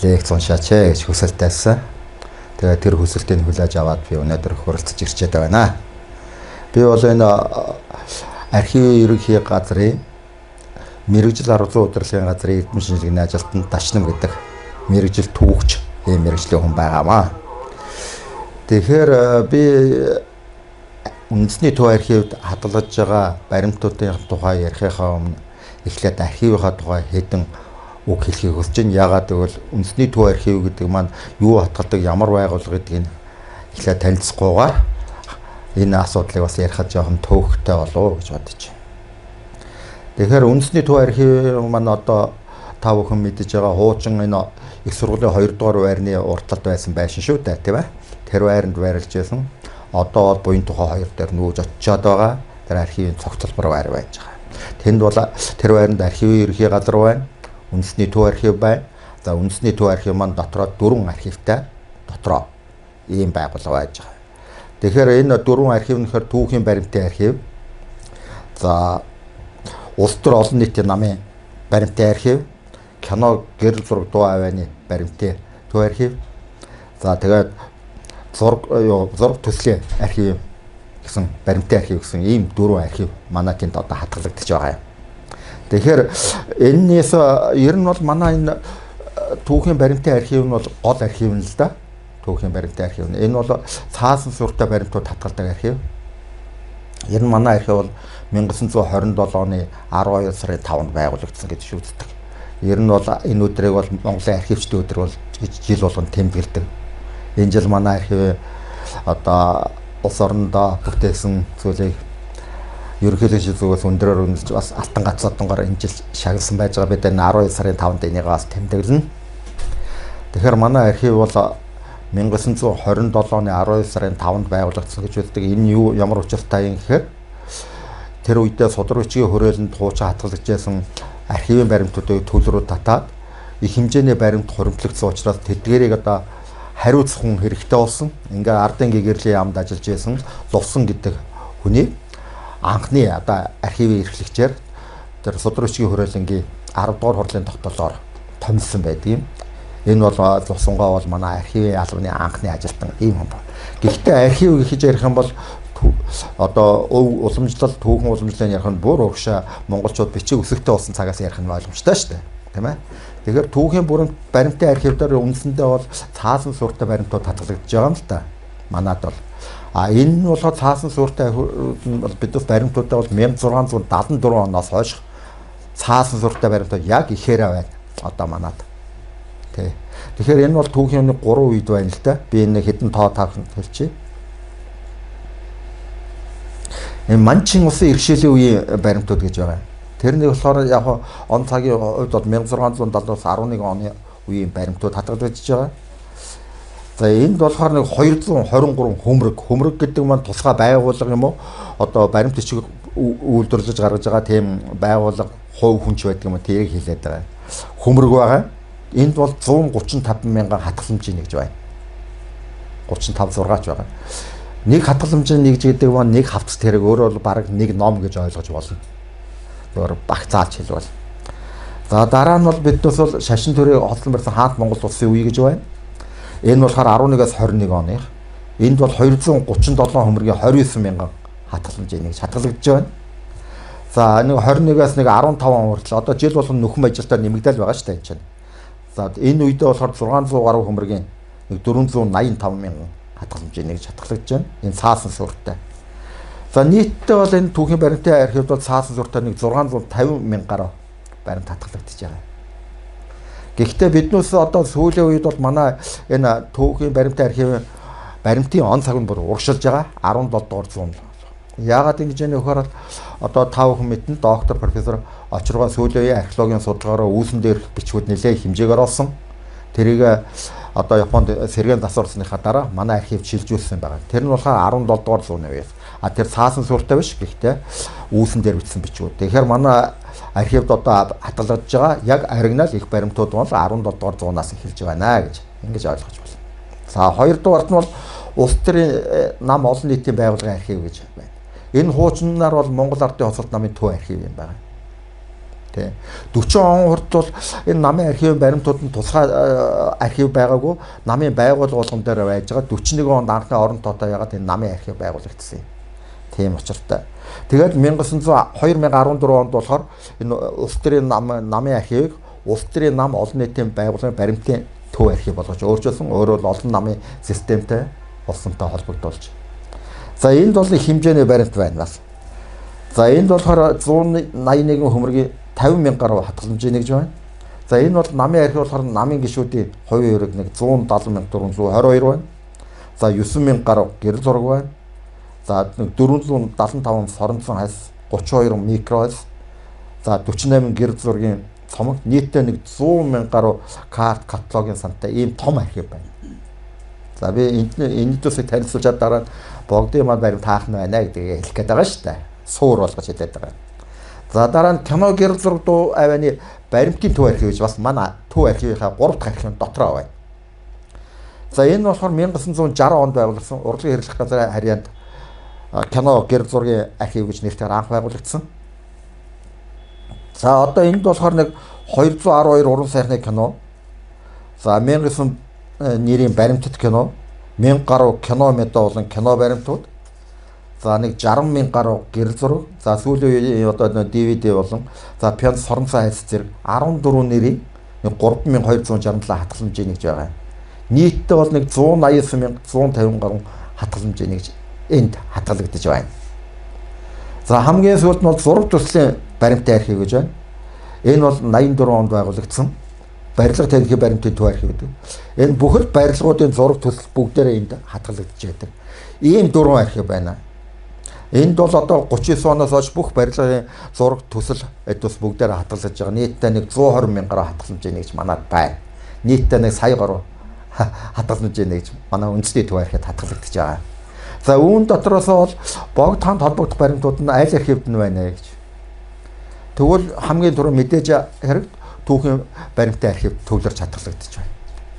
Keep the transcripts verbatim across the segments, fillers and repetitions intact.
лекц уншаач ээ гэж хүсэлт тавьсан. Тэгээд тэр хүсэлтийг хүлээж аваад би өнөөдөр хуралцаж ирчээд байна. Би бол энэ архивын ерөнхий газрын мэрэгжил арга удирдлагын газрын эрдэм шинжилгээний ажилтнанд Дашнам гэдэг мэрэгжил түүхч ийм мэрэгжлийн хүн байгаамаа. Тэгэхээр би үндэсний төв архивд хадгалж байгаа баримтуудын тухай ярихынхаа өмнө эхлээд архивынхаа тухай хэдэн үг хэлхийг хүсэж байна. Яагаад гэвэл үндэсний төв архив гэдэг маань юу хатгалдаг, ямар байгууллага гэдгийг эхлээд танилцахгүйгээр энэ асуудлыг бас ярихад жоохон төвөгтэй болов гэж бодож байна. Тэгэхээр үндэсний төв архив маань одоо та бүхэн мэдж байгаа хуучин энэ их сургуулийн хоёрдугаар байрны уртлалд байсан байшин шүү дээ, тийм ээ. Тэр байранд байрлаж байсан. Одоо бол буян тухай хоёр дээр нүүж очиод байгаа. Тэр архивын цогцлбор байр байж байгаа. Тэнд бол тэр байранд архивын ерөнхий газар байна. Үндэсний төв архив байна. За үндэсний төв архив маань дотроо дөрвөн архивтай дотроо ийм байгууллага байж байгаа. Тэгэхээр энэ дөрвөн архив нь хэр түүхийн баримтын архив. За улс төр олон нийтийн намын баримтын архив, кино гэр зураг дуу авианы баримтын төв архив. За тэгээд зураг зураг төслийн архив гэсэн баримтын архив гэсэн ийм дөрвөн архив манай тэнд одоо хадгалагдаж байгаа юм. Тэгэхээр энэс ер нь бол манай энэ түүхийн баримтын архив нь бол гол архив нь л да. Түүхийн баримтын архив нь. Энэ бол цаасан суртаа баримтууд хадгалдаг архив. Ер нь манай архив бол 천구 хорин седь оны арван хоёр сарын таванд байгуулагдсан гэж шүүгддэг. Ер нь бол энэ өдрийг бол Монголын архивчдын өдөр бол жил болгон тэмдэглэдэг. Энэ жил манай архив одоо улс орондоо бүтээсэн зүйлийг ерөнхийлөгчийн зүгээс өндрөөр үнэлж бас алтан гацаатангаар энэ жил шагналсан байж байгаа. Бид энэ арван хоёр сарын таванд энийг бас тэмдэглэнэ. Тэгэхээр манай архив бол 천구 хорин седь оны арван хоёр сарын таванд байгуулагдсан гэж үздэг. Энэ юу ямар учиртай юм гэхээр тэр үедээ судрагчийн хөрөөлөнд хуучин хадгалж байсан архивын баримтуудыг төл рүү татаад их хэмжээний баримт хуримтлагдсан учраас тэдгээрийг одоо хариуцах хүн хэрэгтэй болсон. Ингээ ардын гэгэрлийн яамд ажиллаж байсан Лувсан гэдэг хүний анхны одоо архивын эрхлэгчээр тэр судрагчийн хөрөөлөнгийн арав дугаар хурлын тогтоолоор томилсон байдаг юм. Энэ бол Лувсангоо бол манай архивын албаны анхны ажилтан ийм хүн байна. Гэхдээ архив гэж ярих юм бол одоо өв уламжлал түүхэн уламжлалын ярих нь бүр урагшаа монголчууд бичиг өсөлттэй болсон цагаас ярих нь ойлгомжтой шүү дээ. Тийм ээ. Тэгэхээр түүхийн бүрэн баримтын архивдаар үндсэндээ бол цаасан суурьтай баримтууд хадгалагдаж байгаа юм л да. Манад бол а энэ нь болохоор цаасан суурьтай бидээс баримтуудаа бол 천구 седьмдесят дөрвөн оноос хойш цаасан суурьтай баримтууд яг ихээр байна. Одоо манад. Тэ. Тэгэхээр энэ бол түүхийн гурван үед байна л да. Би энэ хэдэн тоо тавхан хэлчихье. Энэ Манчин улсын иргэшээлийн үеийн баримтууд гэж байгаа. Тэрнийг болохоор яг он цагийн хувьд бол 천구 седьмдесят арван нэг оны үеийн баримтууд хадгалагдаж байгаа. За энд болохоор нэг двести двадцать три хөмрөг. Хөмрөг гэдэг маань тусгай байгууллага юм уу? Одоо баримт бичиг үйлдвэрлэж гаргаж байгаа тийм байгууллага хувь хүнч байдаг юм уу? Тэрийг хэлээд байгаа. Хөмрөг байгаа. Энд бол one thirty-five мянган хатгаламжийн нэгж байна. thirty-five зургаач байгаа. Нэг хатгаламжийн нэгж гэдэг маань нэг хавцас тэрэг өөрөө бол бараг нэг ном гэж ойлгож болно. Өөр багцаалч хэлбэл. За дараа нь бол биднээс бол шашин төрийн хотлон барьсан хаант Монгол улсын үе гэж байна. Энэ болохоор eleven-аас twenty-one оны. Энд бол two hundred thirty-seven хөмрөгийн twenty-nine мянган хатгаламжийн нэгж хадгалагдж байна. За нэг twenty-one-аас нэг fifteen хүртэл одоо жил болгон нөхөн ажилтаар нэмэгдээл байгаа шүү дээ энэ чинь. За энэ үедээ болохоор six hundred гаруй хөмрөгийн нэг four hundred eighty-five мянган хадгаламжийн нэгж хадгалагдж байна. Энэ цаасан суурьтай. За нийтдээ бол энэ түүхийн баримтын архивд бол цаасан суурьтай нэг six hundred fifty мянга гаруй баримт хадгалагдаж байгаа. Гэхдээ биднээс одоо сүүлийн үед бол манай энэ түүхийн баримтын архивын баримтын он цаг нь бүр урагшилж байгаа seventy-seven дугаар зуун. Яагаад ингэж яах вэ гэхээр одоо та бүхэн мэднэ доктор профессор Очрогоо сүүлийн үеийн археологийн судалгаараа үүсэн дээрх бичгүүд нэлээд хэмжээгээр олсон. Тэрийг одоо Японд сэргээн засварсныхаа дараа манай архивд шилжүүлсэн байгаа. Тэр нь болохоор seventy-seven дугаар зууны үеэс. А тэр цаасан суурьтай биш гэхдээ үүсэн дээр бичсэн бичгүүд. Тэгэхээр манай архивд одоо хадгалагдж байгаа яг оригинал их баримтууд бол seventy-seven дугаар зуунаас эхэлж байна гэж ингэж ойлгож байна. За хоёрдугаарт нь бол улс төрийн нам олон нийтийн байгууллагын архив гэж байна. Энэ хуучнаар бол Монгол Ардын Хосолт намын төв архив юм байна. Тэ. дөрвөн он хүртэл бол энэ намын архивын баримтууд нь тусгай архив байгаагүй намын байгууллага болгон дээр байж байгаа. дөрвөн нэг онд анхны орон тоотоо ягаад энэ намын архив байгуулагдсан юм. Тийм учиртай. Тэгээд две тысячи арван дөрвөн онд болохоор энэ улс төрийн нам намын архивыг улс төрийн нам олон нийтийн байгууллагын баримтын төв архив болгож өөрчилсөн. Өөрөөр олон намын системтэй олсонтой холбогдуулж. За энд бол их хэмжээний баримт байна бас. За энд болохоор зуун найман нэгэн хөмрөгийн тавин мянга гаруй хатгаламжийн нэгж байна. За энэ бол намын архив болохоор намын гишүүдийн хувийн өрөг нэг зуун дадлан мянга дөрвөн зуун хорин хоёр байна. За девять мянга гаруй гэрэл зураг байна. За дөрвөн зуун дадлан таван соронзон хас, гучин хоёр микрохас. За дөрвөн восемь гэрэл зургийн цомог нийтдээ нэг сто мянга гаруй карт каталогийн сантай ийм том архив байна. За би энэ энэ төсөв танилцуулаад дараа богдын мал баримт таахна байна гэдгийг хэлэх гээд байгаа шүү дээ. Суур болгож хэлээд байгаа. За дараа нь кино гэрэл зураг дуу авааны баримтын төв архив гэж бас манай төв архивынхаа гурав дахь архивын дотроо байна. За энэ болохоор 천구 шестьдесят онд байгуулсан урлагийн хэрэглэх газрын харьяанд кино гэрэл зургийн архив гэж нэрээр анх байгуулагдсан. За одоо энд болохоор нэг двести двадцать two уран сайхны кино. За 천구 нэрийн баримтат кино, мянга гаруй кино медо болон кино баримтууд. За нэг шестьдесят мянга гаруй гэрэл зураг. За сүүлийн үеийн одоо ди ви ди болон за пиан соронцон хайц зэрэг арван дөрвөн нэрийн три мянга двести шестьдесят seven хатгаламжийн нэгж байгаа. Нийтдээ бол нэг one eighty-nine мянга one fifty гаруй хатгаламжийн нэгж энд хатгалагдаж байна. За хамгийн сүүлд нь бол зураг төслийн баримтын архив гэж байна. Энэ бол eighty-four онд байгуулагдсан. Барилга тарихын баримтын төв архив гэдэг. Энэ бүхэл барилгуудын зураг төсөл бүгдээрээ энд хатгалагдаж байдаг. Ийм дөрвөн архив байна. Энд бол одоо thirty-nine оноос хойш бүх барилгын зураг төсөл эдус бүгдээрээ хатгалагдаж байгаа. Нийтдээ нэг one twenty мянга гаруй хатгаламжийн нэгж манад байна. Нийтдээ нэг сая гаруй хатгаламжийн нэгж манай үндэсний төв архивд хатгалагдаж байгаа. За үүн дотроос бол богд хаанд холбогдох баримтууд нь аль архивд нь байна гэж. Тэгвэл хамгийн түрүү мэдээж хэрэг түүхийн баримтын архив төвлөрч хатгалагдаж байна.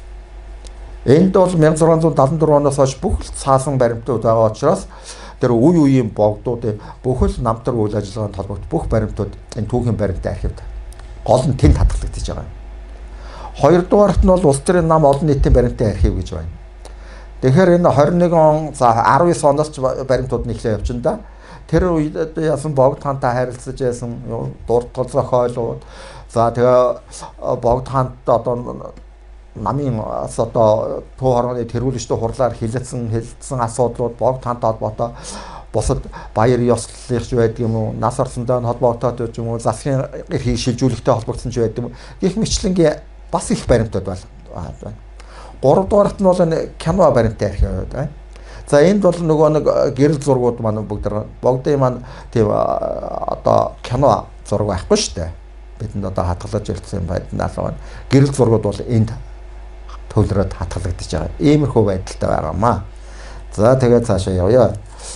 Энд бол 천구 seventy-four оноос хойш бүх цаасан баримтууд байгаа учраас тэр үе үеийн богдуудын бүхэл намтар үйл ажиллагаанд холбогдох бүх баримтууд энэ түүхийн баримтын архивд гол нь тэнд хатгалагдаж байгаа. Хоёрдугаарт нь бол улс төрийн нам олон нийтийн баримтын архив гэж байна. Тэгэхээр энэ twenty-one он за nineteen оноос ч баримтууд нь эхлээ явчихна да. Тэр үед яасан богд хаантай харилцаж байсан дуртгал зохиолууд. За тэгээ богд хаант одоо намын одоо туу хорооны тэргүүлэгчтэй хурлаар хилэлцэн хэлэлцсэн асуудлууд богд хаант холбоотой бусад баяр ёслолынх ч байдаг юм уу, нас орсондоо холбоотой ч юм уу, засгийн эрхийг шилжүүлэхтэй холбогдсон ч байдаг юм. Гэх мэтлэнгийн бас их баримтууд байна. Гуравдугаарт нь бол кино баримтын архив байна. За энд бол нөгөө нэг гэрэл зургууд маань бүгд богдын маань тийм одоо кино зураг байхгүй шүү дээ. Бидэнд одоо хатгалж ирсэн юм байна. Гэрэл зургууд бол энд төвлөрөөд хатгалагдаж байгаа. Иймэрхүү байдалтай байгаамаа. За тэгээд цаашаа явъя.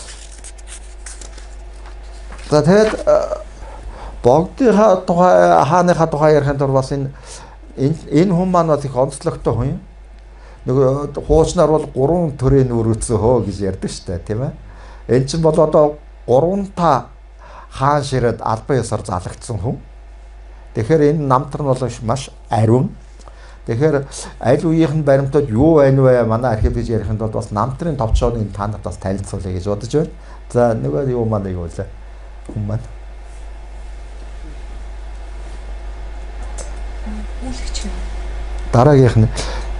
За тэгээд богдынхаа тухай хааныхаа тухай ярихын тулд бас энэ энэ хүн маань бас их онцлогтой хүн. Нөгөө хуучнаар бол гурван төрлийн өрөөцөө хөө гэж ярьдаг шүү дээ, тийм ээ. Энэ чинь бол одоо гурван та хаан ширэд албан ёсоор залгагдсан хүн. Тэгэхээр энэ намтар нь бол маш ариун. Тэгэхээр аль үеийнх нь баримтууд юу байна вэ? Манай архив гэж ярихын тулд бас намтрын товчоог энэ та нарт бас танилцуулъя гэж бодож байна. За нөгөө юу маань юу вэ? Хүн маань. Дараагийнх нь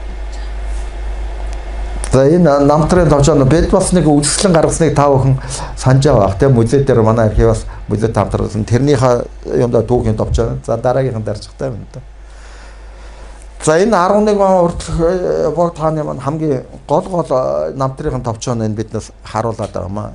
за энэ намтрын товчоо бид бас нэг үлсгэлэн гаргасныг та бүхэн санаж байгаа бах тийм музей дээр манай архиваас музей тавтарсан тэрнийхээ юмдаа түүхийн товчоо. За дараагийнхан дарчихтай байна да. За энэ eleven он хүртэл богд хааны маань хамгийн гол гол намтрын товчоо нь биднээс харуулад байгаа маа.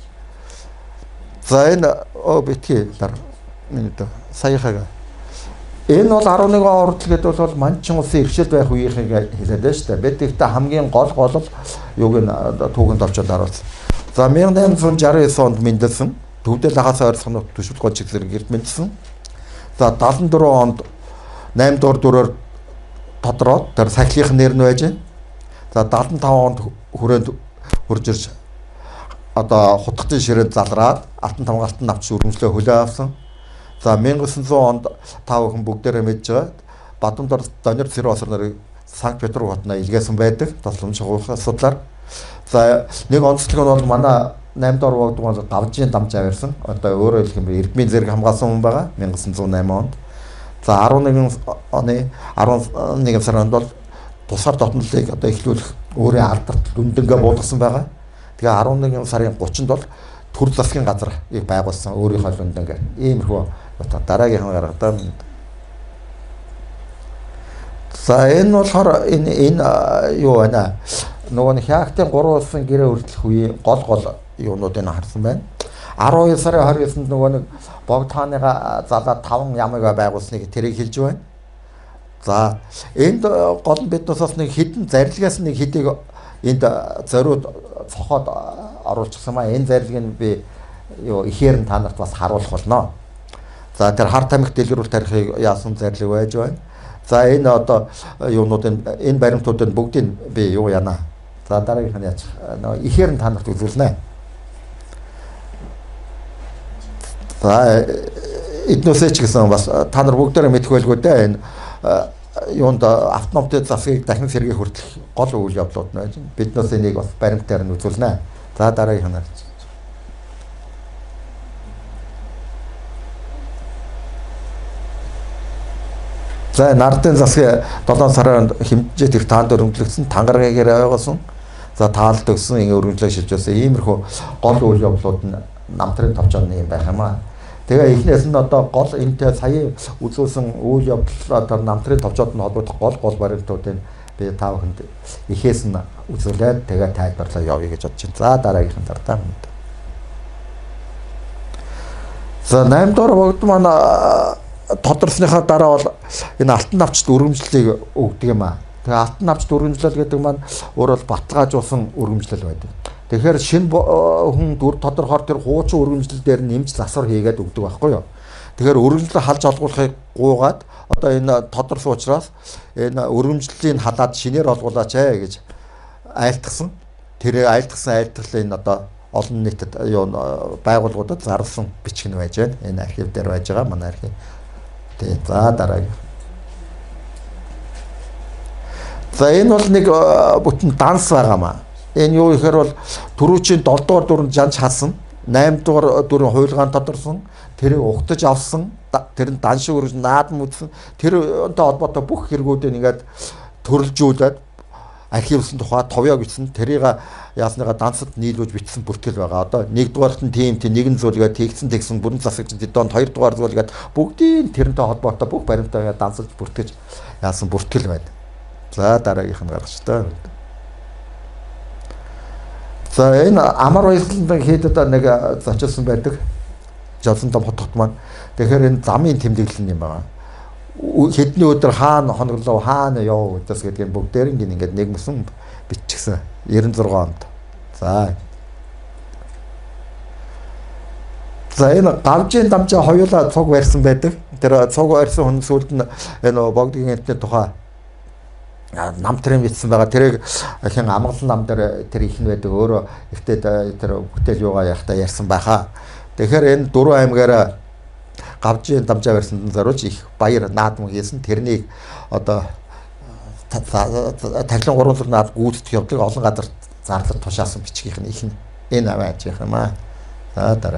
За энэ оо битгий дараа минут саяхага. Энэ бол eleven он хүртэл гэдэг бол манчин улсын иргэшилд байх үеийнхийг хэлээд байна шүү дээ. Бид ихтэй хамгийн гол гол юуг нь түүхэн товчоод харуулсан. За eighteen sixty-nine онд мэндэлсэн. Төвдөл хагас ойролцоогоо төшөлт гол чиглэлээр гэрд мэндэлсэн. За seventy-four онд eight дугаар дүрээр тодроод тэр сахилынх нэр нь байж байна. За seventy-five онд хүрээнд хурж ирж одоо хутгатын ширээнд залраад алтан тамгалтан навч өргөмжлөө хөлөө авсан. За мянга девятьсот онд та бүхэн бүгдээрээ мэдж байгаа. Бадамдор Донер Цэрэг осор нарыг Санкт Петербург хотноо илгээсэн байдаг. Тусламж хуулах асуудлаар. За нэг онцлог нь бол манай наймд дор богдгоон гавжийн дамж авирсан. Одоо өөрөөр хэлэх юм бол Ирбмийн зэрэг хамгаалсан хүн байгаа. мянга девятьсот восемь онд. За арван нэгэн оны арван нэгэн сард бол тусгаар дотнолыг одоо эхлүүлэх өөрийн алдарт дүндэнгээ буулгасан байгаа. Тэгээ арван нэгэн сарын гуравчнд бол төр засгийн газрыг байгуулсан өөрийнхөө дүндэнгээр. Иймэрхүү дараагийнхан гаргадаг. За энэ болохоор энэ энэ юу байна? Нөгөө нэг хяактын гурван улсын гэрээ өртлөх үеийн гол гол юунуудыг харсан байна. арван хоёр сарын двадцать девятнд нөгөө нэг богд хааныга залаад таван ямыг байгуулсныг тэрийг хэлж байна. За энд гол биднээс бас нэг хідэн зарилгаас нэг хэдийг энд зориуд цохоод оруулчихсан маа. Энэ зарилгыг би юу ихээр нь та нарт бас харуулах болно. За тэр хар тамхи дэлгэрүүлэлт тарихыг яасан зарлиг байж байна. За энэ одоо юунуудын энэ баримтуудын бүгдийг би юу яана. За дараагийнх нь яачих. Ихээр нь та нарт үзүүлнэ. За эднөөсөө ч гэсэн бас та нар бүгдээрээ мэдэх байлгүй дээ. Энэ юунд автономтой засгийг дахин сэргийг хүртэх гол үйл явдлууд нь байж. Биднээс энийг бас баримтаар нь үзүүлнэ. За дараагийнх нь за нардын засгийн долоон сарын хэмжээ тэр таанд өргөмжлөгдсөн тангараагаар байгуулсан. За таалд өгсөн ингэ өргөмжлөг шилжүүлсэн. Иймэрхүү гол үйл явдлууд нь намтрын товчооны юм байх юм аа. Тэгээ эхнээс нь одоо гол энэтэй сая үзүүлсэн үйл явдал одоо намтрын товчоод нь холбогдох гол гол баримтуудыг би та бүхэнд ихээс нь үзүүлээд тэгээ тайлбарлаа явъя гэж бодож байна. За дараагийнхан дардаа. За наймд дор богд манай тодорсныхаа дараа бол энэ алтан навчд өргөмжлөлийг өгдөг юм аа. Тэгээ алтан навчд өргөмжлөл гэдэг маань өөрөөр баталгаажуулсан өргөмжлөл байдаг. Тэгэхээр шинэ хүн дүр тодорхоор тэр хуучин өргөмжлөл дээр нэмж засвар хийгээд өгдөг байхгүй юу. Тэгэхээр өргөмжлөлөө халж олгуулахыг гуугаад одоо энэ тодорсон учраас энэ өргөмжлөлийн халаад шинээр олгуулаач ээ гэж айлтгсан. Тэр айлтгсан айлтгал энэ одоо олон нийтэд юу байгууллагуудад зарласан бичиг нь байж байна. Энэ архив дээр байж байгаа манай архив. За дараагийн. За энэ бол нэг бүтэн данс байгаамаа. Энэ юу ихээр бол түрүүчийн долоо дугаар дүрэн жанж хасан, наймд дугаар дүрэн хуйлгаан тодорсон, тэрийг ухтаж авсан, тэр нь дан шиг өрж наадам үзсэн. Тэрөнтэй холбоотой бүх хэрэгүүдийг ингээд төрөлжүүлээд архивлсан тухай товёо бичсэн. Тэрийг яасныгаа дансад нийлүүлж бичсэн бүртгэл байгаа. Одоо нэгдүгээрт нь тийм тийм нэгэн зүйлгээ тэгсэн тэгсэн бүрэн засагч дэдонд хоёрдугаар зүйлгээд бүгдийн тэрнтэй холбоотой бүх баримтаагаа дансалж бүртгэж яасан бүртгэл байна. За дараагийнх нь гаргаж та. За энэ амар баясгалан хийдэд нэг зочилсон байдаг. Жолсон том хот хот маань. Тэгэхээр энэ замын тэмдэглэл юм байна. Хэдний өдөр хаана хоноглоо хаана яв гэдээс гэдгийг бүгдээр ингээд нэг мөсөн биччихсэн девяносто шесть онд. За. За энэ гавжийн дамжаа хоёулаа цуг барьсан байдаг. Тэр цуг барьсан хүн сүлд нь энэ богдгийн энтний тухай намтрын бичсэн байгаа. Тэрийг хин амгалан нам дээр тэр их нь байдаг. Өөрөө ихтэй тэр бүтээл юугаа яхта ярьсан байхаа. Тэгэхээр энэ дөрвөн аймгаараа гавжийн дамжаа барьсанд зориулж их баяр наадам хийсэн. Тэрнийг одоо таглан гурван сар наад гүйцэтгэх явдлыг олон газар зарлал тушаасан бичгийнх нь их нь энэ аваач юм аа. За дараа.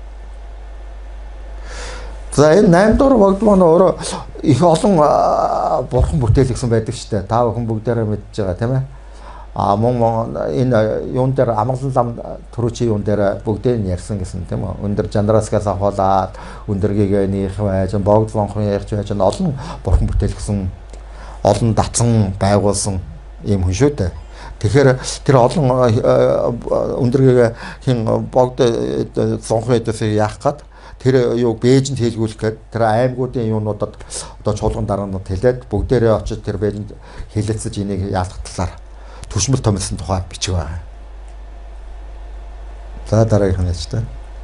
За энэ наймд дор богд маань өөрөө их олон бурхан бүтээл гэсэн байдаг шүү дээ. Та бүхэн бүгдээрээ мэдж байгаа тийм ээ. А мөн энэ юун дээр амгалан лам төрөчийн юун дээр бүгдээ нь ярьсан гэсэн тийм үү. Өндөр жанраскаас авахуулаад өндөргийгээ нөх байж, богд вонхон ярьж байж олон бурхан бүтээл гэсэн олон датсан байгуулсан юм хүн шүү дээ. Тэгэхээр тэр олон өндөргийгээ хин богд зонхон эдээс яах гээд тэр юуг бэжэнд хэлгүүлэх гээд тэр аймагуудын юунуудад одоо чуулган дараанууд хэлээд бүгдээрээ очиж тэр бэжэнд хэлэлцэж энийг яалах талаар төшмөл томилсон тухай бичиг байгаа. За дараагийнх нь яач та.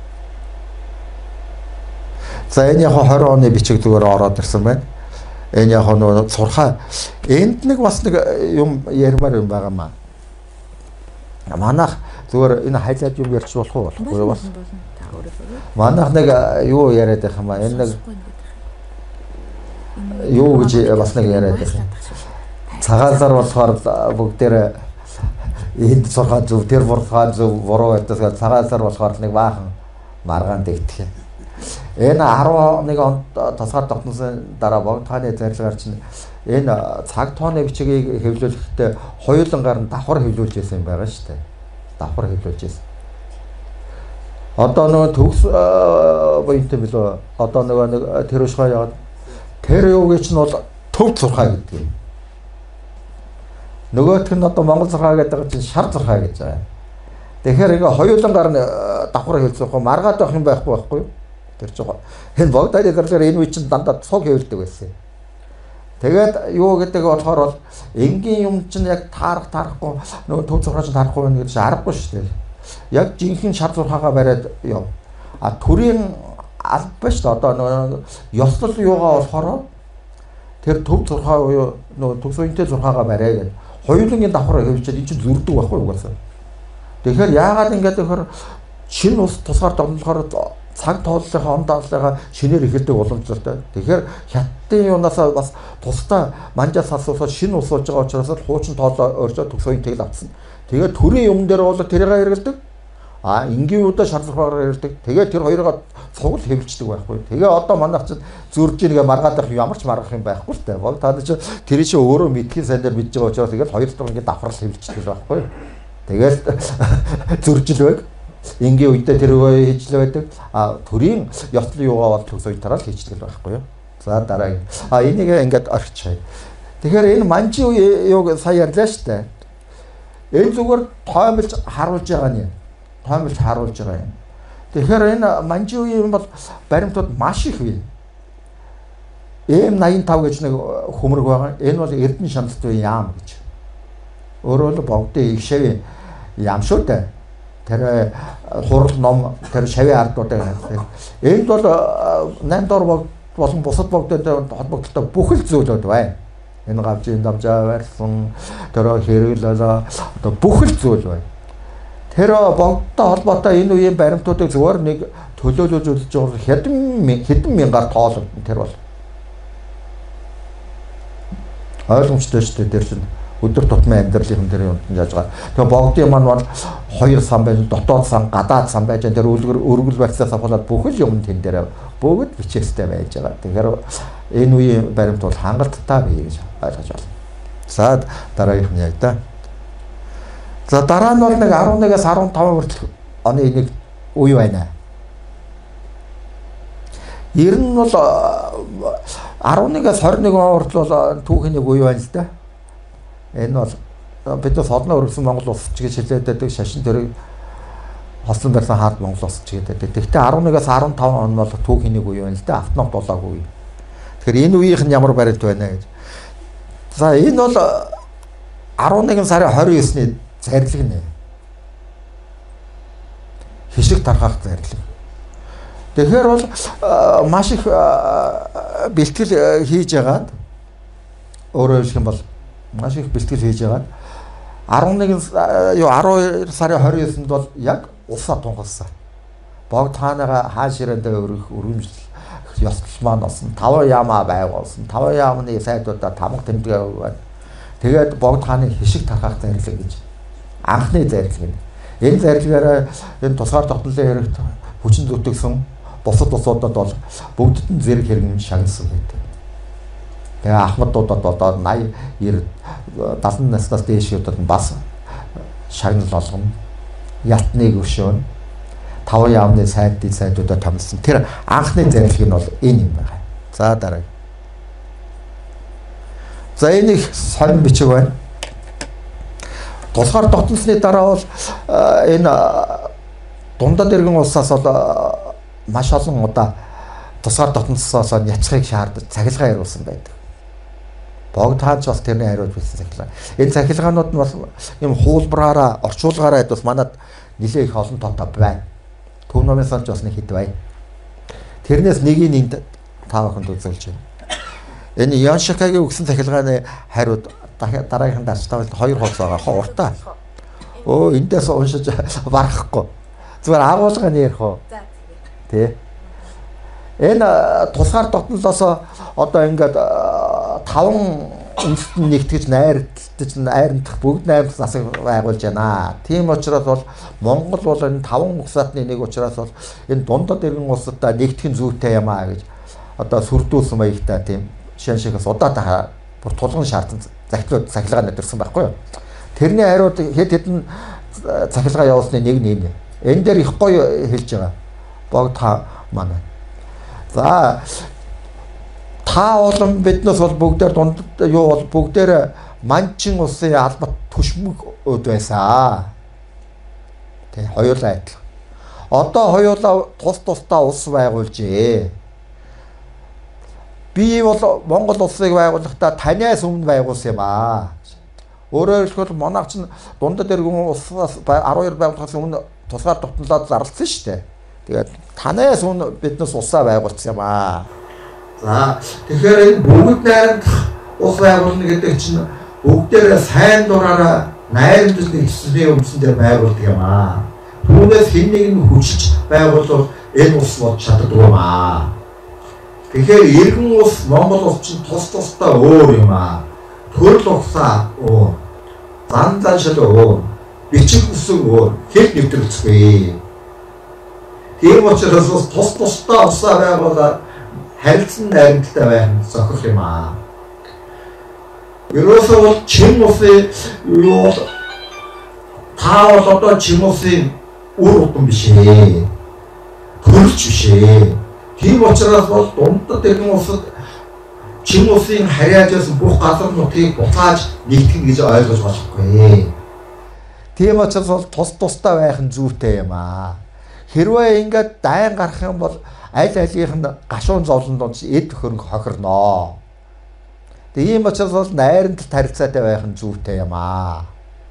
За энэ яг двадцать оны бичиг зүгээр ороод ирсэн байна. Энэ яг нөө сурхаа энд нэг бас нэг юм ярмаар юм байгаа маа. Манайх зүгээр энэ хайлаад юм ярьж болох уу болохгүй бас. Манайх нэг юу яриад байх юм аа. Энэ нэг юу гэж бас нэг яриад байх юм. Цагаалаар болохоор бүгдээр энд сурхаа зөв тэр бурхаа зөв буруу гэдэгс цагаалаар болохоор нэг баахан маргаан дэгдэх юм. Энэ арван нэг онд тусгаар тогтносон дараа богдхааны зарилгаар чинь энэ цаг тооны бичгийг хэвлүүлэхдээ хоёулангаар нь давхар хэвлүүлж байсан юм байгаа шүү дээ. Давхар хэвлүүлж байсан. Одоо нөгөө төгс буянтай билүү? Одоо нөгөө нэг тэр ушгаа яваад тэр юуг чинь бол төв зурхаа гэдэг юм. Нөгөөх нь одоо Монгол зурхаа гэдэг чинь шар зурхаа гэж байгаа. Тэгэхээр ингээ хоёулангаар нь давхар хэвлүүлэх юм маргаад байх юм байхгүй байхгүй юу? Тэр жоо. Энэ богдны зэрлэр энэ үе чинь дандаа цог хэвлдэг байсан. Тэгээд юу гэдэг болохоор бол энгийн юм чинь яг таарах таарахгүй нөгөө төв зурхаа чинь таарахгүй байх гэж аргагүй шүү дээ. Яг жинхэнэ шар зурхаагаа бариад яв. А төрийн алба шүү дээ. Одоо нөгөө ёслол юугаа болохоор тэр төв зурхаа буюу нөгөө төгс үедээ зурхаагаа бариа гэдэг. Хоёулангийн давхар хэвчээд энэ чинь зүрдэг байхгүй юу гэсэн. Тэгэхээр яагаад ингэж тэгэхээр шинэ ус тусгаар догнолохоор цаг тооллынхаа он дааллага шинээр эхэлдэг уламжлалтай. Тэгэхээр хятадын юунаасаа бас тусдаа манжаас асуусаад шинэ ус болж байгаа учраас хуучин тоолоо оржоо төгс үедээ авсан. Тэгээд төрийн юм дээр бол тэрийг хэрэгэлдэг. А энгийн удаа шаардлагаар хэрэгэлдэг. Тэгээд тэр хоёроо цугл хэвлждэг байхгүй. Тэгээ одоо манайх чинь зүрж нэгэ маргаад байх ямар ч маргах юм байхгүй л та. Бог та нар чи тэр чинь өөрөө мэдхийн сайнаар мэдж байгаа учраас тэгээд хоёр дахь ингээд давхрал хэвлждэг байхгүй. Тэгээд зүрж л байг. Энгийн үедээ тэр үе хийжлээ байдаг. А төрийн ёслол юугаа бол төгс үе тараад хийждэг байхгүй юу. За дараагийн. А энийг ингээд орчихъя. Тэгэхээр энэ манжи юуг сая ярьлаа шүү дээ. Энэ зүгээр тоомлж харуулж байгаа нь. Тоомлж харуулж байгаа юм. Тэгэхээр энэ манжи үе юм бол баримтууд маш их бий. эм восемьдесят пять гэж нэг хүмрэг байгаа. Энэ бол Эрдэнэ шаналт үе яам гэж. Өөрөөр богдын их шавь яам шүү дээ. Тэр хурал ном тэр шавь ардуудаа гэдэг. Энд бол наймд дор болон бусад богдод холбогдолтой бүх л зүйлүүд байна. Энэ гавжийн дамжаа барьсан тэр хэрэглэл одоо бүх л зүйл байна. Тэр богдтой холбоотой энэ үеийн баримтуудыг зөвөр нэг төлөөлөж үзэж байгаа хэдэн хэдэн мянгаар тоолно тэр бол ойлгомжтой шүү дээ. Тэр чинь өдөр тутмын амьдралын дээр юм яаж байгаа. Тэгээ богдын маань бол хоёр сан байж, дотоод сан, гадаад сан байж, тэр өргөл өргөл барьцаас авахлаад бүх л юм тэн дээр бүгд бичээстэй байж байгаа. Тэгэхээр энэ үеийн баримт бол хангалттай бий гэж ойлгож байна. За дараагийнх нь яг да. За дараа нь бол нэг eleven-аас fifteen хүртэл оны нэг үе байна. Ер нь бол eleven-аас twenty-one хүртэл бол түүхийн нэг үе байна л да. Энэ бол бид бас одноо өргөсөн Монгол улс ч гэж хэлээд байдаг шашин төрөй хослон барьсан хаад Монгол улс ч гэдэг. Гэхдээ eleven-аас fifteen он бол түүхийн нэг үе байна л да. Автономт болоогүй үе. Тэгэхээр энэ үеийнх нь ямар баримт байна гэж. За энэ бол eleven сарын twenty-nine-ний зарлиг нэ. Хишиг тархах зарлиг. Тэгэхээр бол маш их бэлтгэл хийж яагаад өөрөөр хэлэх юм бол маш их бэлтгэл хийж яагаад eleven юу twelve сарын twenty-nine-нд бол яг усаа тунгалсан. Богд хаанага хаан ширэндээ өргөх өргөмжл ёслол маань болсон. five яамаа байгуулсан. five яамны сайдуудаа тамга тэмдэглэв байна. Тэгээд богд хааны хишиг тархах зарлиг гэж анхны зарлиг нь. Энэ зарлигаараа энэ тусгаар тогтнолын хэрэгт хүчин зүтгэсэн бусад улсуудад бол бүгдд нь зэрэг хэрэгэн шагнасан байдаг. Тэгээ Ахмадуудад одоо eighty, ninety, seventy наснаас дээшүүдд нь бас шагнал болгоно. Ятныг өшөөн five яамны сайдын сайдуудад томилсон. Тэр анхны зарлиг нь бол энэ юм байна. За дараа. За энэ их сонир бичиг байна. Тусгаар тогтносны дараа бол энэ дундад иргэн улсаас бол маш олон удаа тусгаар тогтносоос няцхыг шаардаж цахилгаан хариулсан байдаг. Богд хаач бас тэрний хариулж байсан цахилгаан. Энэ цахилгаанууд нь бол юм хуулбараараа орчуулгаараа бас манад нэлээ их олон тоотой байна. Төв номын санч бас нэг хэд байна. Тэрнээс нэгийг энд та бүхэнд үзүүлж байна. Энэ Яншикагийн өгсөн цахилгааны хариуд дараагийнх дарчтайг хоёр хуудас байгаа хоо уртаа. Өө эндээс уншиж барахгүй. Зүгээр агуулгын ярих уу? тий. Энэ тусгаар дотнолоос одоо ингээд таван үндэст нэгтгэж найртаж найрамдах бүгд найрамдах засаг байгуулж байна. Тийм учраас бол Монгол бол энэ таван угсаатны нэг учраас бол энэ дундад иргэн улсуудаа нэгтгэн зүйтэй юм аа гэж одоо сүрдүүлсэн маягтай тийм шин шигээс удаатаа бүр тулгын шаардсан захидлууд цахилгаан өдөрсөн байхгүй юу. Тэрний хариуд хэд хэдэн цахилгаан явуулсны нэг нь юм. Энэ дээр их гоё хэлж байгаа. Богд манай. За та олон биднээс бол бүгдээр дунд юу бол бүгдээр манчин улсын албат түшмэг өд байсан. Тэ хоёулаа адил. Одоо хоёулаа тус тусдаа улс байгуулжээ. Би бол Монгол улсыг байгуулахдаа танаас өмнө байгуулсан юм аа. Өөрөөр хэлбэл монарч нь дундад иргэн улсаас арван хоёр байгуулахаас өмнө тусгаар тогтнолоод зарласан шүү дээ. Тэгээд танаас өмнө биднээс улсаа байгуулсан юм аа. За тэгэхээр энэ бүгд найрамдах улс байгуулна гэдэг чинь бүгдээрээ сайн дураараа найрамдаж нэг хэсгийн өмсөндөө байгуулдаг юм аа. Түүнээс хэн нэг нь хүчилж байгуулвал энэ улс бод чаддаг юм аа. Тэгэхээр иргэн улс Монгол улс чинь тус тусдаа өөр юм аа. Төрөл улсаа өөр, зан заншил өөр, бичиг үсэг өөр, хэд нэвтрүүлцгүй. Тийм учраас тус тусдаа улсаа байгуулаад харилцан найрамдалтай байх нь зохих юм аа. Ерөөсөө бол чин улсын юу та бол одоо чин улсын үр удам биш ээ. Төрөлч биш ээ. Тийм учраас бол дундад иргэн улсад чин улсын харьяажаас бүх газар нутгийг буцааж нэгтгэн гэж ойлгож болохгүй. Тийм учраас бол тус тусдаа байх нь зүйтэй юм аа. Хэрвээ ингээд дайн гарах юм бол аль алийнх нь гашуун зовлон донд эд хөрөнгө хохирноо. Тийм учраас бол найрамдалт харилцаатай байх нь зүйтэй юм аа.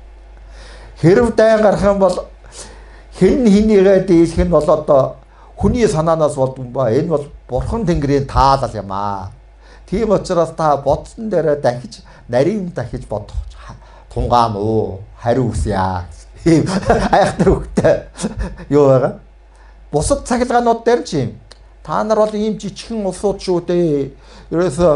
Хэрв дайн гарах юм бол хэн хинийгээ дийлэх нь бол одоо хүний санаанаас болдгоо ба энэ бол бурхан тэнгэрийн таалал юм аа. Тийм учраас та бодсон дээрээ дахиж нарийн дахиж бодох тунгаан уу хариу үсье. Тийм айхтар хөвгтэй юу байгаа. Бусад цахилгаанууд дээр ч юм. Та нар бол ийм жижигхэн улсууд шүү дээ. Ерөөсө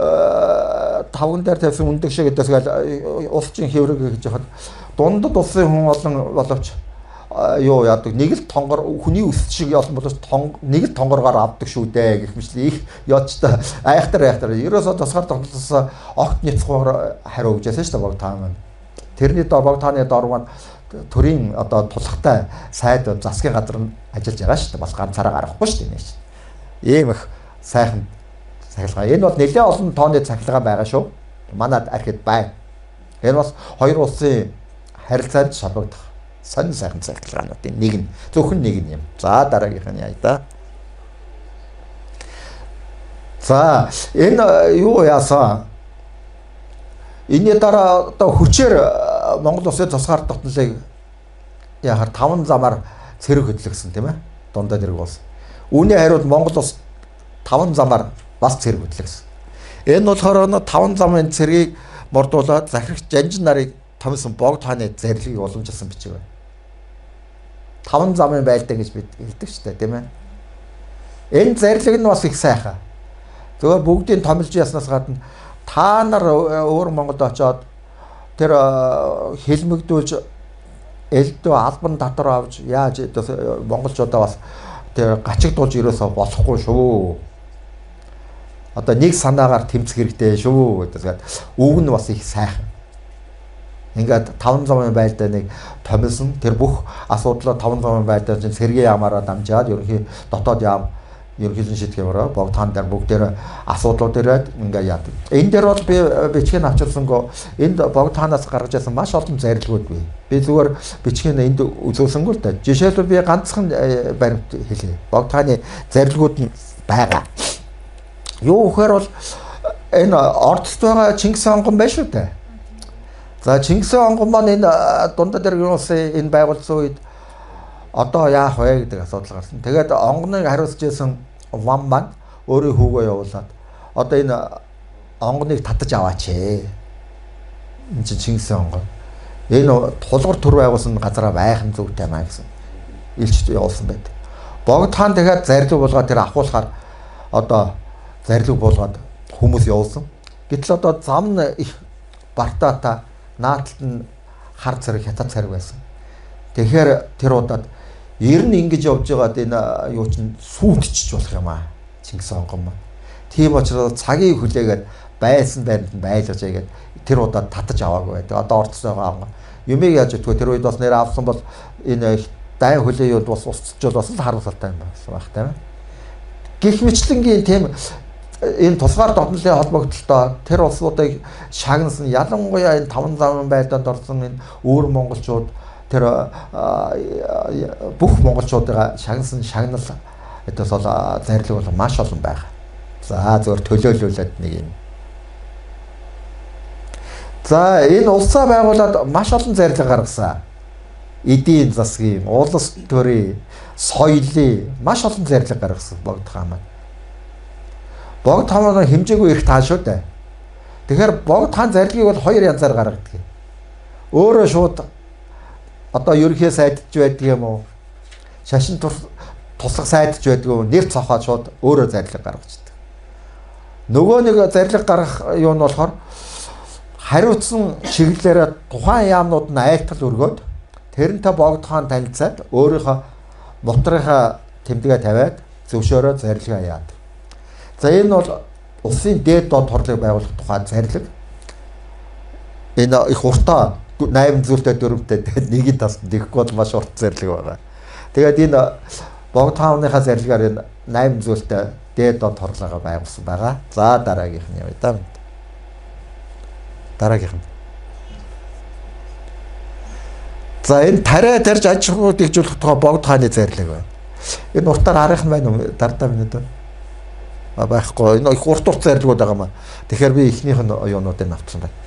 тавган дээр тавьсан үндэг шиг гэдэгсгээл улсын хэврэг гэж яхад дундад улсын хүн олон боловч юу яадаг нэг л тонгор хүний өс шиг олон боловч нэг л тонгороор авдаг шүү дээ гэх мэт их яочтой айхтар айхтар ерөөсө тусгаар тоглолоос огт няцхуугаар хариу өгчээсэн шүү дээ баг таа маань. Тэрний дор баг тааны дор маань төрийн одоо тулхтай сайд засгийн газар нь ажиллаж байгаа шүү дээ. Бас ганцаараа гарахгүй шүү дээ нэ. Ийм их сайхан цахилгаан. Энэ бол нэлээд олон тооны цахилгаан байгаа шүү. Манайд архид бай. Энэ бас хоёр улсын харилцаанд шалгагдах сонин сайхан цахилгаануудын нэг нь. Зөвхөн нэг нь юм. За дараагийнх нь яа да. За энэ юу яасан? Энийний дараа одоо хүчээр Монгол улсын тусгаар тогтнолыг яхаар таван замаар цэрэг хөдлөгсөн тийм ээ. Дундад ирэг улс. Үүний хариуд Монгол улс таван замаар бас цэрэг хөдлөгсөн. Энэ болохоор таван замын цэргийг мордуулаад захирагч Жанжин нарыг томсон богд хааны зарлиг уламжилсан бичиг байна. Таван замын байлдаа гэж бид хэлдэг шүү дээ тийм ээ. Энэ зарлиг нь бас их сайхан. Зөвхөн бүгдийн томилж яснаас гадна та нар өөр Монголд очоод тэр хэлмэгдүүлж элдв албан татвар авч яаж монголчуудаа бас тэр гачигдуулж ерөөсөө болохгүй шүү. Одоо нэг санаагаар тэмцэх хэрэгтэй шүү гэдэг. Үг нь бас их сайхан. Ингээд таван замын байлдаа нэг томилсон тэр бүх асуудлаа таван замын байлдаа чинь сэргээ ямаараа дамжаад ерөнхий дотоод яам ерөнхийдөө шийтгэмээр богд хаан дээр бүгдээр асуудлууд ирээд ингээ яадаг. Энэ дээр бол би бичгийн авчирсангүй энд богд хаанаас гаргаж ирсэн маш олон зарилгууд бий. Би зүгээр бичгийн энд үзүүлсэнгүй л да. Жишээлбэл би ганцхан баримт хэлье. Богд хааны зарилгууд нь байгаа. Юу гэхээр бол энэ ордост байгаа Чингис хаан гон байна шүү дээ. За Чингис хаан гон маань энэ дундад иргэн улсын энэ байгуулсан үед одоо яах вэ гэдэг асуудал гарсан. Тэгээд онгоныг хариуцж исэн Ван маань өөрийн хүүгээ явуулаад одоо энэ онгоныг татаж аваач ээ. Энд чинь Чингис хаан онгон. Энэ тулгар төр байгуулсан газараа байх нь зүйтэй маа гэсэн илч явуулсан байдаг. Богд хаан дахиад зарлиг болгоод тэр ахуулахаар одоо зарлиг болгоод хүмүүс явуулсан. Гэтэл одоо зам нь их бартаата нааталт нь хар цариг хятад цариг байсан. Тэгэхээр тэр удаад ер нь ингэж явж байгаад энэ юу чинь сүйдчиж болох юм аа. Чингис хаан маань. Тийм учраас цагийг хүлээгээд байсан байранд нь байлгаж игээд тэр удаад татаж аваагүй байдаг. Одоо орцсойгоо юмыг яаж өгдгөө тэр үед бас нэр авсан бол энэ дайн хүлээ юунд бас устцж бас л харамсалтай юм байна байх тийм. Гэх мэтлэнгийн тийм энэ тусгаар догтлын холбогдлолтой тэр улсуудыг шагнасан ялангуяа энэ таван замын байдлаар орсон энэ өөр монголчууд тэр бүх монголчуудыг шагнасан шагнал эдээс бол зарлиг бол маш олон байна. За зөвөр төлөөлүүлээд нэг юм. За энэ улсаа байгуулад маш олон зарлиг гаргасан. Эдийн засгийн, улс төрийн, соёлын маш олон зарлиг гаргасан Богд хаан маань. Богд хаан хэмжээгүй их таа шүү дээ. Тэгэхээр Богд хаан зарлигийг бол хоёр янзаар гаргадаг. Өөрөө шууд одоо ерөнхий сайдч байдаг юм уу? Шашин туслах сайдч байдаг уу? Нэр цохоод шууд өөрөө зарлиг гаргаждаг. Нөгөө нэг зарлиг гаргах юу нь болохоор хариуцсан чиглэлээр тухайн яамнууд нь айлтгал өргөөд тэрнтэй Богд хаан танилцаад өөрийнхөө моторынхаа тэмдэгээ тавиад зөвшөөрөө зарлигаа яад. За энэ бол улсын дээд доод хорлыг байгуулах тухайн зарлиг. Энэ их уртаа восемь зүйлтэй дөрвтэй нэгийг тасд нэхгүй бол маш урт зарлиг байгаа. Тэгээд энэ Богд хааныхаа зарлигаар энэ восемь зүйлтэй дээд доод хорлогоо байгуулсан байгаа. За дараагийнх нь явъя да. Дараагийнх нь. За энэ тариа тарж аж ахуйг дэвжүүлэх тухай Богд хааны зарлиг байна. Энэ уртаар харах нь байна уу? Дардаа минут байна. А байхгүй. Энэ их урт урт зарлигуд байгаа маа. Тэгэхээр би ихнийх нь оюунуудыг авчихсан байна.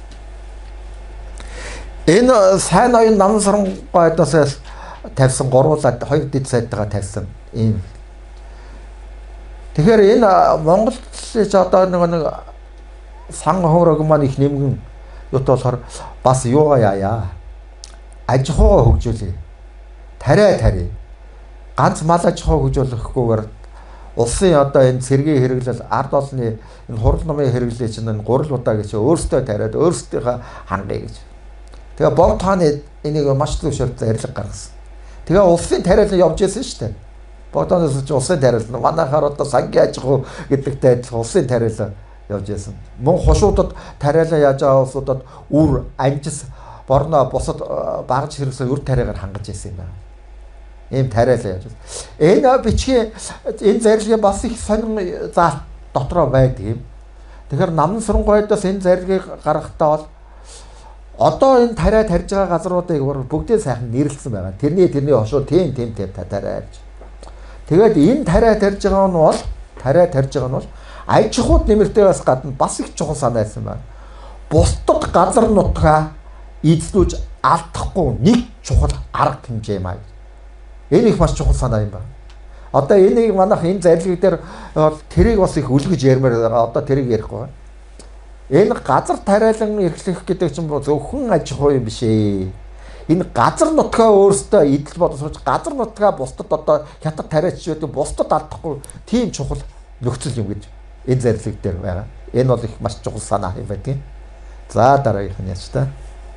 Энэ сайн оюун наман сарангойдоос тавьсан гурвуулаад хоёр дэд сайдтайгаа тавьсан ийм. Тэгэхээр энэ Монголч одоо нэг нэг сан хоорог маань их нэмгэн юут болохоор бас юугаа яая. Аж ахуйгаа хөгжүүлээ. Тариа тари. Ганц мал аж ахуй хөгжүүлэхгүйгээр улсын одоо энэ цэргийн хэрэглэл ард олны энэ хурал номын хэрэглээ чинь энэ гурал удаа гэж өөрсдөө тариад өөрсдийнхөө хангая гэж. Тэгээ Богд хааны энийг маш зөвшөөрөлт зарлиг гаргасан. Тэгээ улсын тариалан явж ирсэн шүү дээ. Богд хаанаас ч улсын тариалан манайхаар одоо сангийн аж ахуй гэдэгтэй адилхан улсын тариалан явж ирсэн. Мөн хушуудад тариалан яаж байгаа улсуудад үр анжис борно бусад багж хэрэгсээ үр тариагаар хангаж ирсэн юм байна. Ийм тариалан яаж. Энэ бичгийн энэ зарлигийн бас их сонин заалт дотроо байдаг юм. Тэгэхээр наман сурангойдоос энэ зарлигийг гаргахдаа бол одоо энэ тариа тарьж байгаа газруудыг бүгдээ сайхан нэрлэлсэн байгаа. Тэрний тэрний хошуу тийм тийм тийм тариа. Тэгээд энэ тариа тарьж байгаа нь бол тариа тарьж байгаа нь бол аж ахуйд нэмэртэйгээс гадна бас их чухал санаасан байна. Бусдад газар нутгаа эзлүүлж алдахгүй нэг чухал арга хэмжээ маа. Энэ их маш чухал санаа юм байна. Одоо энийг манайх энэ зарлиг дээр тэрийг бас их үлгэж ярмаар байгаа. Одоо тэрийг ярих байгаа. Энэ газар тариалан эрхлэх гэдэг чинь зөвхөн аж ахуй юм биш ээ. Энэ газар нутгаа өөрөөсөө эдэл боловсруулж газар нутгаа бусдад одоо хятад тариач байдаг бусдад алдахгүй тийм чухал нөхцөл юм гэж энэ зарлиг дээр байгаа. Энэ бол их маш чухал санаа юм байдаг. За дараагийнх нь яач та.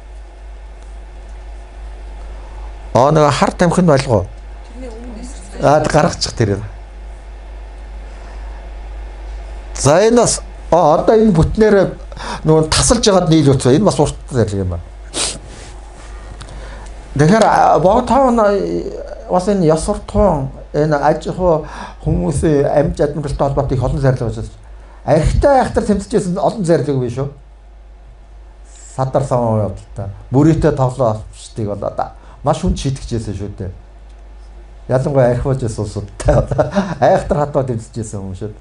Аа нэг хар тамхин байлгоо. Аа гаргачих тэр. За энэ бас а одоо энэ бүтнээр нөгөө тасалж байгаад нийлүүлсэн. Энэ бас урт зарлиг юм байна. Тэгэхээр Богд хаан бас энэ ёс суртахуун энэ аж ахуй хүмүүсийн амьд адмиралтай холбоотой их олон зарлиг байна. Архитай айхтар тэмцэжсэн олон зарлиг биш үү? Садар саван явдалтай. Бүрийтэй тоглоо авчдгийг бол одоо маш хүн шитгэжсэн шүү дээ. Ялангуяа архиважс улсуудтай одоо айхтар хатаа тэмцэжсэн юм шүү.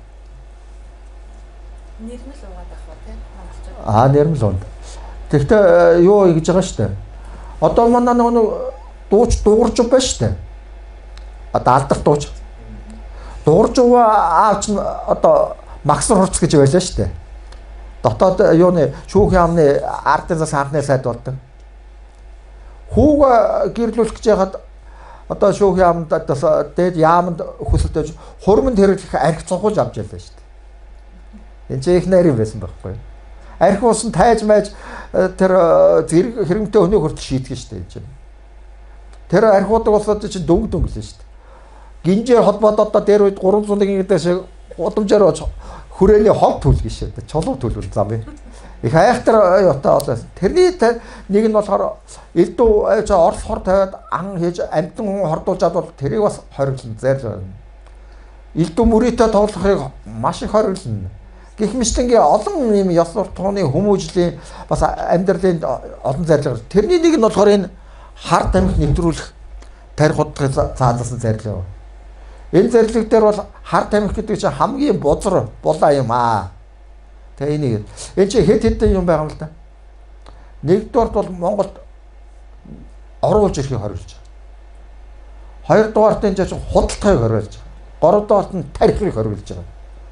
Нэрмэл угаад авах тийм монголчууд. Аа нэрмэл унд. Тэгэхдээ юу гэж байгаа шүү дээ. Одоо манай нэг дууч дуурж байна шүү дээ. Одоо алдар дууч. Дуурж аавч нь одоо Максар хурц гэж байлаа шүү дээ. Дотоод юуны шүүхийн амны ардын зас анхны сайд болдог. Хүүг гэрлүүлэх гэж яхад одоо шүүх яамд дээд яамд хөсөлтөж хурмын тэрэг арх цохуулж авч яллаа шүү дээ. Энд чи их нарийн байсан байхгүй юу? Арх уусан тайж майж тэр зэрэг хэрэмтэй өнөө хүртэл шийтгэн шүү дээ энэ чинь. Тэр архуудаг болоод чи дөнгө дөнгөлөө шүү дээ. Гинжээр холбоод одоо дээр үед гурван зууны гэдэг шиг удамжаар хүрээний хог түлгэн шүү дээ. Чулуу түлвэл зам юм. Их айхтар ятаа болоо. Тэрний нэг нь болохоор элдв айж орс хор тавиад ан хийж амтан хүн хордуулжаад бол тэрийг бас хориглон зайлшгүй. Элдв мөрөөдөө тоглохыг маш их хориглон. Гэх мэтлэнгийн олон юм ёс суртахууны хүмүүжлийн бас амьдралын олон зарлага. Тэрний нэг нь болохоор энэ хар тамхи нэвтрүүлэх тарих удахыг заалсан зарлага. Энэ зарлаг дээр бол хар тамхи гэдэг чинь хамгийн бузар булаа юм аа. Тэгээ энийг энэ чи хэд хэдэн юм байгаа юм л да. Нэгдүгээрт бол Монголд оруулж ирэхийг хориглож байгаа. Хоёрдугаарт энэ чинь худалдааг хориглож байгаа. Гуравдугаарт нь тарихыг хориглож байгаа.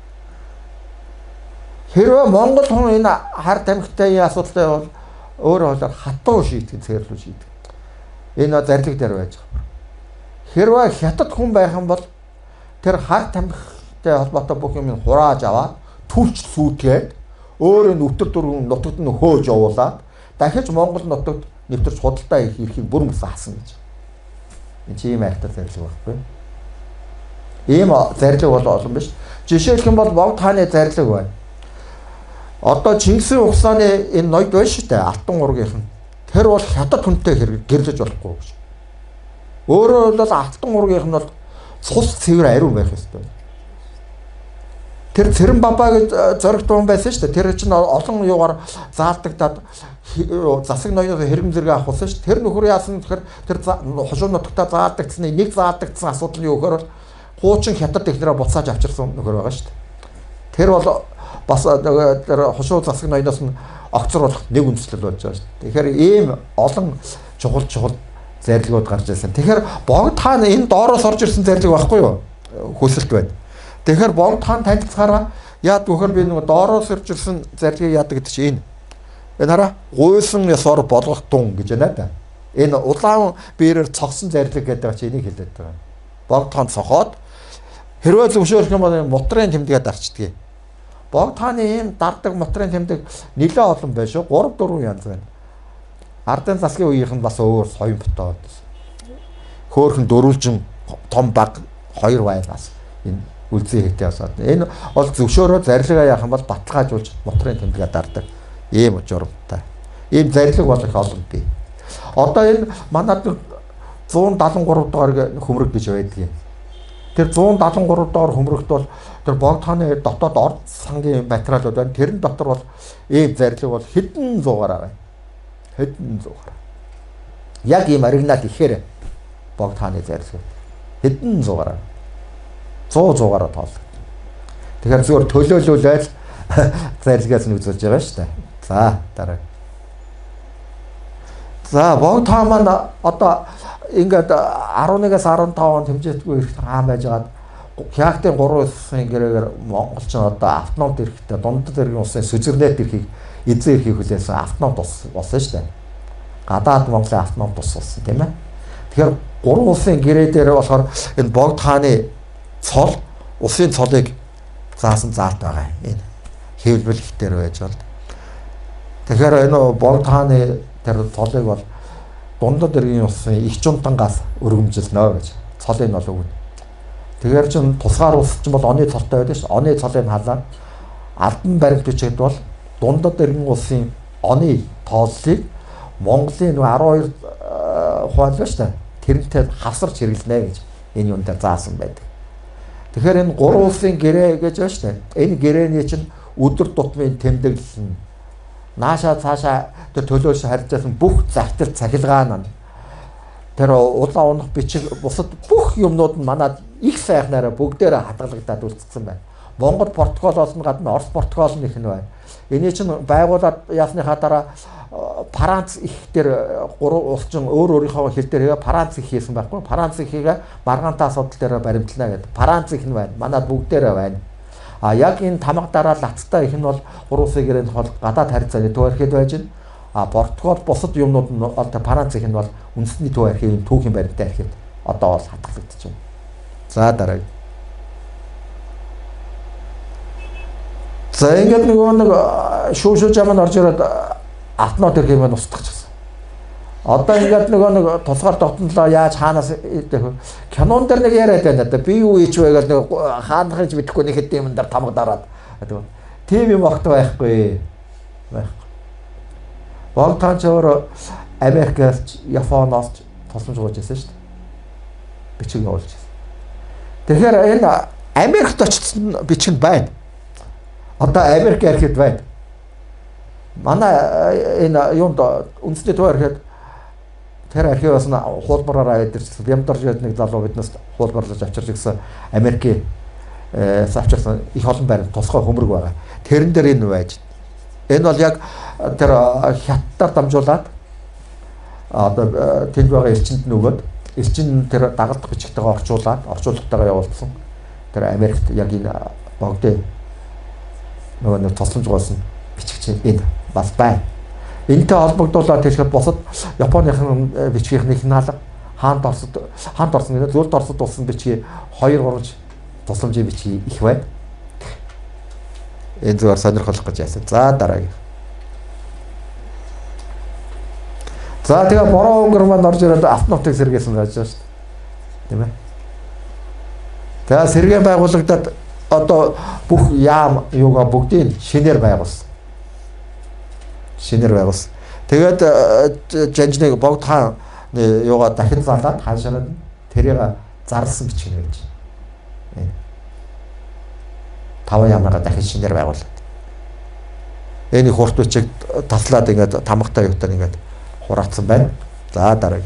Хэрвээ Монгол хүн энэ хар тамхитай асуудалтай бол өөрөө бол хатуу шийтгэн цэрлүү шийдэг. Энэ зарлаг дээр байж байгаа. Хэрвээ хятад хүн байх юм бол тэр хар тамхитай холбоотой бүх юм хурааж аваад түлч сүйтгээд өөрөө нүтэр дөрвөн нутагт нь хөөж явуулаад дахиж Монгол нутагт нэвтэрч худалдаа хийх эрхийг бүрэн заасан гэж. Энэ чи ийм айхтар зарлаг байхгүй. Ийм зарлаг бол олон биш. Жишээлх юм бол Богд хааны зарлаг байна. Одоо Чингисийн ухсааны энэ ноёд байна шүү дээ. Алтан ургийнх нь. Тэр бол хятад хүнтэй хэрэг гэрлэж болохгүй гэж. Өөрөө бол алтан ургийнх нь бол цус цэвэр ариун байх ёстой. Тэр Цэрэн бабаа гэж зоригт хүн байсан шүү дээ. Тэр чинь олон юугаар заалтагдаад засаг ноёноос хэрэм зэрэг авахсан шүү дээ. Тэр нөхөр яасан гэхээр тэр хошуу нутагтаа заалдагдсны нэг заалдагдсан асуудал нь юу гэхээр бол хуучин хятад ихнэрээ буцааж авчирсан нөхөр байгаа шүү дээ. Тэр бол бас тэр хошуу засаг ноёноос нь огцруулах нэг үндэслэл болж байгаа шүү дээ. Тэгэхээр ийм олон чухал чухал зарилгууд гарч ирсэн. Тэгэхээр Богд хаан энэ доороос орж ирсэн зарлиг байхгүй юу? Хөсөлт байна. Тэгэхээр Богд хаан танилцахаараа яад вөхөр би нэг доороос ирж ирсэн зарлигийг яадаг гэдэг чинь энэ. Энэ хараа гуйсан ёсоор болгох дун гэж байна да. Энэ улаан биерээр цогсон зарлиг гэдэг чинь энийг хэлээд байгаа. Богд хаан цохоод хэрвээ зөвшөөрөх юм бол мутрын тэмдгээд арчдаг. Богд хааны ийм дардаг мотрын тэмдэг нэлээд олон байж шүү. гурав дөрвөн янз байна. Ардын засгийн үеийнх нь бас өөр соён ботоод. Хөөхөн дөрвөлжин том баг хоёр бай бас энэ үлзий хэтэй асаад. Энэ бол зөвшөөрөө зарилгаа яах юм бол баталгаажуулж мотрын тэмдэгээ дардаг. Ийм журамтай. Ийм зарилга бол их олон бий. Одоо энэ манад зуун дадлан гурав дугаар хөмрөг гэж байдаг юм. Тэр зуун дадлан гурав дугаар хөмрөгт бол тэр Богд хааны дотоод орд сангийн материалууд байна. Тэрэн дотор бол ийм зарилга бол хэдэн зуугаараа байна. Хэдэн зуугаар. Яг ийм оригинал ихээр Богд хааны зарилга. Хэдэн зуугаараа. сто зуугаараа тоолдог. Тэгэхээр зөвхөн төлөөлүүлээд зарилгаас нь үзүүлж байгаа шүү дээ. За дараа. За Богд хаан маань одоо ингээд арван нэгээс арван таван он хэмжээдгүй их хаан байжгаад Хягтын гурван улсын гэрээгээр монголчин одоо автономд эрэхтэй дундад иргэн улсын сүзэрнэт эрхийг эзэн эрхийг хүлээсэн автономд улс болсон шүү дээ. Гадаад Монголын автономд улс болсон тийм ээ. Тэгэхээр гурван улсын гэрээ дээр болохоор энэ Богд хааны цол улсын цолыг заасан заалт байгаа. Энэ хэвлэл ихтер байж бол. Тэгэхээр энэ Богд хааны тэр цолыг бол дундад иргэн улсын их чунтангаас өргөмжилнө гэж. Цолыг нь бол өгнө. Тэгэхээр чин тусгаар улс чинь бол оны цолтой байдаг ш. Оны цолыг халаад албан баримт бичээд бол дундад иргэн улсын оны тооллыг Монголын арван хоёр хууль ба ш. Тэрнтэй хавсарч хэрэглэнэ гэж энэ юм дээр заасан байдаг. Тэгэхээр энэ гурван улсын гэрээ гэж байна ш. Энэ гэрээний чинь өдөр тутмын тэмдэглэл нь нааша цаашаа тэр төлөөс харьцаасан бүх захидал цахилгаан нь тэр улаан унах бичиг бусад бүх юмнууд нь манад их сайхнаараа бүгдээрээ хадгалагдаад үлдсэн байна. Монгол протоколоос нь гадна Орос протокол нь их нь байна. Эний чинь байгуулад ясныхаа дараа Франц их дээр гурван улсын өөр өөрийнхөө хэл дээр Франц их хийсэн байхгүй. Франц ихийг маргаантай асуудал дээр баримтлана гэдэг. Франц их нь байна. Манад бүгдээрээ байна. А яг энэ тамга дараа лацтай их нь бол гурван улсын гэрээнд хол гадаад харьцааны төв архид байж байна. А протокол бусад юмнууд нь бол Франц их нь бол үндэсний төв архивын түүхийн баримттай архив одоо бол хатгалагдчих юм. За дараагийн. За ингээд нөгөө нэг шүүх шүүж аман орж ирээд автонот ирэх юм устгахчихсан. Одоо ингээд нөгөө нэг тусгаар дотнолоо яаж хаанаас идэх вэ? Кинон дээр нэг яриад байна да. Би юу хийж вэ гэж нэг хаанах гэж мэдэхгүй нэг хэдэн юм дээр тамга дараад. Тийм юм огт байхгүй. Байхгүй. Богдхан ч өөр Америкаас, Японоос тусламж гуйж байсан шүү дээ. Бичиг явуулж байсан. Тэгэхээр энэ Америкт очсон бичиг байна. Одоо Америк архив байна. Манай энэ юунд үндэсний төв архив тэр архиваас нь хуулбараараа идэрсэн. Бямдарж яд нэг залуу биднээс хуулбарлаж авчирч гисэн Америкийн авчирсан их олон байр тусгай хөмрөг байгаа. Тэрэн дээр энэ байж. Энэ бол яг тэр хятадаар дамжуулаад одоо тэнд байгаа элчинд нөгөөд элчин тэр дагалдах бичгтэйгээ орчуулад орчуулгатайгаа явуулсан. Тэр Америкт яг энэ богдөө нөгөө нэг тусламж гоосон бичиг чинь энэ бас байна. Энэтэй холбогдуулаад тэгэхээр босод Японыхын бичгийнхний хаалга хаанд орсод хаанд орсон гэдэг зөвлөлд орсод болсон бичгийг хоёр гурван тусламжийн бичгийг их байна. Энэ зүгээр сонирхолтой гэж яасан. За дараагийн. За тэгээ бороо өнгөр маань орж ирээд автонотыг сэргээсэн байж байгаа шүү дээ. Тийм ээ. Тэгээ сэргээ байгуулагдаад одоо бүх яам юугаа бүгдийг шинээр байгуулсан. Шинээр байгуулсан. Тэгээд жанжныг богдхан юугаа дахин залаад хаашаад тэрийг зарласан бичих юм гэж. Таван ямнага дахин шинээр байгуулад. Энэ хурд бичиг таслаад ингээд тамгатай юутаар ингээд хураацсан байна. За дараагийн.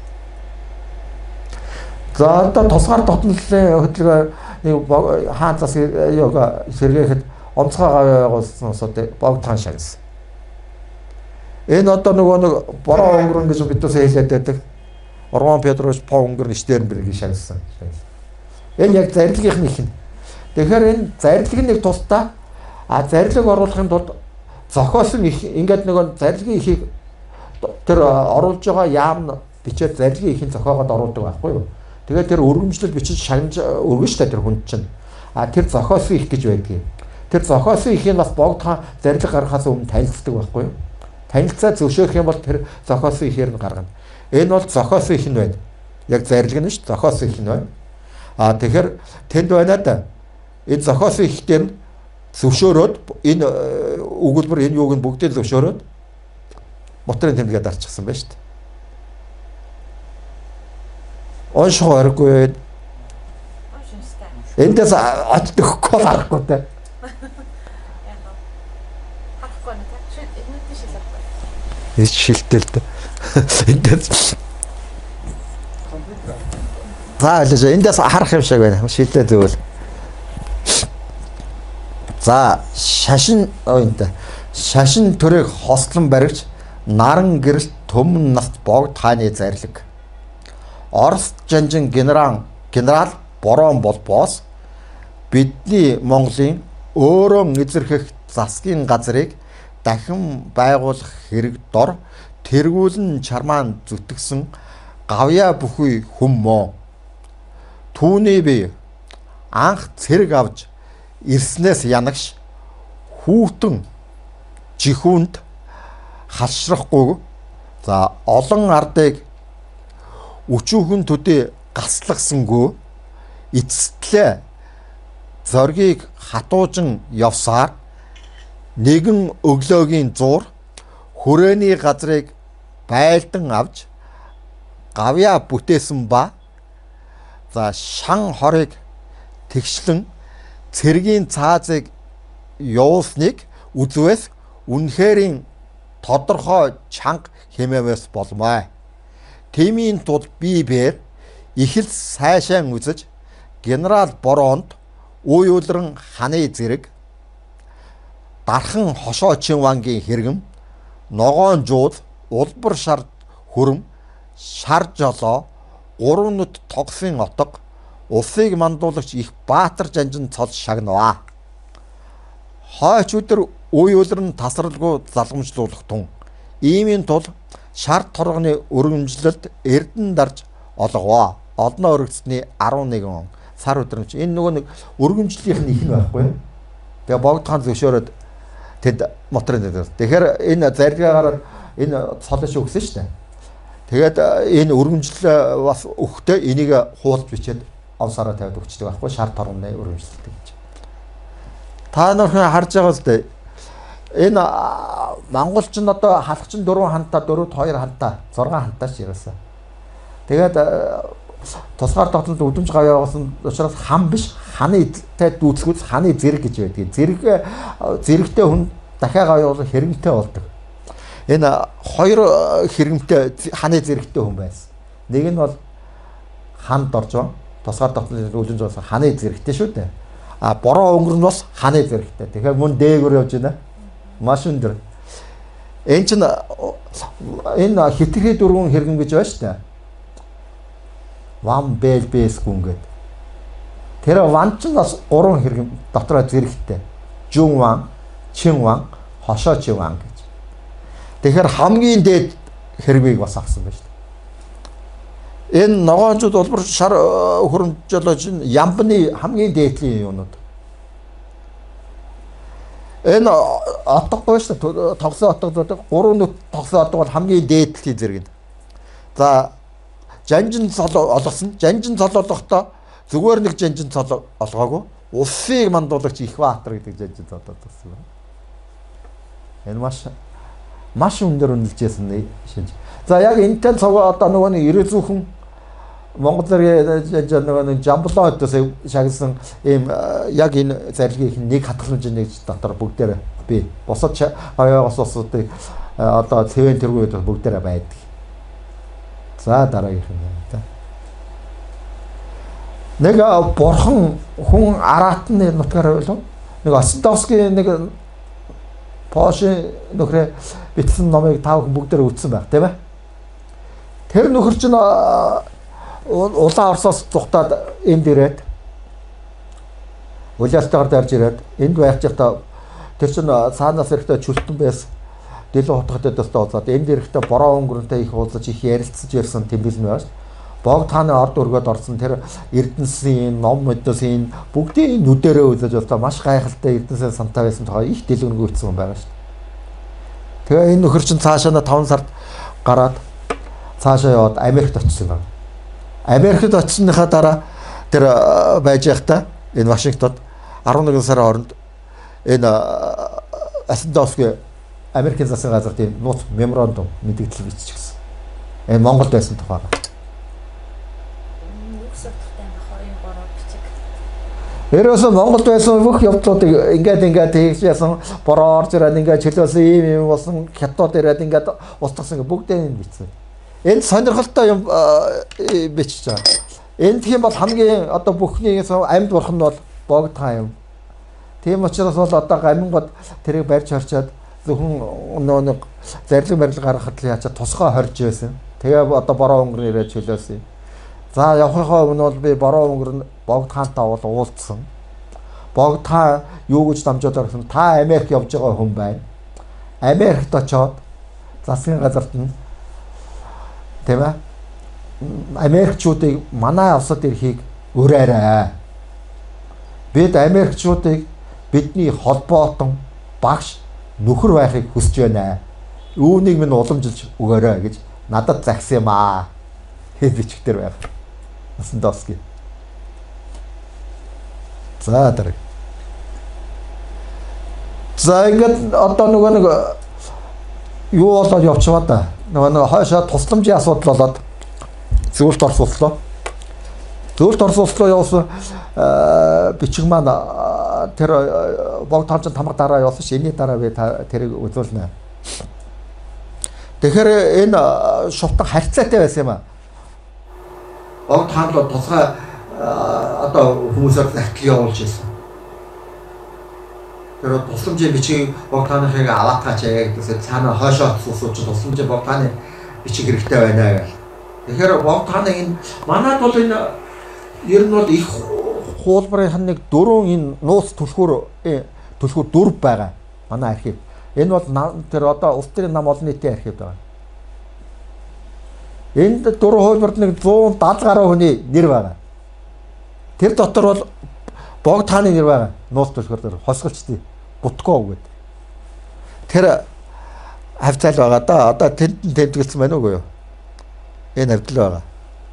За одоо тусгаар дотнолын хөтөлбөр нэг хаан зас юугаа сэргээхэд онцгой гавь байгуулсан усууд богдхан шагнасан. Энэ одоо нөгөө нэг бороо өнгөрөн гэж бидээс хэлээд байдаг. Ормон Петрович по өнгөрн Штернбергийг шагнасан. Энэ яг зарилгын их нь. Тэгэхээр энэ зарилгын нэг тусдаа а зарилэг оруулахын тулд зохиосон их ингээд нөгөө зарилгын ихийг тэр оруулж байгаа яам бичээд зарилгын ихийн зохиогоод оруулдаг байхгүй юу? Тэгээд тэр өргөмжлөл бичиж шагнаж өргөн штэ тэр хүн чинь. А тэр зохиосон их гэж байдгийг. Тэр зохиосон ихийг бас богдхан зарилга гаргахаас өмнө танилцдаг байхгүй юу? Танилцаа зөвшөөрөх юм бол тэр зохиосон ихээр нь гаргана. Энэ бол зохиосон их нь байна. Яг зарилга нь ш зохиосон их нь байна. А тэгэхээр тэнд байна да. Энэ зохиосон их дээр зөвшөөрөөд энэ өгүүлбэр энэ юуг нь бүгдийг зөвшөөрөөд моторын тэмдэглээд арчихсан байна шүү дээ. Онших аргагүй. Эндээс очдохгүй харахгүй те. Эс шилтэл дээ. Эндээс За л эндээс харах юм шиг байна. Шилтэй зөвөл. За шашин оюунтай. Шашин төрийг хослон баригч наран гэрэлт төмөн наст богд хааны зарлиг. Орос жанжин генерал генерал Борон болбоос бидний Монголын өөрөө эзэрхэх засгийн газрыг дахин байгуулах хэрэг дор тэргүүлэн чармаан зүтгэсэн гавья бүхий хүммөө түүний би анх цэрэг авч ирснээс янагш хүүтэн жихүүнд халшрахгүй за олон ардыг өчүүхэн төдий гаслагсангүй эцэслээ зоргийг хатуужин явсаар нэгэн өглөөгийн зуур хүрээний газрыг байлдан авч гавья бүтээсэн ба за шан хорыг тэгшлэн цэргийн цаазыг явуулсныг үзвээс үнэхэрийн тодорхой чанга хэмээмээс болмоо. Тэмийн тул би бээр их л сайшаан үзэж генерал Боронд үе үлрэн ханы зэрэг дархан хошоо чинвангийн хэрэгм ногоон жууд улбар шар хүрм шар жолоо гурван нүд тогсын отго улсыг мандуулагч их баатар жанжин цол шагнаваа. Хойч өдөр үе үлрэн тасралгүй залгамжлуулах тун иймийн тул шар торгоны өргөмжлөлд эрдэн дарж олгоо. олноо өргөцсөний арван нэгэн он сар өдрөмж. Энэ нөгөө нэг өргөмжлийнх нь их нь байхгүй. Тэгээ богд хаан зөвшөөрөөд тэд моторын дээр. Тэгэхээр энэ зарилгаагаар энэ цолош өгсөн шүү дээ. Тэгээд энэ өргөмжлөл бас өгөхдөө энийг хуулж бичээд овсараа тавьд өгчдөг байхгүй шар торгоны өргөмжлөлтэй гэж. Та нар харж байгаа л дээ. Энэ монголч нь одоо халахчин дөрвөн хантаа дөрөвд хоёр хантаа зургаан хантаач ерөөсөө. Тэгээд тусгаар тогтнолд өдөрж гавь явуулсан учраас хам биш ханы эдтэй дүүцгүүц ханы зэрэг гэж байдаг. Зэрэг зэрэгтэй хүн дахиад гавь явуулсан хэрэгмтэй болдог. Энэ хоёр хэрэгмтэй ханы зэрэгтэй хүн байсан. Нэг нь бол ханд орж байгаа. Тусгаар тогтнолд өдөрж явуулсан ханы зэрэгтэй шүү дээ. А бороо өнгөр нь бас ханы зэрэгтэй. Тэгэхээр мөн дээгүүр явж байна. Маш өндөр. Энэ чинь энэ хитрхи дөрвөн хэрэгм гэж байна шүү дээ. Ван бэл бэс гүн гэдэг. Тэр ван ч бас гурван хэрэгм дотроо зэрэгтэй. Жүн ван, чин ван, хошоо чин ван гэж. Тэгэхээр хамгийн дээд хэрмийг бас авсан байна шүү дээ. Энэ ногоончууд улбар шар хөрөмжлөж ямбны хамгийн дээдлийн юунууд. Энэ отгохгүй шүү дээ. Тогсон отгод гурван нүт тогсон отгод хамгийн дээдлийн зэрэг. За жанжин цол олгосон. Жанжин цол олгохдоо зүгээр нэг жанжин цол олгоогүй. Усыг мандуулагч Ихбаатар гэдэг жанжин цол олгосон. Энэ маш маш өндөр үнэлжсэн шинж. За яг энэтэй цог одоо нөгөө нэг ерөө зөвхөн Монгол зэрэг нөгөө нэг жамблоо өдөөс шагнасан ийм яг энэ зарилгын нэг хатгаламжны дотор бүгдээр би босод аяагаас усуудыг одоо цэвэн тэргүүд бүгдээр байдаг. За дараагийнх нь. Нэг бурхан хүн аратны нутгаар байлаа. Нэг Остовский нэг Поши нөхрөө бичсэн номыг тав хүн бүгдээр үтсэн баг, тийм ээ. Тэр нөхөр чинь улаан Оросоос тухтаад энд ирээд Улаастайгаар дарж ирээд энд байх чадаа тэр чинь цаанаас ирэхдээ чөлтөн байсан. Дэлгэн хотгодод тусдаад энд ирэхдээ бороо өнгөрөнтэй их уулзаж их ярилцаж ирсэн тэмдэглэл нь байна. Богд хааны орд өргөд орсон тэр Эрдэнэсийн ном мэдээсийн бүгдийн нүдэрээ үзэж болоо маш гайхалтай Эрдэнэсийн сантай байсан тухай их дэлгэрэнгүй ütсэн байгаа шүү дээ. Тэгээ энэ нөхөр чинь цаашаа таван сард гараад цаашаа яваад Америкт очсон байна. Америкт очсныхаа дараа тэр байж байхдаа энэ Вашингтонд арван нэгэн сарын хооронд энэ Осиндовский Америкийн засгийн газар тийм нууц меморандум мэдээлэл биччихсэн. Энэ Монголд байсан тухай. Ерөөсөө Монголд байсан бүх явдлуудыг ингээд ингээд хийж яасан бороо орж ирээд ингээд чөлөөсөн ийм юм болсон хятад ирээд ингээд устгасан бүгдээ энэ бичсэн. Энэ сонирхолтой юм бичиж байгаа. Энэ тийм бол хамгийн одоо бүхний амьд бурхан нь бол богд хаан юм. Тийм учраас бол одоо гамингод тэрийг барьж харчаад зөвхөн нөө нэг зарилга барилга гаргахад л яачаа тусгай хорж байсан. Тэгээ одоо бороо өнгөр ирээд чөлөөсөн. За явахынхаа өмнө бол би бороо өнгөр богд хаантай бол уулзсан. Богд хаан юу гэж дамжуулаад гэсэн та Америк явж байгаа хүн байна. Америкт очоод засгийн газарт нь тийм ээ Америкчуудыг манай улсад ирэхийг ураарай. Бид Америкчуудыг бидний холбоотон багш нөхөр байхыг хүсэж байна. Үүнийг минь уламжилж өгөөрэй гэж надад загсан юм аа. Хэд бичгтэр байх. Осиндовский. За дараа. За ингээд одоо нөгөө нэг юу болоод явчихваа да. Нөгөө нэг хойшоо тусламжийн асуудал болоод зөвлөлт орсууллаа. Зөвлөлт орсууллаа явуулсан бичиг маань тэр богд хаанч тамга дараа явуулсан ш. Энэний дараа би тэрийг үзүүлнэ. Тэгэхээр энэ шувтан харьцаатай байсан юм аа. Богд хаан бол тусгай одоо хүмүүсээр захил явуулж ирсэн. Тэр тусламжийн бичгийг богд хааныхыг аваатгаач яа гэдэгсээ цаана хойшоо сууж тусламжийн богд хааны бичиг хэрэгтэй байна гэх. Тэгэхээр богд хааны энэ манайд бол энэ ер нь бол их хуулбарын нэг дөрөв энэ нууц түлхүүр түлхүүр дөрв байгаа. Манай архив. Энэ бол тэр одоо улс төрийн нам олон нийтийн архив байгаа. Энд дөрвөн хувилбарт нэг зуун дадлан гаруй хүний нэр байгаа. Тэр дотор бол богд хааны нэр байгаа. Нуус төлхөр дээр хосголчдын Бутков гэдэг. Тэр хавцаал байгаа да. Одоо тэнд тэмдэглэсэн байна уу юу? Энэ хавцал байгаа.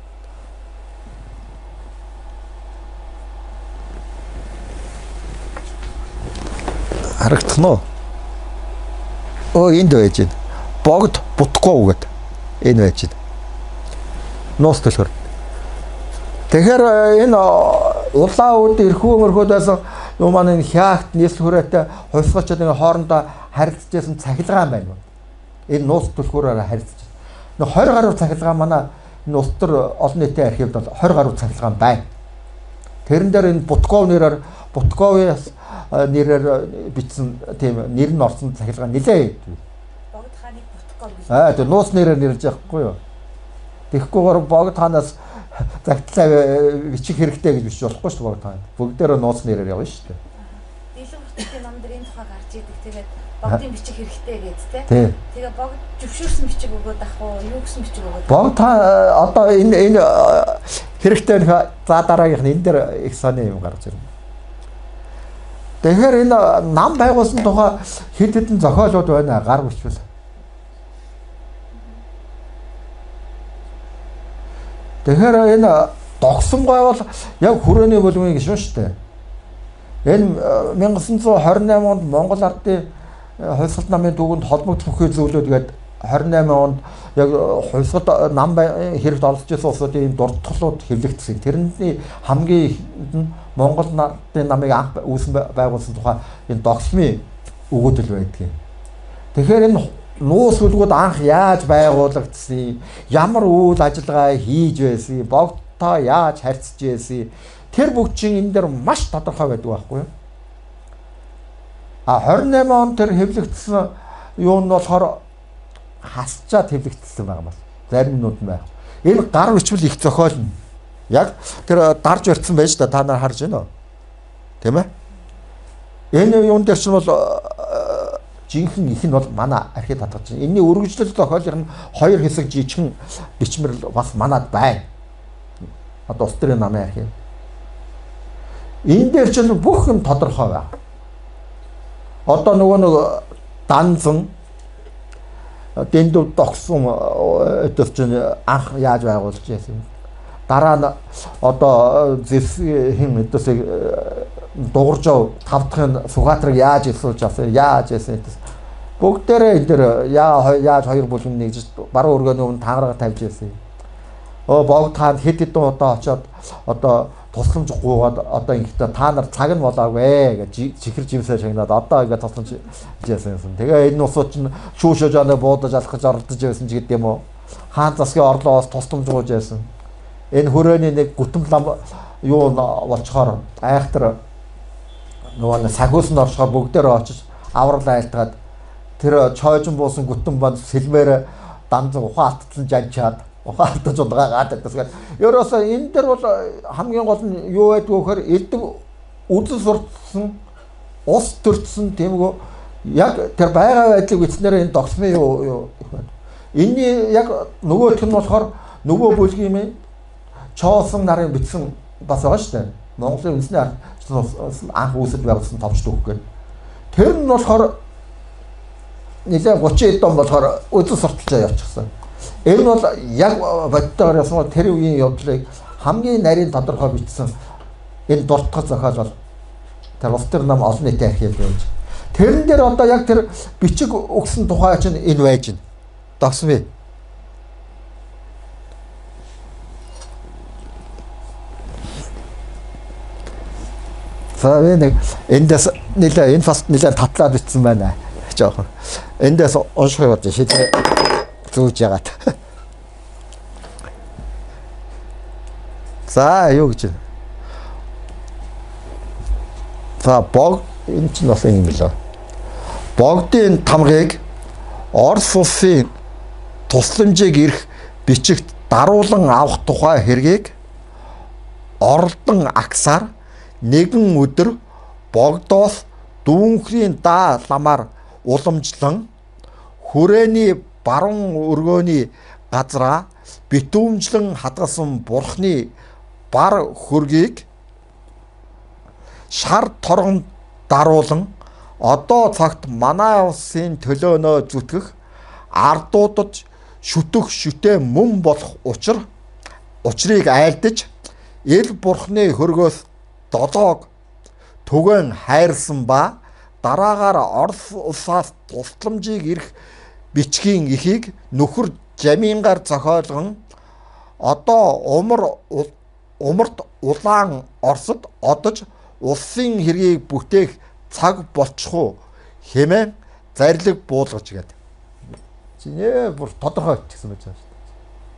Харагдах нь уу? Оо энд байж байна. Богд Бутков гэдэг. Энэ байж байна. Нуус төлхөр. Тэгэхээр энэ улаан үед эрхүү мөрхөд байсан юм маань энэ хяагт нийслэл хүрээтэй хувьсгалчид ингээ хоорондоо харилцаж байсан цахилгаан байна. Энэ нуус төлхөөрөөр харилцаж. Нэг двадцать гаруй цахилгаан манай энэ улс төр олон нийтийн архивд бол двадцать гаруй цахилгаан байна. Тэрэн дээр энэ Бутков нэрээр Бутковоос нэрээр бичсэн тийм нэр нь орсон цахилгаан нэлээ. Богд хааны Бутков гэж. Аа тэр нуус нэрээр нэрлэж байхгүй юу? Тэгэхгүйгээр богд хаанаас загтлаа бичих хэрэгтэй гэж биш болохгүй шүү дээ. Богд хаан. Бүгдээрээ нуус нэрээр явна шүү дээ. Дийлэн хотын номдэр энэ тухай гарч идэг. Тэгээд богдын бичих хэрэгтэй гэж тэ. Тэгээ богд зөвшөөрсөн бичиг өгөөд ах уу? Юу гэсэн бичиг өгөөд? Богд хаан одоо энэ энэ хэрэгтэй за дараагийнх нь энэ дээр их сони юм гарч ирнэ. Тэгэхээр энэ нам байгуулсан тухай хэд хэдэн зохиолууд байна гар бичвэл. Тэгэхээр энэ догсомгой бол яг хүрээний бүлгийн гишүүн шүү дээ. Энэ 천구28 онд Монгол ардын хувьсгал намын түүхэнд холбогдох бүхий зүйлүүд гээд двадцать восемь онд яг хувьсгал нам хэрэгт олж ирсэн улсуудын дурдтгалууд хэвлэгдсэн. Тэрний хамгийн ихэнд нь Монгол ардын намыг анх үүсэн байгуулсан тухай энэ догсмын өгөөдөл байдгийг. Тэгэхээр энэ нуус үлгүүд анх яаж байгуулагдсан, ямар үйл ажиллагаа хийж байсан, богдтой яаж харьцаж байсан, тэр бүгд чинь энэ дээр маш тодорхой байдаг байхгүй юу? А двадцать восемь он тэр хэвлэгдсэн юу нь болохоор хасчаад хэвлэгдсэн байгаа мас. Зарим нүд нь байх. Энэ гар бичвэл их зохиолно. Яг тэр дарж барьсан байж та та нар харж байна уу? Тийм ээ? Энэ юун дээр чинь бол жинхэнэ их нь бол манай архив татгаж байна. Энэний үргэлжлэл зохиолын хоёр хэсэг жижигхэн бичмэр бас манад байна. Одоо улс төрийн намын архив. Энэ дээр чинь бүх юм тодорхой байна. Одоо нөгөө нэг данзан дэндүү тогсон өдөр чинь анх яаж байгуулж байсан. Дараа нь одоо зэвсгийн өдөөсөө дууржав тав дахын Сүхбаатарыг яаж илсүүлж авсан, яаж яасан гэдэг. Бүгдээрээ энэ дэр яаж хоёр бүлэг нэгж баруун өргөний өмнө таагараа тавьж яасан. Оо богд хаан хэд хэдэн удаа очиод одоо тусламж гуугаад одоо ингэхдээ та нар цаг нь болоогүй гэж чихэр жимсээ шагнаад одоо ингэ тусламж хийжсэн юм. Тэгээ энэ усууд чинь шүүшөөж анаа буудаж алах гэж оролдож байсан ч гэдэм үү. Хаан засгийн орлоос тусламж гууж байсан. Энэ хүрээний нэг гүтэн лам юу болчоор айхтар нөгөө сахиус нь оршихоор бүгдээрээ очиж аврал айлтгаад тэр чойжон буусан гүтэн банд сэлмээр данз ухаан алдсан жанчаад ухаан алдаж удаагаад гэдэгсгээд ерөөсөө энэ дэр бол хамгийн гол нь юу байдг вэ гэхээр элдэг үдэл суртсан ус төрсөн тиймгүй яг тэр байгаа байдлыг бичснээр энэ догсмын юу юу энэний яг нөгөөх нь болохоор нөгөө бүлгийн юм чоосон нарын бичсэн бас байгаа шүү дээ. Монголын үндэсний анх үүсэж байгуулсан товч түүх гэх. Тэр нь болохоор нэлээ гучин эд он болохоор үдэл сурталчаа явчихсан. Энэ бол яг бодтойгоор ясмаа тэр үеийн явдлыг хамгийн нарийн тодорхой бичсэн энэ дуртгал зохиол бол тэр улс төр нам олон нийтийн архив байж. Тэрэн дээр одоо яг тэр бичиг өгсөн тухай чинь энэ байж гин. Догсмын За энэ эндээс нэлээ энэ фаст нэлээ татлаад битсэн байна. Жохон. Эндээс унших яваад шийдээ зүүж ягаад. За юу гэж. За бог энэ ч бас юм билээ. Богдын тамгыг Орос улсын тусламжийг ирэх бичигт даруулан авах тухай хэргийг Орлон агсаар нэгэн өдөр богдоос дүүнхрийн даа ламаар уламжлан хүрээний баруун өргөөний газраа битүүмжлэн хадгалсан бурхны бар хөргийг шар торгонд даруулан одоо цагт манай улсын төлөөнөө зүтгэх ардуудад шүтэх шүтээ мөн болох учир учрыг айлдаж ил бурхны хөргөөс долоог түгэн хайрлсан ба дараагаар Орос улсаас тусламжийг ирэх бичгийн ихийг нөхөр жамингаар зохиолгон одоо умар умарт улаан Оросд одож улсын хэргийг бүтээх цаг болчихоо хэмээн зарлиг буулгаж гээд. Чинээ бүр тодорхой хэлсэн байж байгаа шүү дээ.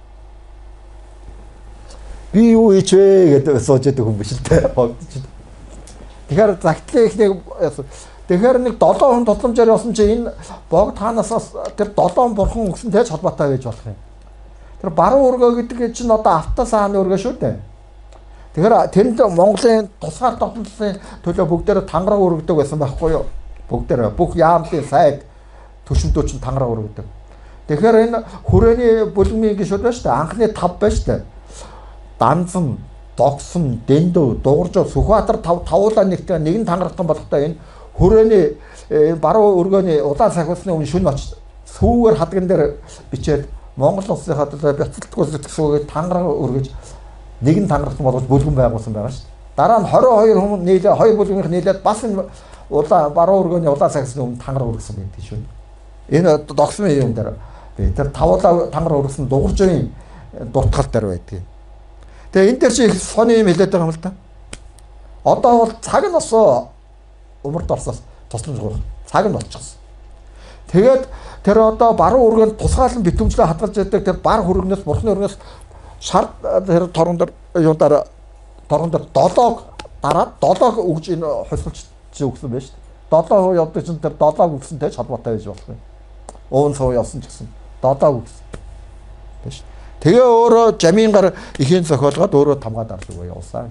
Би юу хийж вэ гэдэг сууж байгаа хүн биш л дээ. Тэгэхээр загтлын ихнийг тэгэхээр нэг долоон хүн тусламжаар явсан чи энэ бог таанаас тэр долоон бурхан өгсөнтэй ч холбоотой байж болох юм. Тэр баруун өргөө гэдэг чинь одоо автаа сааны өргөө шүү дээ. Тэгэхээр тэнд Монголын тусгаар тогтнолын төлөө бүгдээрээ тангараг өргөдөг байсан байхгүй юу? Бүгдээрээ бүх яамлын сайд төшөндөө чинь тангараг өргөдөг. Тэгэхээр энэ хүрээний бүлгмийн гişүүд байна шүү дээ. Анхны тав байна шүү дээ. Данзан, Догсон, Дэндүү, Дугаржоо, Сүхбаатар тав тавуулаа нэгтэй нэгэн тангарагтан болохтой энэ хүрээний энэ баруун өргөөний улаан сахиусны үн шүн очиж сүүгээр хадган дээр бичээд Монгол улсынхаа төлөө бяцалтгүй зүтгэсүүгээ тангараг өргөж нэгэн тангарагтан болгож бүлгэн байгуулсан байгаа шүү дээ. Дараа нь двадцать two хүн нийлээ хоёр бүлгэнийх нийлээд бас энэ улаан баруун өргөөний улаан сахиусны үн тангараг өргөсөн байдаг шүү. Энэ Догсмын юм дээр би тэр тавуулаа тангараг өргөсөн Дугаржоогийн дутгал дээр байдаг. Тэгээ энэ дээр чи их сони юм хэлээд байгаа юм л да. Одоо бол цаг нь осоо умард Оросоос тусламж гуйх. Цаг нь болчихсон. Тэгээд тэр одоо баруун өргөнд тусгаалan битүүмжлээ хадгалж яадаг тэр бар хөргнөөс бурхны өргнөөс шар тэр торон дээр юундаар торон дээр долоог дараад долоог өгж энэ хосолч өгсөн байж шүү дээ. долоо явдаг чинь тэр долоог өгсөнтэй ч холбоотой байж болох юм. Уун суу явсан ч гэсэн долоог өгсөн. Тэ шүү. Тэгээ өөрөө жамингаар ихийн зохиолгоод өөрөө тамгаад арж өгөө явуулсан.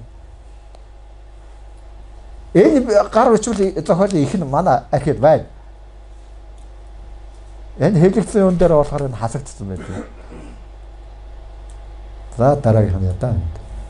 Энэ гар бичвэл зохиолын их нь манай архид байна. Энэ хэвлэгдсэн юм дээр болохоор энэ хасагдсан байдаг. За дараагийнх нь ядаа.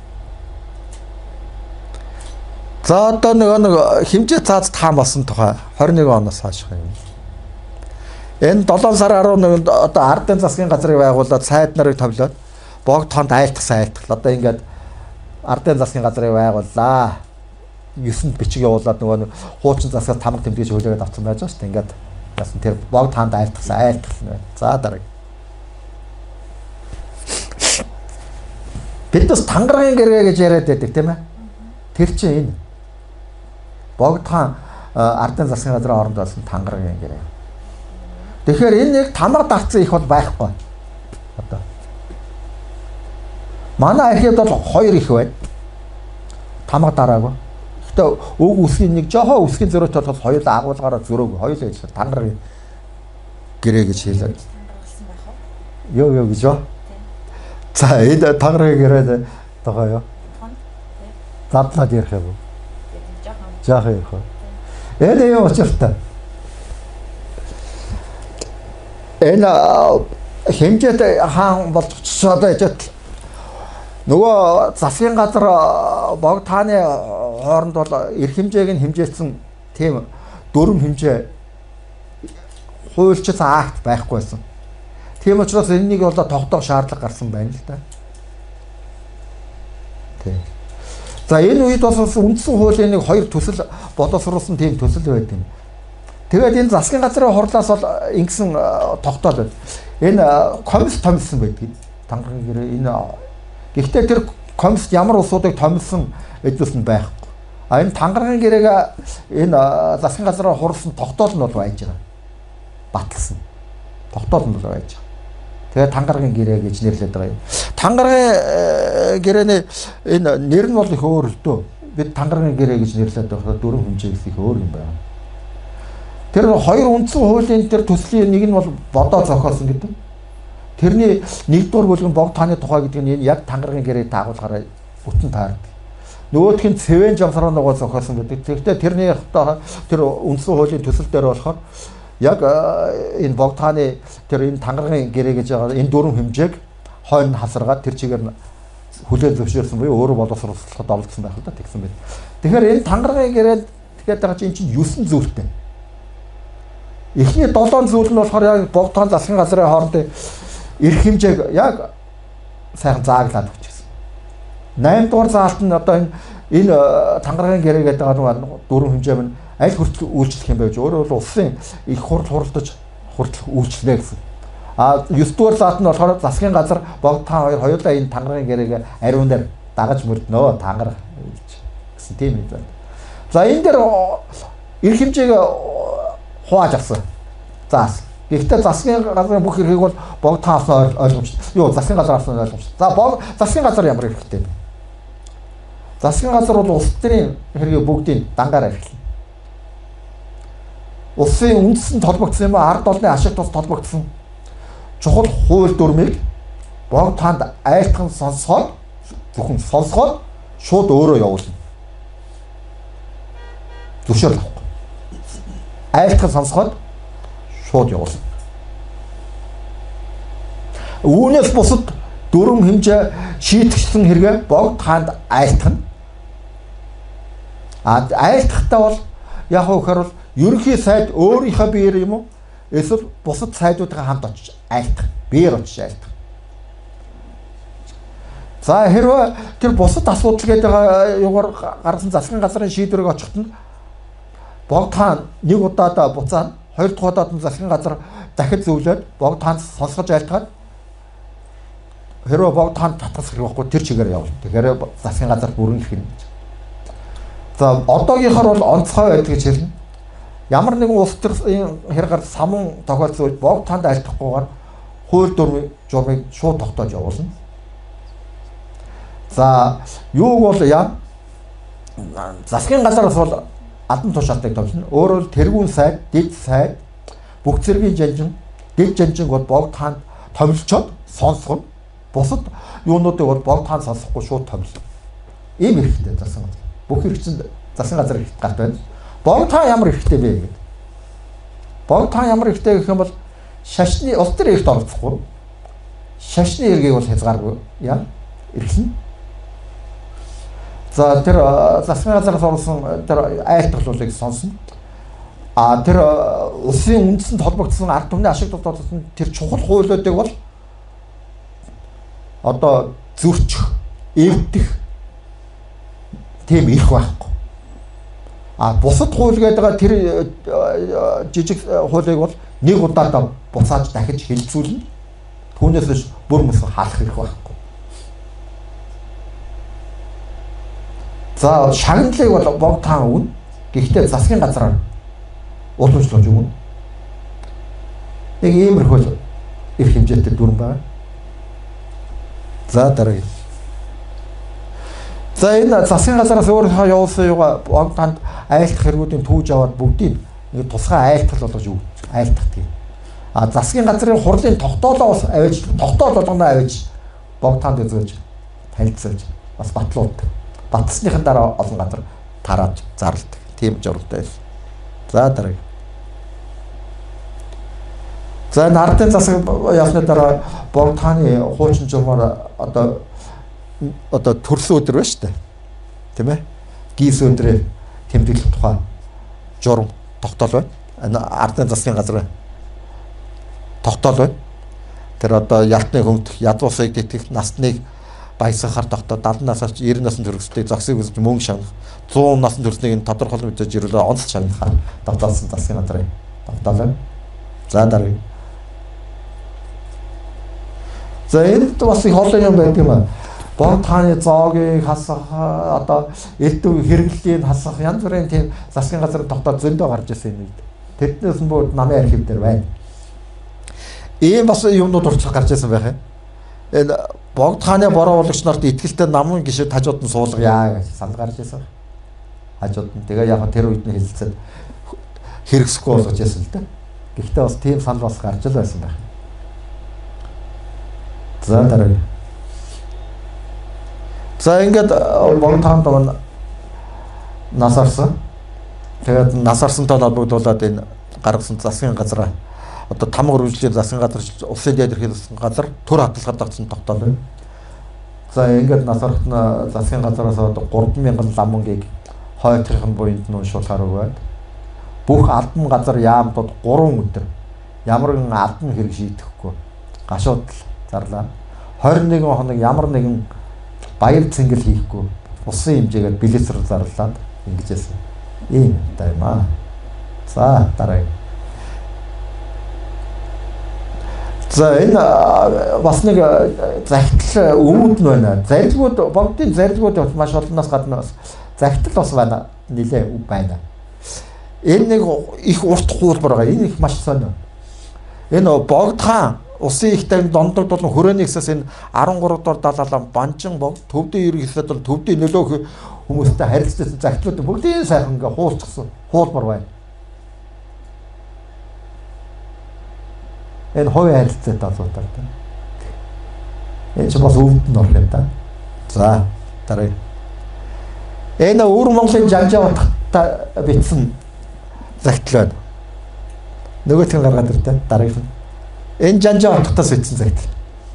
За одоо нэг нэг хэмжээ цаазд хаан болсон тухай twenty one оноос хойш юм. Энэ seven сарын elevenнд одоо ардын засгийн газрыг байгуулад сайд нарыг товлоод богд хонд айлтгсан айлтгал. Одоо ингээд ардын засгийн газрыг байгууллаа. nine-нд бичиг явуулаад нөгөө хуучин засгаас тамга тэмдгэж хөлөөд авсан байж байгаа шүү дээ. Ингээд яасан тэр богд хонд айлтгсан айлтгал нь байна. За дараг. Бид бас тангаргийн гэрээ гэж яриад байдаг тийм ээ. Тэр чинь энэ богд хаан ардын засгийн газрын оронд болсон тангаргийн гэрээ. Тэгэхээр энэ яг тамга давцсан их бол байхгүй. Одоо. Манай архивд бол хоёр их байна. Тамга дараагүй. Гэтэ өг үсгийн нэг жоохон үсгийн зөрөөтэй бол хоёулаа агуулгаараа зөрөөг хоёулаа иж тангаргийн гэрээ гэж хэлээд. Йоо йоо гэж юу? За энэ тангаргийн гэрээ тохоо юу? Задлаад ярих юм. Жаахан ярих. Энэ юу учиртай? Энэ хэмжээтэй хаан болж одоо яж нөгөө засгийн газар богд тааны хооронд бол эрх хэмжээг нь хэмжээсэн тийм дүрм хэмжээ хуульчилсан акт байхгүйсэн. Тийм учраас энэнийг бол тогтоох шаардлага гарсан байна л да. Тийм. За энэ үед бас үндсэн хуулийн нэг хоёр төсөл боловсруулсан тийм төсөл байдаг юм. Тэгээд энэ засгийн газрын хурлаас бол ингэсэн тогтоол байна. Энэ комисс томилсон байдаг. Тангаргийн гэрээ энэ гэхдээ тэр комисс ямар усуудыг томилсон эднээс нь байхгүй. А энэ тангаргийн гэрээг энэ засгийн газрын хурлсан тогтоол нь бол байж байгаа. Баталсан. Тогтоол нь бол байж байгаа. Тэгээд тангаргийн гэрээ гэж нэрлэдэг байгаа юм. Тангаргийн гэрээний энэ нэр нь бол их өөр л дөө. Бид тангаргийн гэрээ гэж нэрлэдэг байгаа дөрвөн хэмжээс их өөр юм байна. Тэр хоёр үндсэн хуулийн тэр төслийн нэг нь бол бодоо зохиосон гэдэг. Тэрний нэгдүгээр бүлгэн богд тааны тухай гэдэг нь энэ яг тангаргийн гэрээ дагуулгаараа бүтэн таардаг. Нөгөөх нь цэвэн жамсраа нөгөө зохиосон гэдэг. Тэгэхдээ тэрний тэр үндсэн хуулийн төсөл дээр болохоор яг энэ богдхааны тэр энэ тангаргийн гэрээ гэж байгаа энэ дөрвөн хэмжээг хойно хасаргаад тэр чигээр хүлээн зөвшөөрсөн буюу өөрөө боловсруулахад оролцсон байх л да тэгсэн байт. Тэгэхээр энэ тангаргийн гэрээд тэгээд байгаа чинь чинь юусэн зүйлтэй. Эхний долоон зүйл нь болохоор яг богдхон засгийн газрын хоорондын эрх хэмжээг яг сайхан зааглаад өгчихсэн. найм дугаар заалт нь одоо энэ энэ тангаргийн гэрээ гэдэг байгаа дөрвөн хэмжээ нь аль хүртэл үйлчлэх юм бэ гэж өөрөө бол улсын их хурл хуралдаж хүртэл үйлчлэнэ гэсэн. А девь дугаар заалт нь болохоор засгийн газар богдхон хоёр хоёулаа энэ тангаргийн гэрээгээ ариунаар дагаж мөрднөө тангар гэсэн тийм юм байна. За энэ дээр эрх хэмжээг хувааж авсан. Заас. Гэхдээ засгийн газрын бүх эрхийг бол богдхон авсан ойлгомжтой. Юу засгийн газар авсан ойлгомжтой. За бог засгийн газар ямар эрхтэй бэ? Засгийн газар бол улс төрийн хэргийг бүгдийг дангаар архилна. Улсын үндэсэнд толбогдсон юм ард олны ашиг тус толбогдсон чухал хууль дүрмийг богдхонд айлтхан сонсоод зөвхөн сонсоод шууд өөрөө явуулна. Зөвшөөрөл авахгүй. Айлтхан сонсоход шууд явуулна. Үүнээс бусад дөрвөн хэмжээ шийтгсэн хэрэгэ богдхонд айлтхан. А айлтхтаа бол яг хөөхөр бол ерөнхий сайд өөрийнхөө биеэр юм уу эсвэл бусад сайдуудтай хамт очиж айлтах. Биеэр очиж айлтах. За хэрвээ тэр бусад асуудал гэдэг юугаар гарсан засгийн газрын шийдвэрийг очихт нь богдхон нэг удаадаа буцаад хоёр дахь удаад нь засгийн газар дахид зөвлөд богдхонд сонсгож айлтгаад хэрвээ богдхонд татгах хэрэг байхгүй тэр чигээр явуулна. Тэгэхээр засгийн газар бүрэн ирэх юм. За одоогийнхоор бол онцгой байдаг гэж хэлнэ. Ямар нэгэн улс төрийн хэрэгээр самун тохиолдсон үед богдхонд айлтгахгүйгээр хууль дүрмийн журмыг шууд тогтоож явуулна. За юуг бол яа засгийн газараас бол албан тушаалтыг томилно. Өөрөөр тэргүүн сайд, дэд сайд, бүх зэргийн жанжин, дэд жанжинг бол богдхонд томилчоод сонсгоно. Бусад юунуудыг бол богдхонд сонсохгүй шууд томилно. Ийм хэрэгтэй засгийн газар. Бүх хэрэгцэн засгийн газар ихт гарт байна. Богдхон ямар хэрэгтэй бэ гэдэг. Богдхон ямар хэрэгтэй гэх юм бол шашны улс төр ихт оролцохгүй. Шашны эргийг бол хязгааргүй яа эрхлэн. За тэр засгийн газараас оруулсан тэр айлтгалуулыг сонсно. А тэр улсын үндэсэнд холбогдсон ард түмний ашиг тусдалсан тэр чухал хуулиудыг бол одоо зөрчих, эвдэх тийм их байхгүй. А бусад хууль гэдэг тэр жижиг хуулийг бол нэг удаадаа буцааж дахиж хилцүүлнэ. Түүнээс биш бүр мөс хаалах хэрэг байхгүй. За шагналыг бол богдхон өгнө. Гэхдээ засгийн газраар уламжлуулж өгнө. Нэг иймэрхүү эрх хэмжээтэй дүрм байна. За дараагийн. За энэ засгийн газараас өөрөө явуулсан юугаа богдхонд айлтгах хэрэгүүдийн түүж аваад бүгдийг нэг тусгай айлтгал болгож өгч айлтгах тийм. А засгийн газрын хурлын тогтоолоо бас авиж тогтоол болгоно авиж богдхонд үзүүлж танилцуулж бас батлуулдаг. Батсныхын дараа олон газар тараад зарладаг. Тийм журмтай. За дараагийн. За энэ ардын засаг явсны дараа богдхоны хуучин журмаар одоо одоо төрсөн өдөр байна шүү дээ. Тийм ээ. Гийс өндрөө тэмдэглэх тухай журам тогтоол байна. Энэ ардын засгийн газрын тогтоол байна. Тэр одоо ялтны хөмдөх, ядуусыг тэтгэх, насныг баясгахаар тогтоод алпан наснаас девяносто насны төрөстэй зогсыг үзэж мөнгө шанах, сто насны төрснийг нь тодорхойлон мэдээж ирүүлээ онц шанахаар тогтоосон засгийн газрын тогтоол байна. За дараагийн. За энэ бас их олон юм байдаг юм аа. Богдхоны зоогийг хасах, одоо элдв хэрэглэлийг хасах янз бүрийн тийм засгийн газрын тогтоол зөндөө гарч ирсэн юм. Тэднээс нь бүр намын архив дээр байна. Ийм бас юмнууд урьдчилан гарч ирсэн байх юм. Энэ богдхоны бороо уулагч нарт итгэлтэй намын гişэд хажууд нь суулгая гэж санал гарч ирсэн. Хажууд нь тэгээ яг тэр үед нь хэлэлцээд хэрэгсэхгүй болгож ирсэн л дээ. Гэхдээ бас тийм санал бас гарч л байсан байх. За дараагийн. За ингээд богдхонд бол нас орсон. Тэгээд нас орсонтой холбогдуулаад энэ гаргасан засгийн газар одоо тамга үржиллийн засгийн газар улсын дэд эрхлүүлсэн газар төр хадгалахад тагсан тогтоол байна. За ингээд нас орохтно засгийн газараас одоо гурван мянган ламангийг хойтрын буйнд нь уншуулахаар өгөөд бүх албан газар яамтууд гурван өдөр ямар нэгэн албан хэрэг шийдэхгүй гашууд зарлаа. двадцать и один хоног ямар нэгэн баяр цэнгэл хийхгүй усан хэмжээгээр билетсэр зарлаад ингэж яасан. Ийм таймаа. За дараа. За энэ бас нэг захидал өвөд нь байна. Зарилгууд богдын зарилгууд маш олноос гадна захидал бас байна. Нилээ байна. Энэ нэг их урт хуулбар байгаа. Энэ их маш сонио. Энэ богд хаан усын их тань дондод болон хүрээний хэсэс энэ дөрвөн дугаар далаалан банчин богд төвдийн ерөнхийдөө бол төвдийн нөлөө хүмүүстэй харилцсан захидлууд бүгдийн сайхан ингээ хуурчихсан хуулбар байна. Энэ хувийн харилцаатай асуудал та. Энэ ч бас өвдөнд нь орох юм да. За дараа. Энэ өвөр Монголын жанжаа утгатай бичсэн захидал байна. Нөгөөх нь гаргаад ирдэ дараагийнх нь. Энэ жанжаа утгатаас бичсэн захидал.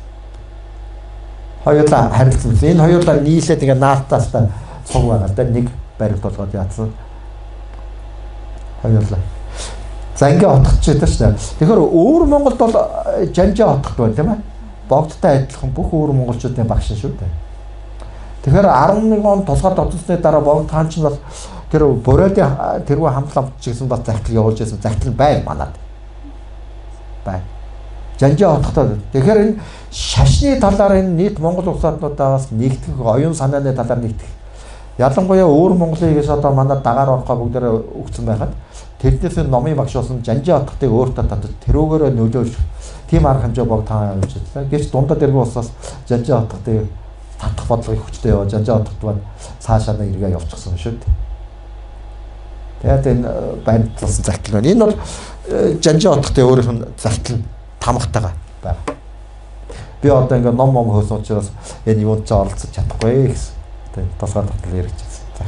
Хоёулаа харилцсан. Энэ хоёулаа нийлээд ингээ наалтаас та цуг байгаа да нэг баримт болгоод яатсан. Хоёулаа. За ингээ утгач байдаг шүү дээ. Тэгэхээр өвөр Монголд бол жанжаа утгат байна тийм ээ. Богдтой адилхан бүх өвөр монголчуудын багш шүү дээ. Тэгэхээр арван нэгэн он тусгаар дотсны дараа богд хаан ч бол тэр Бородын тэргүй хамтламж гэсэн бас захидал явуулж байсан. Захидал байна манад. Бай. Жанжаа утгатай. Тэгэхээр энэ шашны талаар энэ нийт Монгол улсуудаа бас нэгтгэх, оюун санааны талаар нэгтгэх. Ялангуяа өвөр Монголыгээс одоо манад дагаар орохоо бүгдээрээ өгсөн байхад тэрнээс номын багш болсон жанжаа утгатыг өөртөө татаж тэрүүгээрээ нөлөөлж тийм арга хэмжээ богд хаан явуулж байлаа. Гэвч дундад тэргүй усаас жанжаа утгатыг татах бодлогыг хүчтэй яваа жанжаа утгад байна. Цаашаа нэг эргээ явуулчихсан шүү дээ. Тэгээд энэ байдлсан захидал байна. Энэ бол жанжаа утгатын өөрийнх нь захидал тамгатайгаа байна. Би одоо ингээ ном ном хөөсөн учраас энэ юунд ч оролцож чадахгүй гэсэн. Тэгээд тусгаар татал яригч байсан.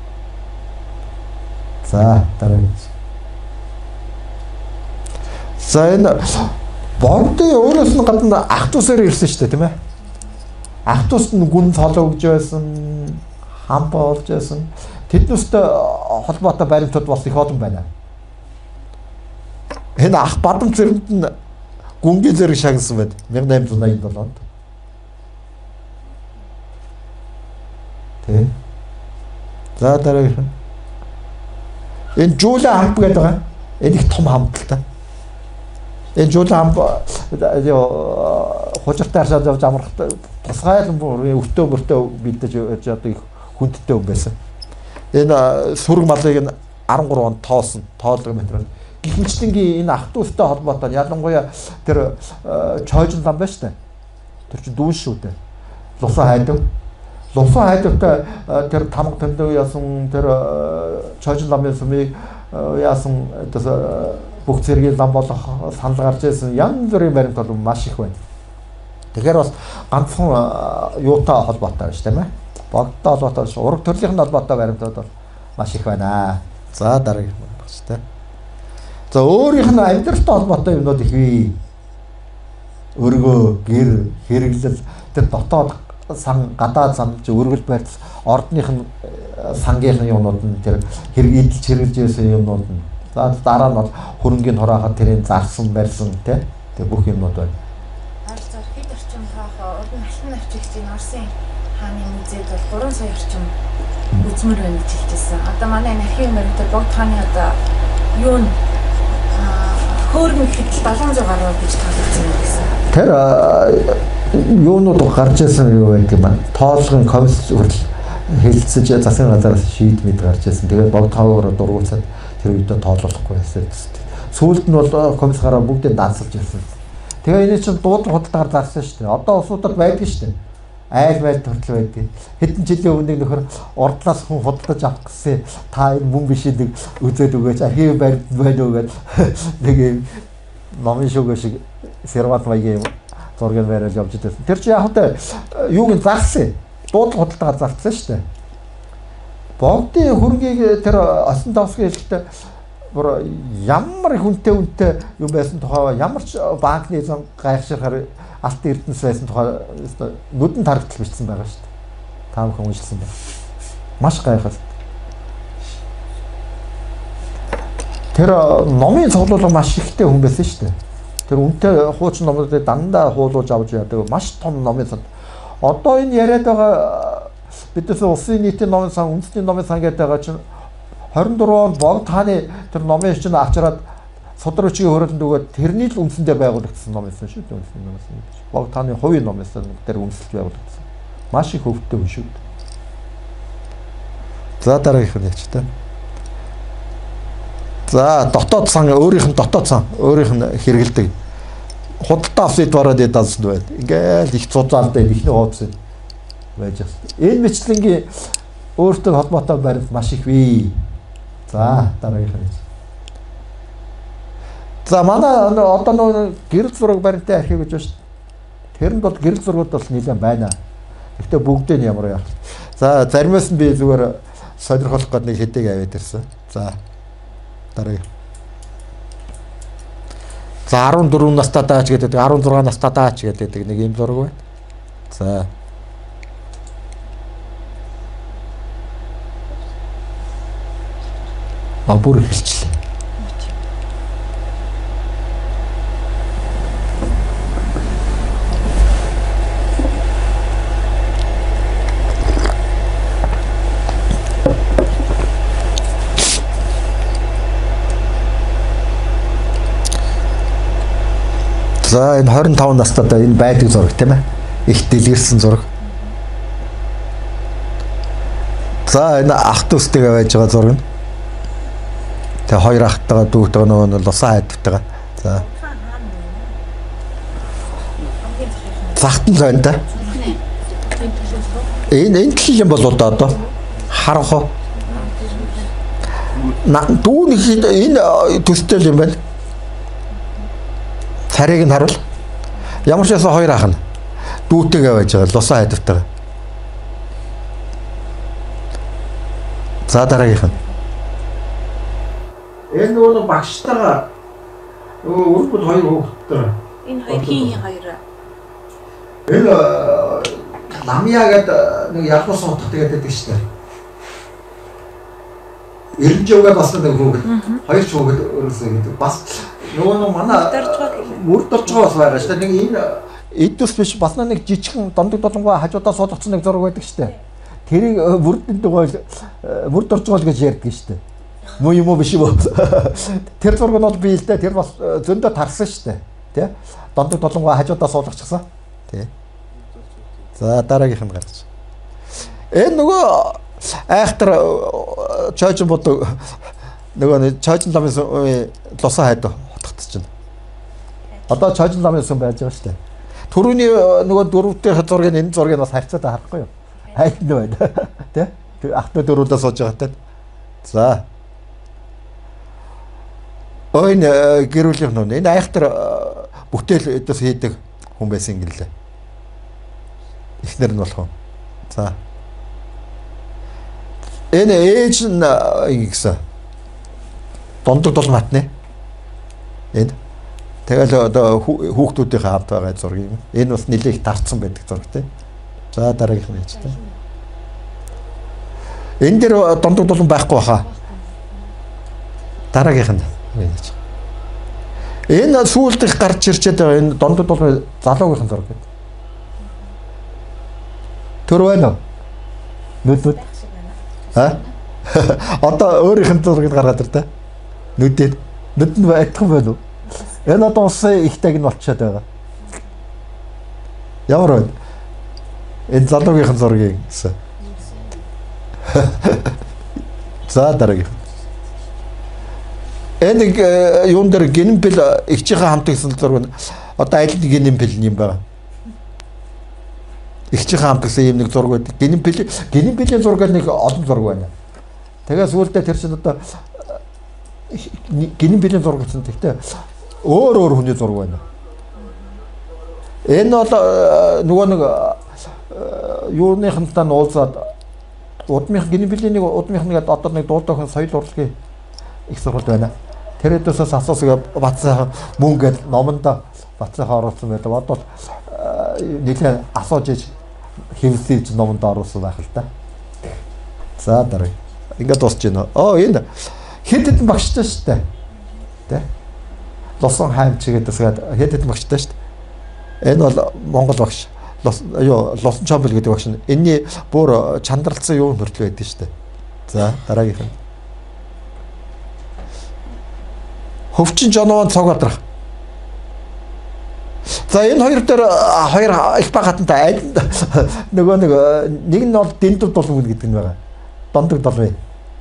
За дараа. За энэ богдын өөрөөс нь гадна ах тусаар ирсэн шүү дээ тийм ээ. Ах тусд нь гүн цол өгж байсан, хам болж байсан. Тэднүүстэй холбоотой баримтууд бас их олон байна. Энэ ах бадам зэрэгт нь гүнгийн зэрэг шагнасан байд найман восемьдесят семь онд. Тэ. За дараа. Энэ жуулаа хамт гэдэг байгаа. Энэ их том хамталтай. Энэ жуулаа хамт ёо хожиртай аршаад явж амрахтай тусгайл өвтөө мөртөө бэлдэж одоо их хүндтэй юм байсан. Энэ сүрэг малыг нь дөрвөн онд тоосон тоолго метр. Гихэнчлэнгийн энэ ах дүүстэй холбоотой ялангуяа тэр чойжин лам байна шүү дээ. Тэр чинь дүүн шүү дээ. Лусан хайдав. Лусан хайдавтай тэр тамга тэмдэг яасан тэр чойжин ламын сумыг яасан бүх зэргийн лам болох санал гарч ирсэн янз бүрийн баримт бол маш их байна. Тэгэхээр бас ганцхан юутай холбоотой байна шүү дээ. Богдтой холбоотой шүү. Ураг төрлийн холбоотой баримтууд бол маш их байна. За дараагийн багш тэ. За өөрийнх нь амьдралтай холбоотой юмнууд их бий. Өргөө, гэр, хэрэглэл, тэр дотоод сан, гадаад сан, өргөл байртал, ордных нь сангийнх нь юмнууд нь тэр хэрэг идэлж хэрэглэж байсан юмнууд нь. За дараа нь бол хөрөнгийн хураахад тэрийг зарсан, барьсан тэ. Тэр бүх юмнууд байна. Алцаар хэд орчим хаахаа урдын алтан навчигчийн Орсын хааны музейд бол гурван сая орчим үзмэр байна гэж хэлжсэн. Одоо манай энэ архив баримтад богд хааны одоо юу н хөөрмөн хэдэл долоон зуун гаруй гэж тоолсон юм гэсэн. Тэр юунууд гарч ирсэн юу байдаг юм бэ? Тоолгын комисс хүртэл хэлцэж засгийн газараас шийдмэд гарч ирсэн. Тэгээд богд хаваар дургуцаад тэр үедээ тоолохгүй байсан. Сүүлд нь бол комисс гараа бүгдээ даацалж ирсэн. Тэгээ энэ чинь дуудлага худалдаагаар зарсан шүү дээ. Одоо улсуудад байдаг шүү дээ. Айл майл төртөл байдаг. Хэдэн жилийн өмнө нөхөр ордлоос хүн худалдаж авах гэсэн та энэ мөн биш нэг үзээд өгөөч архив баримт байна уу гэдэг нэг юм номын шүүгээ шиг серват маягийн зургийг бариад явж байсан. Тэр чинь яг л юуг нь зарсан. Дуудлага худалдаагаар зарсан шүү дээ. Богдын хөрөнгийг тэр осон давсгийн хэлэлтэд бүр ямар хүнтэй хүнтэй юм байсан тухай ямар ч банкны зам гайхширхаар алт эрдэнэс байсан тухай нүдэн тарагдал бичсэн байгаа шүү дээ. Та бүхэн уншилсан байна. Маш гайхал. Тэр номын цуглуулга маш ихтэй хүн байсан шүү дээ. Тэр үнэтэй хуучин номнуудыг дандаа хуулуулж авч яадаг маш том номын сан. Одоо энэ яриад байгаа бидээс улсын нийтийн номын сан, үндэсний номын сан гэдэг байгаа чинь хорин дөрөв онд богд хааны тэр номын чинь авчираад судрагчийн хөрөлд өгөөд тэрний л үндсэндээ байгуулагдсан ном байсан шүү дээ. Үндэсний номын сан. Богд хааны хувийн ном байсан дээр үндэслэж байгуулагдсан. Маш их хөвгтэй хүн шүү дээ. За дараагийнх нь яач та. За дотоод сан өөрийнх нь дотоод сан өөрийнх нь хэрэгэлдэг. Худалдаа авсад бараад ядсан байд. Ингээл их цуцаалтай ихний хооц байж байна. Энэ мэтлэнгийн өөртөө холбоотой баримт маш их бий. За дараагийнх нь. За манай одоо нэг гэрэл зураг баримттай архив гэж байна шүү дээ. Тэрэнд бол гэрэл зургууд бол нэлээд байна. Гэхдээ бүгдээ нь ямар яах. За заримаас нь би зүгээр сонирхолох гээд нэг хэдэг аваад ирсэн. За дараагийн. За арван дөрөв настай даач гэдэг, арван зургаан настай даач гэдэг нэг юм зураг байна. За. А бүр хэлчихлээ. За энэ хорин таван настай энэ байдаг зураг тийм ээ. Их дэлгэрсэн зураг. За энэ ах дүүстэйгээ байж байгаа зураг нь. Тэгээ хоёр ахтайгаа дүүтэйгээ нөгөө лусаа хайдтайгаа. За. Захтан л байна да. Энэ энэ төл юм бол одоо харах. Дүү нэг энэ төстэй юм байна. Царийг нь харуул. Ямар ч ясаа хоёр ах нь дүүтэйгээ байж байгаа лусаа хайдтайгаа. За дараагийнх нь. Энэ нөгөө багштайгаа нөгөө үрбэл хоёр хүүхдтэй. Энэ хоёр хин хоёр. Энэ ламья гэдэг нэг ялгуус утгатай гэдэг шүү дээ. Эренжөөгээ бас нэг хүүхэд. Хоёр ч хүүхэд өрөөсөө гэдэг. Бас нөгөө нэг манай мөр дорж байгаа бас байгаа шүү дээ. Нэг энэ эддэс биш бас нэг жижигхэн дондог долонгоо хажуудаа суудагцсан нэг зураг байдаг шүү дээ. Тэрийг мөрдөнд байгаа мөр дорж байгаа л гэж ярьдаг шүү дээ. Муу юм уу биш үү? Тэр зураг нь бол би л дээ. Тэр бас зөндөө тарсан шүү дээ. Тэ? Дондог долонгоо хажуудаа суудагчсан. Тэ. За дараагийнх нь гарч. Энэ нөгөө айхтар чойжин бодог нөгөө чойжин ламын лусаа хайд утгацж байна. Одоо чойжин ламын сан байж байгаа шүү дээ. Төрөний нөгөө дөрөвтэй зургийг энэ зургийг бас харьцаад харахгүй юу? Хайд нь байна. Тэ? Ахтаа дөрөвдөө сууж байгаа тань. За. Ойн гэрүүлийнх нь энэ айхтар бүтээл эдээс хийдэг хүн байсан юм гэлээ. Эхнэр нь болох. За. Энэ ээж нь ингэсэн. Дондог дол матны. Энэ. Тэгэл одоо хүүхдүүдийн хамт байгаа зургийг. Энэ бас нэлээд дарцсан байдаг зураг тийм. За дараагийнх нь ээж тийм. Энэ дэр дондог дол байхгүй баха. Дараагийнх нь. Энэ сүүлд их гарч ирчээд байгаа энэ дондод бол залуугийн зураг гэдэг. Төр байна уу? Нүдүүд. А? Одоо өөрийнх нь зургийг гаргаад ир та. Нүдэд. Нүд нь адилхан байна уу? Энэ одоо усын ихтэйг нь болчиход байгаа. Ямар вэ? Энэ залуугийн зургийг гэсэн. За дараагийн. Энэ юун дээр гинэмпэл ихчийнхээ хамт гэсэн зураг нь одоо аль нэг гинэмпэл юм байна. Ихчийнхээ хамт гэсэн юм нэг зураг байдаг. Гинэмпэл гинэмпэлийн зураг нэг олон зураг байна. Тэгээс үлдээ тэр чинь одоо гинэмпэлийн зураг гэсэн. Гэхдээ өөр өөр хүний зураг байна. Энэ бол нөгөө нэг юуныхантай нуулзаад удмынх гинэмпэлийн нэг удмынх нэг одоо нэг дуулдаахын соёл урлагийн их сургууль байна. Тэр дэсээс асуусгаа Батцайхан мөн гээд номонд Батцайхан оруулсан байдаг. Одоо нэлээд асууж иж хэвсэж номонд оруулсан байх л да. За дараа. Ингээд дуусч байна. Оо энэ хэд хэдэн багштай шүү дээ. Тэ? Лосон хаймч гэдэгсгээд хэд хэдэн багштай шүү дээ. Энэ бол Монгол багш. Юу Лосон Чомбл гэдэг багш нь. Энийний бүр чандралцсан юу хөртлөө байдаг шүү дээ. За дараагийнх нь. Хөвчин Жонвон Цогодрах. За энэ хоёр дээр хоёр их баг хатантай аль нөгөө нэг нэг нь бол дэндүр дулмын гэдэг нь байгаа. Дондог долвын.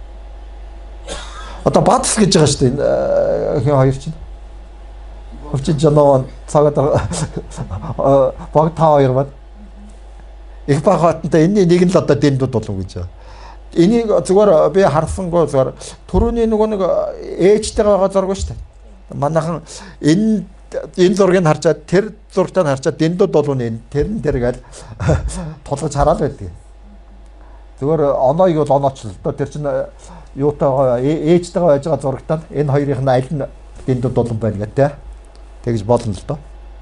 Одоо Баатс гэж байгаа шүү дээ. Хин хоёр чинь. Хөвчин Жонвон Цогодрах баг та хоёр бат. Их баг хатантай энэний нэг нь л одоо дэндүр дулм гэж байгаа. Энийг зүгээр би харсангүй зүгээр түрүүний нөгөө нэг ээжтэйгээ байгаа зураг шүү дээ. Манайхан энэ энэ зургийг харчаад тэр зургатаа харчаад дэндүүд болов нь тэрэн дээр гээл тулгаж хараад байдаг. Зүгээр оноог бол оноочлоо. Тэр чинь юутайгаа ээжтэйгээ байж байгаа зургатаа энэ хоёрын аль нь дэндүүд болов байна гэдэг. Тэгж болно л доо.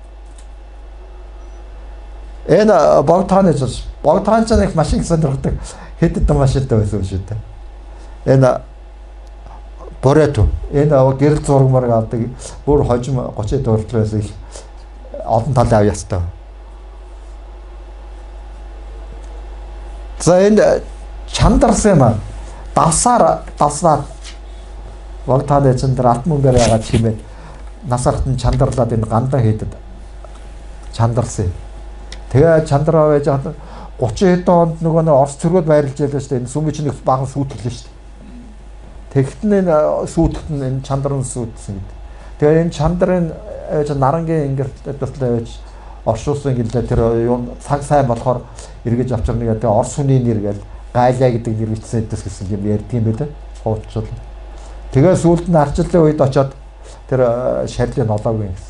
Энэ богтааны жил богтаан ч нэг машин сонирхдаг хэд хэдэн машинтай байсан шүү дээ. Энэ Борето энэ гэрэл зураг марг авдаг бүр хожим гочид урдлаа байсан их олон талын авьяастай. За энэ чандарсан юм. Давсаар давсаад богтааны чандар алтмун бэр ягаад чимээ насартан чандарлаад энэ гандан хийдэд чандарсан. Тэгээ чандраа байж хаад гучин хэдэн онд нөгөө нэг Орос цэргүүд байрлаж байлаа шүү дээ. Энэ сүмийн чинь их баган сүйтгэлээ шүү дээ. Тэгэхэд энэ сүйтгэт нь энэ чандрын сүйтгэсэн гэдэг. Тэгээ энэ чандрын нарангийн ингээд төслөө байж оршуулсан гэлээ тэр юу цаг сайн болохоор эргэж авчирна гэдэг Орос хүний нэр гээл гайлаа гэдэг нэр бичсэн дэс гэсэн юм ярьдаг юм байлаа. Хуучвал. Тэгээ сүүлд нь арчлалын үед очоод тэр шарлын олоогүй гэсэн.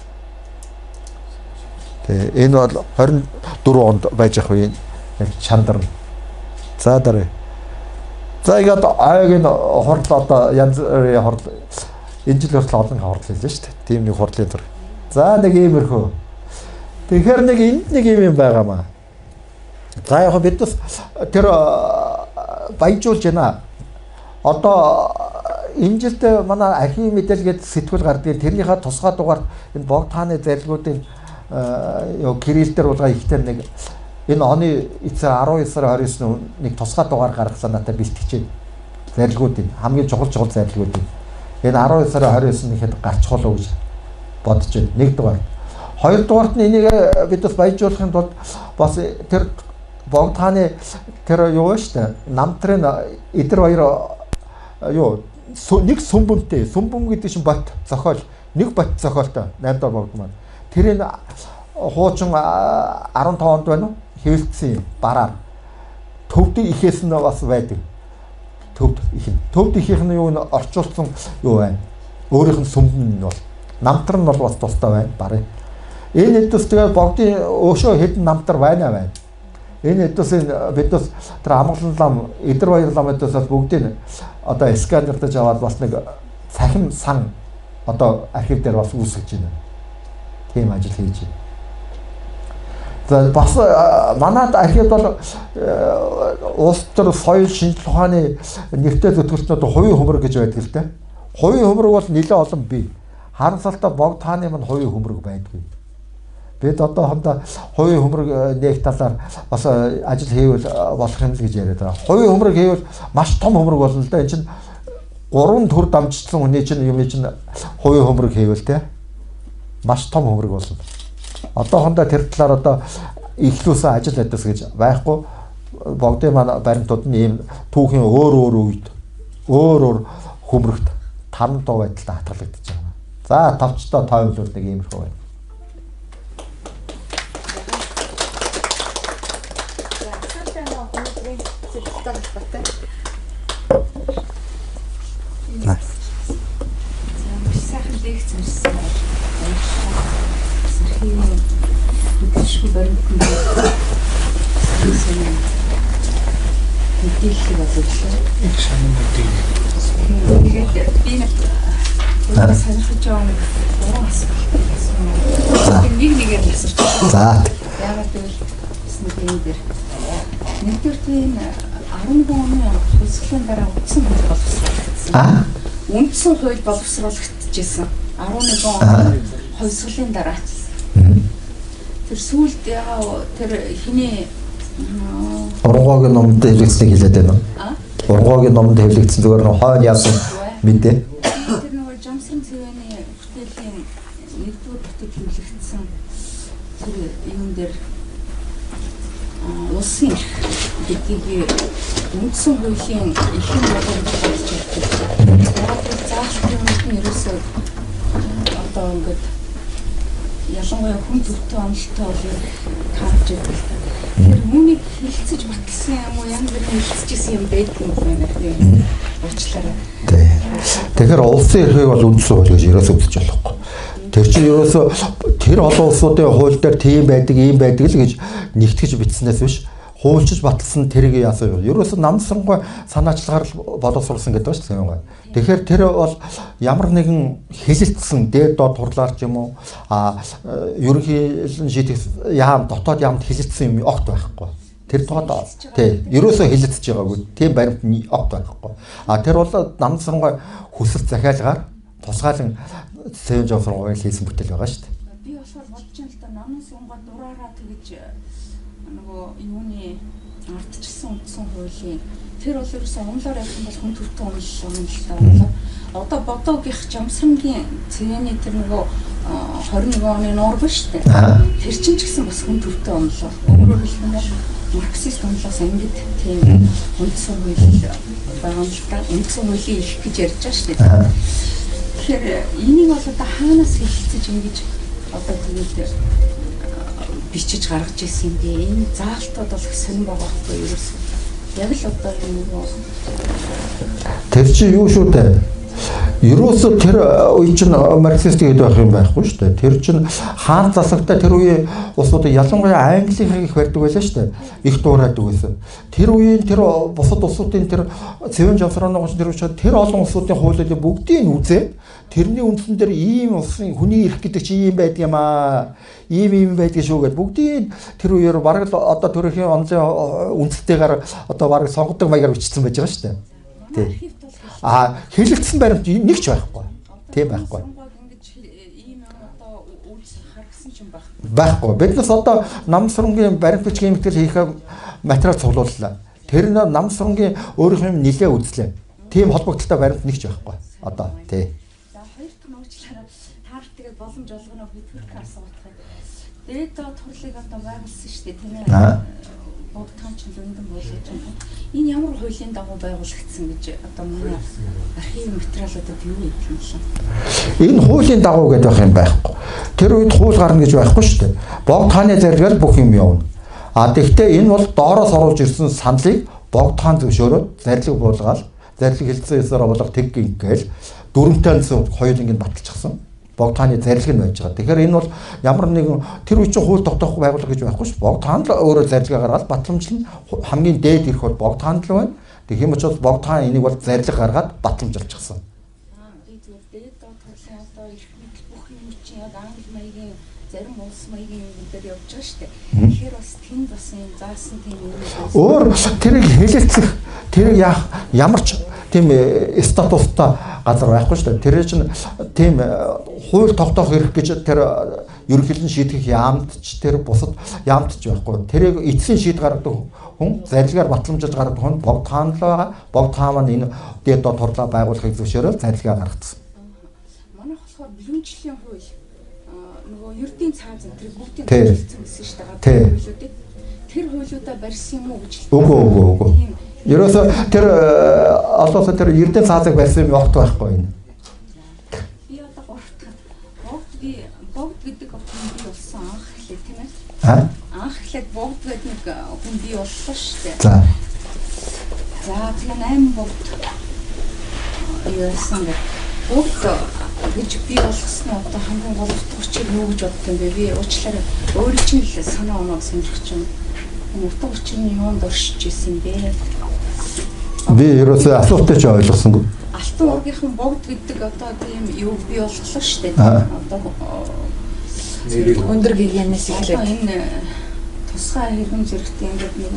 Тэгээ энэ бол хорин дөрвөн онд байж ах үеийн чандар. За дараа. За ингээд аягийн хурд одоо янз бүрийн хурд энэ жил хүртэл олон хурд хэлсэн шүү дээ. Тийм нэг хурдлын зур. За нэг иймэрхүү. Тэгэхээр нэг энд нэг юм байгаамаа. За яг бид тэр баяжуулж байна. Одоо энэ жилд манай архив мэдээлгээд сэтгүүл гардаг. Тэрнийхээ тусгай дугаард энэ богтааны зарилгуудын ёо кирилл дээр булгаа ихтэй нэг энэ оны эцэг арван девять сарын двадцать девятны нэг тусгай дугаар гаргасан надад бэлтгэж байна. Зарилгуудын хамгийн чухал чухал зарилгуудын. Энэ арван девять сарын двадцать девятны хэд гарчхуулаа гэж бодож байна. Нэг дугаар. Хоёр дугаарт нь энийг бид бас баяжуулахын тулд бас тэр богтааны тэр юу вэ штэ намтрын эдэр баяр юу нэг сүмбэмтэй сүмбэм гэдэг чинь бат зохиол нэг бат зохиолтой найм дор богд маань. Тэр энэ хуучин арван таванд байна уу? Хэвлэлцсэн бараар төвд ихээс нь бас байдаг. Төвд их нь. Төвд ихийнх нь юу н орчуулсан юу байна? Өөрийнх нь сүмбэн нь бол намтар нь бол бас тустай байна барыг. Энэ хэдүүс тэгээд богдын өшөө хэдэн намтар байна байна. Энэ хэдүүс бид бас тэр амгалан лам эдэр баяр лам хэдүүс бас бүгдийг одоо сканердаж аваад бас нэг цахим сан одоо архив дээр бас үүсгэж байна. Тийм ажил хийж байна. За бас манайд архивд бол улс төр соёл шинжлэх ухааны нэртэй зөвтгөлтнүүд хувийн хөмрөг гэж байдаг л дээ. Хувийн хөмрөг бол нэлээд олон бий. Харамсалтай богтааны мань хувийн хөмрөг байдгүй. Бид одоохондоо хувийн хөмрөг нэг талаар бас ажил хийвэл болох юм л гэж яриад байгаа. Хувийн хөмрөг хийвэл маш том хөмрөг болно л да. Энэ чинь гурван төр дамжсан хүний чинь юм чинь хувийн хөмрөг хийвэл те маш том хөмрөг болно. Одоохондоо тэр талаар одоо ихлүүлсэн ажил адас гэж байхгүй. Богдын маань баримтууд нь ийм түүхийн өөр өөр үед өөр өөр хөмрөгт таван дуу байдалтай хатгалагдаж байгаа. За тавчтаа тойлвол нэг иймэрхүү байна. Мэдээлэл боловчлаа. Их шанаа мэдээлэл. Тэгээд би Тэгээд сонирхож байгаа юм уран асуулт. Нэг нэгээр асууж. За. Яагаад гэвэл эсний дээр нэгдүгээр тийм арван оны хөсгөлийн дараа үндсэн хууль боловсруулагдсан. Аа. Үндсэн хууль боловсруулагдчихсан. арван оны хөсгөлийн дараа. Тэр сүүлд ягаа тэр хиний Ургоогийн номд хэвлэгдсэнийг хэлээд байна уу? Аа? Ургоогийн номд хэвлэгдсэн зүгээр нь хойно яасан мэдээ. Тэр нөгөө Жамсрын цэвэний бүтээлийн нэгдүгээр бүтээл хэвлэгдсэн тэр юм дээр улсын гэдгийг үндсэн хуулийн эхэн болгож болж байна. Тэгээд заалтын нь ерөөсөө одоо ингээд ялангуяа хүн төртөө амлалтаа бол таарч идэг. Тэр хүнийг хилцэж батлсан юм уу янз бүрийн хилцчихсэн юм байдаг юм байна тийм уучлаарай. Тэгэхээр улсын эрхийг бол үндсэн хууль гэж ерөөсөө үзэж болохгүй. Тэр чинь ерөөсөө тэр олон улсуудын хууль дээр тийм байдаг, ийм байдаг л гэж нэгтгэж бичснээс биш хуульчиж баталсан тэрийг яасан юм. Ерөөсөө намсангой санаачлагаар боловсруулсан гэдэг ба шүү дээ. Тэгэхээр тэр бол ямар нэгэн хэлэлцсэн дээд доод хурлаар ч юм уу а ерөнхийлөн шийдэх яам дотоод яамд хэлэлцсэн юм огт байхгүй. Тэр тоод тий ерөөсөө хэлэлцэж байгаагүй. Тийм баримт огт байхгүй. А тэр бол намсангой хүсэл захиалгаар тусгаалan Сэвэн Жамсрын хийсэн бүтээл байгаа шүү дээ. Би болохоор бодож байна л да намын сунгаа дураараа тэгэж нөгөө юуны ардчилсан үндсэн хуулийн тэр бол ерөөсөө онлоор явах юм бол хүн төртөө онлоо юм л та. Одоо бодоогийнх Жамсрангийн цэвэний тэр нөгөө хорин нэгэн оны нуур ба штэ. Тэр чинь ч гэсэн бас хүн төртөө онлоо. Өөрөөр хэлбэл марксист онлоос ангид тийм үндсэн хууль байгаа юм л та. Үндсэн хуулийн их гэж ярьж байгаа штэ. Тэгэхээр энийг бол одоо хаанаас хэлцэж ингэж одоо тэгээд бичиж гаргаж ирсэн юм бэ? Энэ заалтууд бол сонирн байгаа байхгүй юу? Яг л одоо юм уу? Тэр чинь юу шүү дээ? Ерөөсөө тэр үе чинь марксист гэдэг байх юм байхгүй шүү дээ. Тэр чинь хаан засагтаа тэр үеийн улсуудыг ялангуяа Английн их барьдаг байлаа шүү дээ. Их дуурайдаг байсан. Тэр үеийн тэр бусад улсуудын тэр Сэвэн Жамсрын гоч тэр учраас тэр олон улсуудын хуулийг бүгдийг нь үзээд тэрний үндсэн дээр ийм улсын хүний эрх гэдэг чинь ийм байдаг юм аа. Ийм ийм байдаг шүү гэд бүгдийг тэр үеэр бараг л одоо төрөхийн онцлог үндстэйгээр одоо бараг сонгодог маягаар бичсэн байж байгаа шүү дээ. Тий. А хэлэлцсэн баримт нэг ч байхгүй. Тийм байхгүй. Ийм одоо үйлс харгасан ч юм байх. Байхгүй. Биднес одоо намсрангийн баримт бичгийн мэтгэл хийх материал цуглууллаа. Тэр нь намсрангийн өөрийнх нь нэлээ үзлээ. Тийм холбогдолтой баримт нэг ч байхгүй. Одоо тий. За хоёр дахь нь уучлаарай. Таарч тэгээд боломж олгоно хөтөлбөрт асуух. Дээд доод хурлыг одоо байгуулсан шүү дээ тийм ээ. Богдхан ч лөндөн болгож байна. Энэ ямар хуулийн дагуу байгуулагдсан гэж одоо манай архив материалуудад юу гэдэг юм бэ? Энэ хуулийн дагуу гэдэг байх юм байхгүй. Тэр үед хууль гарна гэж байхгүй шүү дээ. Богдхааны зарилгаар бүх юм явна. А тэгвэл энэ бол доороос оруулж ирсэн саналыг Богдхан зөвшөөрөөд зарилыг буулгаад зарилыг хэлцсэн ёсоор болгох тэг гингээл дөрвөнтэй хоёулангийн баталчихсан. Богдхааны зарилэг нь байж байгаа. Тэгэхээр энэ бол ямар нэгэн тэр үе чинь хууль тогтоохгүй байгууллага гэж байхгүй шүү. Богдхан л өөрөө зарилгаа гаргаад батламжлал хамгийн дээд ирэх бол Богдхан л байна. Тэгэх юм учраас Богдхан энийг бол зарилга гаргаад батламжилчихсан. Аа би зүгээр дээд доод хурлын одоо эрх мэдэл бүх юм чинь яг англи маягийн зарим улс маягийн юм дээр явж байгаа шүү дээ. Тэгэхээр бас тэнд бас юм заасан тийм юм. Өөр тэрийг хэлэлцэх тэр ямар ч тийм статустай газар байхгүй шүү дээ. Тэр чинь тийм хууль тогтоох эрх гэж тэр ерөнхийлөн шийдэх яамд ч тэр бусад яамд ч байхгүй. Тэрийг эцсийн шийд гаргадаг хүн зарилгаар батламжуулж гаргадаг хүн Богдхан л байгаа. Богдхан маань энэ дээд доод хурлаа байгуулахыг зөвшөөрөөл зарилгаа гаргацсан. Манайх болохоор бэлэнчлийн хууль нөгөө ердийн цааз тэр бүгдийн төлөвлөсөн гэсэн шүү дээ. Тэр хуулиудаа барьсан юм уу гэж. Үгүй үгүй үгүй. Ерөөсө тэр олоосо тэр ердийн цаазыг барьсан юм огт байхгүй энэ. Би одоо гортод богд би богд гэдэг хүн би болсон анх эхлэх тийм ээ. Аа? Анх эхлэх богд гэдэг нэг хүн би болсон шүү дээ. За. За тэгээ найман богд яасан бэ? Богд гэж би болгосноо одоо хамгийн гол утгачийг юу гэж боддог юм бэ? Би уучлаарай. Өөрөө чинь л санаа оноо сонирхож байна. Энэ утга учир нь юунд оршиж ирсэн бэ? Би ерөөсөө асуултыг ч ойлгосонгүй. Алтан ургийнхан богд гэдэг одоо тийм юу бий болчихлоо шүү дээ. Одоо өндөр гэгээнээс эхлээд энэ тусгай хэрхэн зэрэгтэй ингээд нэг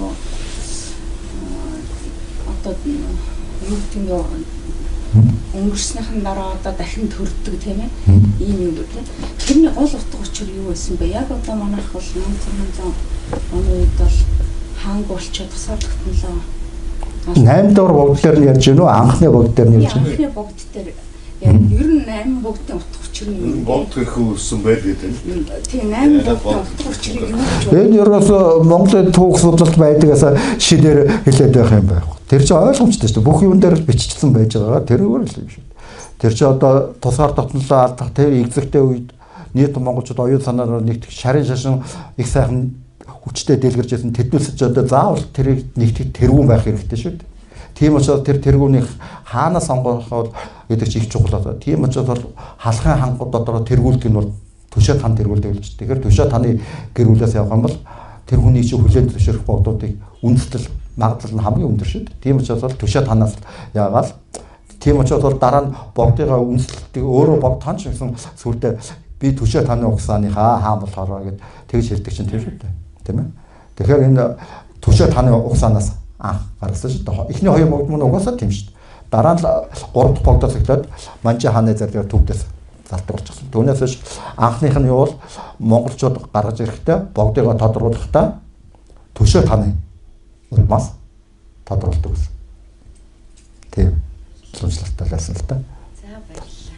одоо юу тийм юу өнгөрснийхэн дараа одоо дахин төрдөг тийм ээ. Ийм юм үү тийм. Тэрний гол утга учир юу байсан бэ? Яг одоо манайх бол нүүн зам оны үед бол хаанг болчиход тусаар тогтнолоо. eight доор богд дээр нь ярьж гэнэ үү? Анхны богд дээр нь ярьж гэнэ. Анхны богд дээр яг ер нь eight богдын утга учир нь богд гэхүү өссөн байл гэдэг. Тийм eight богдын утга учирыг юу гэж бодож байна? Энэ ерөөсөө Монголын түүх судлалт байдгаас шидээр хэлээд байх юм байхгүй. Тэр чинь ойлгомжтой шүү дээ. Бүх юм дээр бичигдсэн байж байгаа. Тэрүүгээр л юм шүү. Тэр чинь одоо тусгаар тогтнолоо алдах тэр экзектэй үед нийт монголчууд оюун санаагаар нэгтгэх шарын шашин их сайхан хүчтэй дэлгэрж байсан тэднээс одоо заавал тэрийг нэгтгэх тэргүүн байх хэрэгтэй шүү дээ. Тийм учраас тэр тэргүүнийг хаанаас сонгохоор гэдэг чинь их чухал байна. Тийм учраас бол халахын хангууд дотор тэргүүлдэг нь бол төшөө тан тэргүүлдэг л ч. Тэгэхээр төшөө таны гэр бүлээс явах юм бол тэр хүний чинь хүлээн зөвшөөрөх богдуудыг үндэслэл магадлал нь хамгийн өндөр шүү дээ. Тийм учраас бол төшөө танаас яагаад тийм учраас бол дараа нь богдыгаа үндэслэлтийг өөрөө богд тань ч гэсэн сүрдээ би төшөө таны угсааныхаа хаан болохоор гэд тэгж хэлдэг чинь тийм шүү дээ. Тийм ээ. Тэгэхээр энэ төшөө таны угсаанаас анх гарсан шүү дээ. Эхний хоёр богд мөн угаасаа тийм шүү дээ. Дараа нь гурав дахь богдоос эхлээд Манжи хааны зарлаар төвдөөс залтруулчихсан. Түүнээс биш анхных нь юу бол монголчууд гаргаж ирэхдээ богдыгаа тодруулахдаа төшөө таны улмаас тодруулдаг гэсэн. Тийм. Сонслогтой байсан л та. За баярлалаа.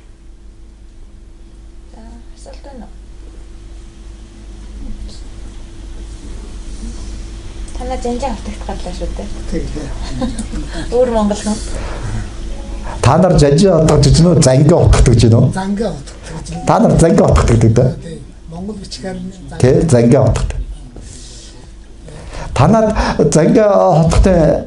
За асуулт байна уу? Танаа жанжаа автагт гарлаа шүү дээ. Тийм. Өөр монгол хүн. Та нар жанжаа утгаж гэж нөө зангаа утгаж гэж нөө. Зангаа утгаж. Та нар зангаа утгаж гэдэг дээ. Монгол бичгээр зангаа. Тэ зангаа утгаж. Танад зангаа хоттой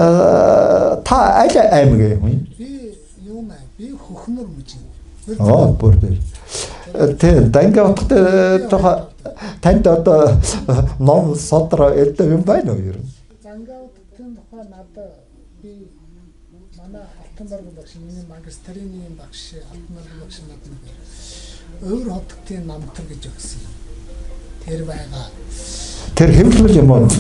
та аль аймаг юм? Би юу нэ? Би Хөхнөр мужи. Аа, бүр дээ. Тэ зангаа хоттой тохо танд одоо ном содро элдэ юм байна уу ер нь? Зангаа хотын тухай надад би манай Алтанбарг багш миний магистрийн багш Алтанбарг багш надад өөр хотын намтар гэж өгсөн. Тэр байгаа. Тэр хэвлэл юм уу?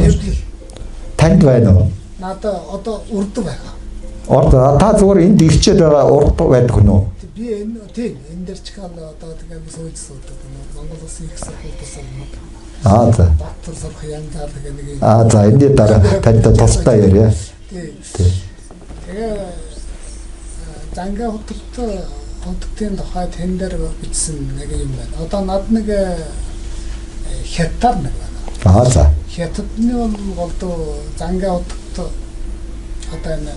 Танд байна уу? Надад одоо урд байгаа. Урд та зүгээр энд ирчээд байгаа урд байдаг хүн үү? Би энэ тийм энэ дээр ч гал одоо тэгээд сууж суудаг юм. Монголоос их сургуультаас юм. Аа за. Доктор сурах янзаар тэгээд нэг. Аа за энэ дараа танд тустай ярья. Тийм. Тэгээ зангаа хоттой хотын тухай тэн дээр бичсэн нэг юм байна. Одоо над нэг хятад нэг байна. Аа за. Хятадны бол одоо зангаа хоттой одоо энэ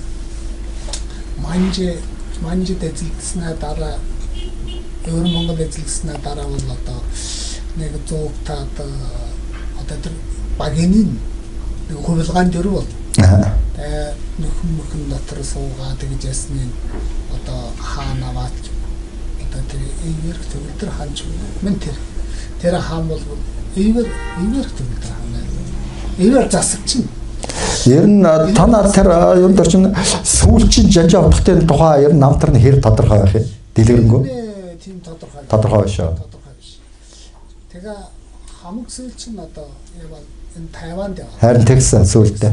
манжи манжид эзэлснээ дараа өөр Монгол эзэлснээ дараа бол одоо нэг зуугтаа одоо тэр багийн нэг хувилгаан дөр бол. Аа. Тэгээ нөхөн мөхөн дотор суугаа тэгж ясны одоо хаан аваад одоо тэр эвэр төгөлдөр ханч мэн тэр тэр хаан бол эвэр эвэр төгөлдөр хаан. Эвэр засагч нь. Ер нь танаар тэр юм дор чинь сүүлчийн жанжаа утгатын тухай ер нь намтар нь хэр тодорхой байх юм? Дэлгэрэнгүй. Тийм тодорхой. Тодорхой биш. Тодорхой биш. Тэгээ хамаг сүүлч нь одоо яваа энэ Тайванд яваа. Харин тэгсэн сүүлдээ.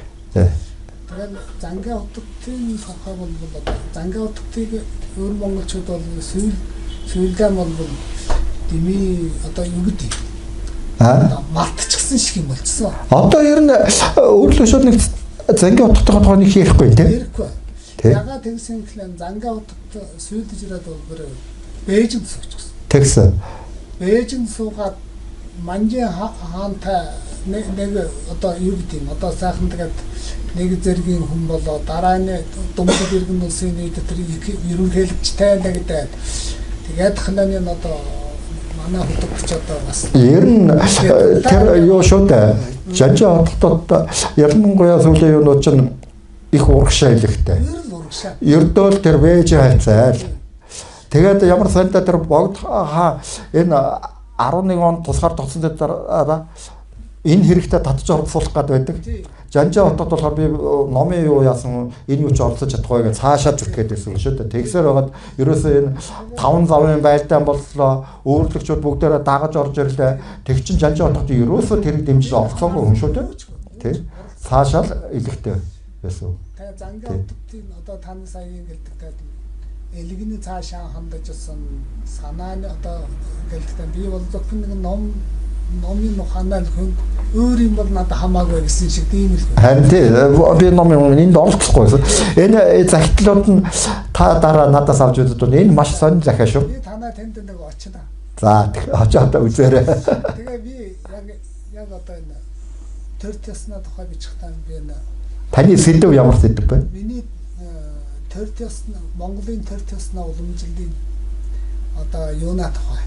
Тэгээд зангаа утгатын тухай бол зангаа утгатыг өөр монголчууд бол сүүл сүүлдээ бол дими одоо юу гэдэг аа мартчихсан шиг юм болчихсон. Одоо ер нь өөрлөө шууд нэг зангаа утгах тухай нэг ярихгүй тийм. Ярихгүй. Ягаад тэгсэн гэвэл зангаа утгат сүйдэж ирээд бол Бээжинд суучихсан. Тэгсэн. Бээжинд суугаад манжи хаантай нэг одоо юу гэдэг юм одоо сайхан тэгээд нэг зэргийн хүн болоо дараа нь думбаг иргэн улсын нийт тэр ерөнхийлөгчтэй нэгдээд тэгээд хананы одоо манай хөтөлбөрч одоо бас ер нь тэр юу шүү дээ. Жанжаа хотод ялангуяа сүүлийн юунууд чинь их урагшаа илэхтэй. Ердөөл тэр вэж хайцаал. Тэгээд ямар сандаа тэр богд хаа энэ арван нэг он тусгаар тогтсон дараа энэ хэрэгтэй татж орцуулах гад байдаг. Жанжаа хотод болохоор би номын юу яасан энэ юу ч оролцож чадахгүй гэж цаашаа зүтгэхэд байсан шүү дээ. Тэгсээр байгаад ерөөсөө энэ таван завын байлдаан боллоо. Өөрлөгчүүд бүгдээрээ дагаж орж ирлээ. Тэг чин жанжаа хотод ерөөсөө тэрийг дэмжиж олцоогүй хүн шүү дээ. Тэ. Цаашаа л илэхтэй байсан. Тэгээ зангаа хотын одоо таны саяын гэлдэг гэдэг элэгний цаашаа хандаж ирсэн санааны одоо гэлдэг би бол зөвхөн нэг ном номын ухаанаар хүн өөр юм бол надад хамаагүй гэсэн шиг тийм л. Харин тий би номын энд оролцохгүй. Энэ захидлууд нь та дараа надаас авч үзэж байна. Энэ маш сонир захиа шүү. Би танаа тэнд нэг очино. За очоод үзээрэй. Тэгээ би яг яг одоо энэ төрт ясна тухай бичихтаа би энэ таны сэдв ямар сэдв бэ? Миний төрт ясна Монголын төрт ясна уламжлалын одоо юуна тухай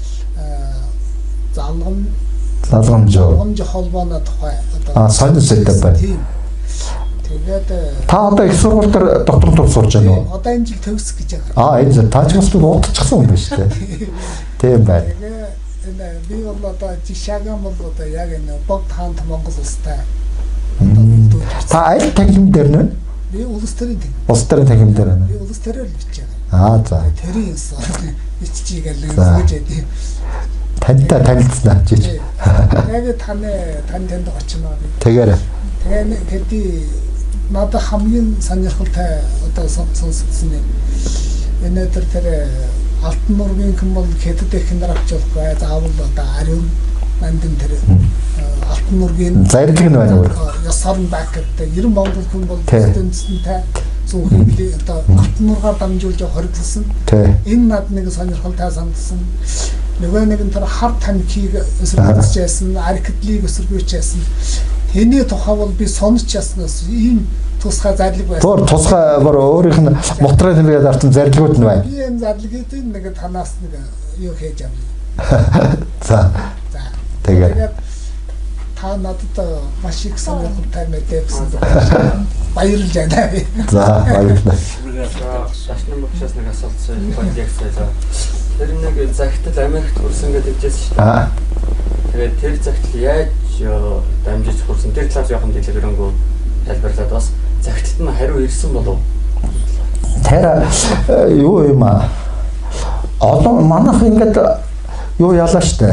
залгам залгамж залгамж холбооны тухай одоо а сонир сэдв байна. Тэгээд та одоо их сургууль дээр докторантур сурж байна уу? Одоо энэ жил төгс гэж байгаа. А энэ жил таач бас удчихсан юм байна шүү дээ. Тийм байна. Тэгээд би бол одоо жишээгэн бол одоо яг энэ Богд хаант Монгол улстай. Та аль танхим дээр нэ? Би улс төрийн танхим. Улс төрийн танхим дээр байна. Би улс төрөөр л бичиж байгаа. Аа за. Төрийн улс биччихий гэлээ гэж яа. Тантай танилцсан гэж. Яг таны тань тэнд очино. Тэгээрэй. Тэгээ хэдий надад хамгийн сонирхолтой одоо сонссон юм. Энэ төр тэр алтан нургийн хүн бол хэдэд их нар авчихгүй. Заавал одоо ариун мандин тэр алтан нургийн зарилэг нь байна уу? Ясарн бакертэй ерөн монгол хүн бол дэндсэнтэй зөв хэмлээ одоо алтан нургаар дамжуулж хориглосон. Энэ над нэг сонирхолтой санагдсан. Нөгөө нэгэн тэр хар танхийг өсөргөж яасан, архитлийг өсөргөж яасан. Тэний тухай бол би сонирч яснаас ийм тусгай зарлиг байсан. Өөр тусгай бүр өөрийнх нь моторын хэлгээд авсан зарлагууд нь байна. Би энэ зарлагуудыг нэг танаас нэг юу хийж авъя. За. За. Тэгээд та надад маш их сонирхолтой мэдээ өгсөн. Баярлж байна би. За, баярлалаа. Ашны багшаас нэг асуулт бодягцгаа. Тэр нэг загтал Америкт хүрсэн гэдэг хэлжсэн шүү дээ. Аа. Тэгээд тэр загтал яаж дамжиж хүрсэн тэр талаар жоохон дэлгэрэнгүй тайлбарлаад бас загталт нь хариу ирсэн болов. Тэр юу юм аа? Одоо манайх ингээд юу ялаа штэ.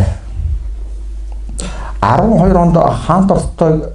арван хоёр онд хаант ортой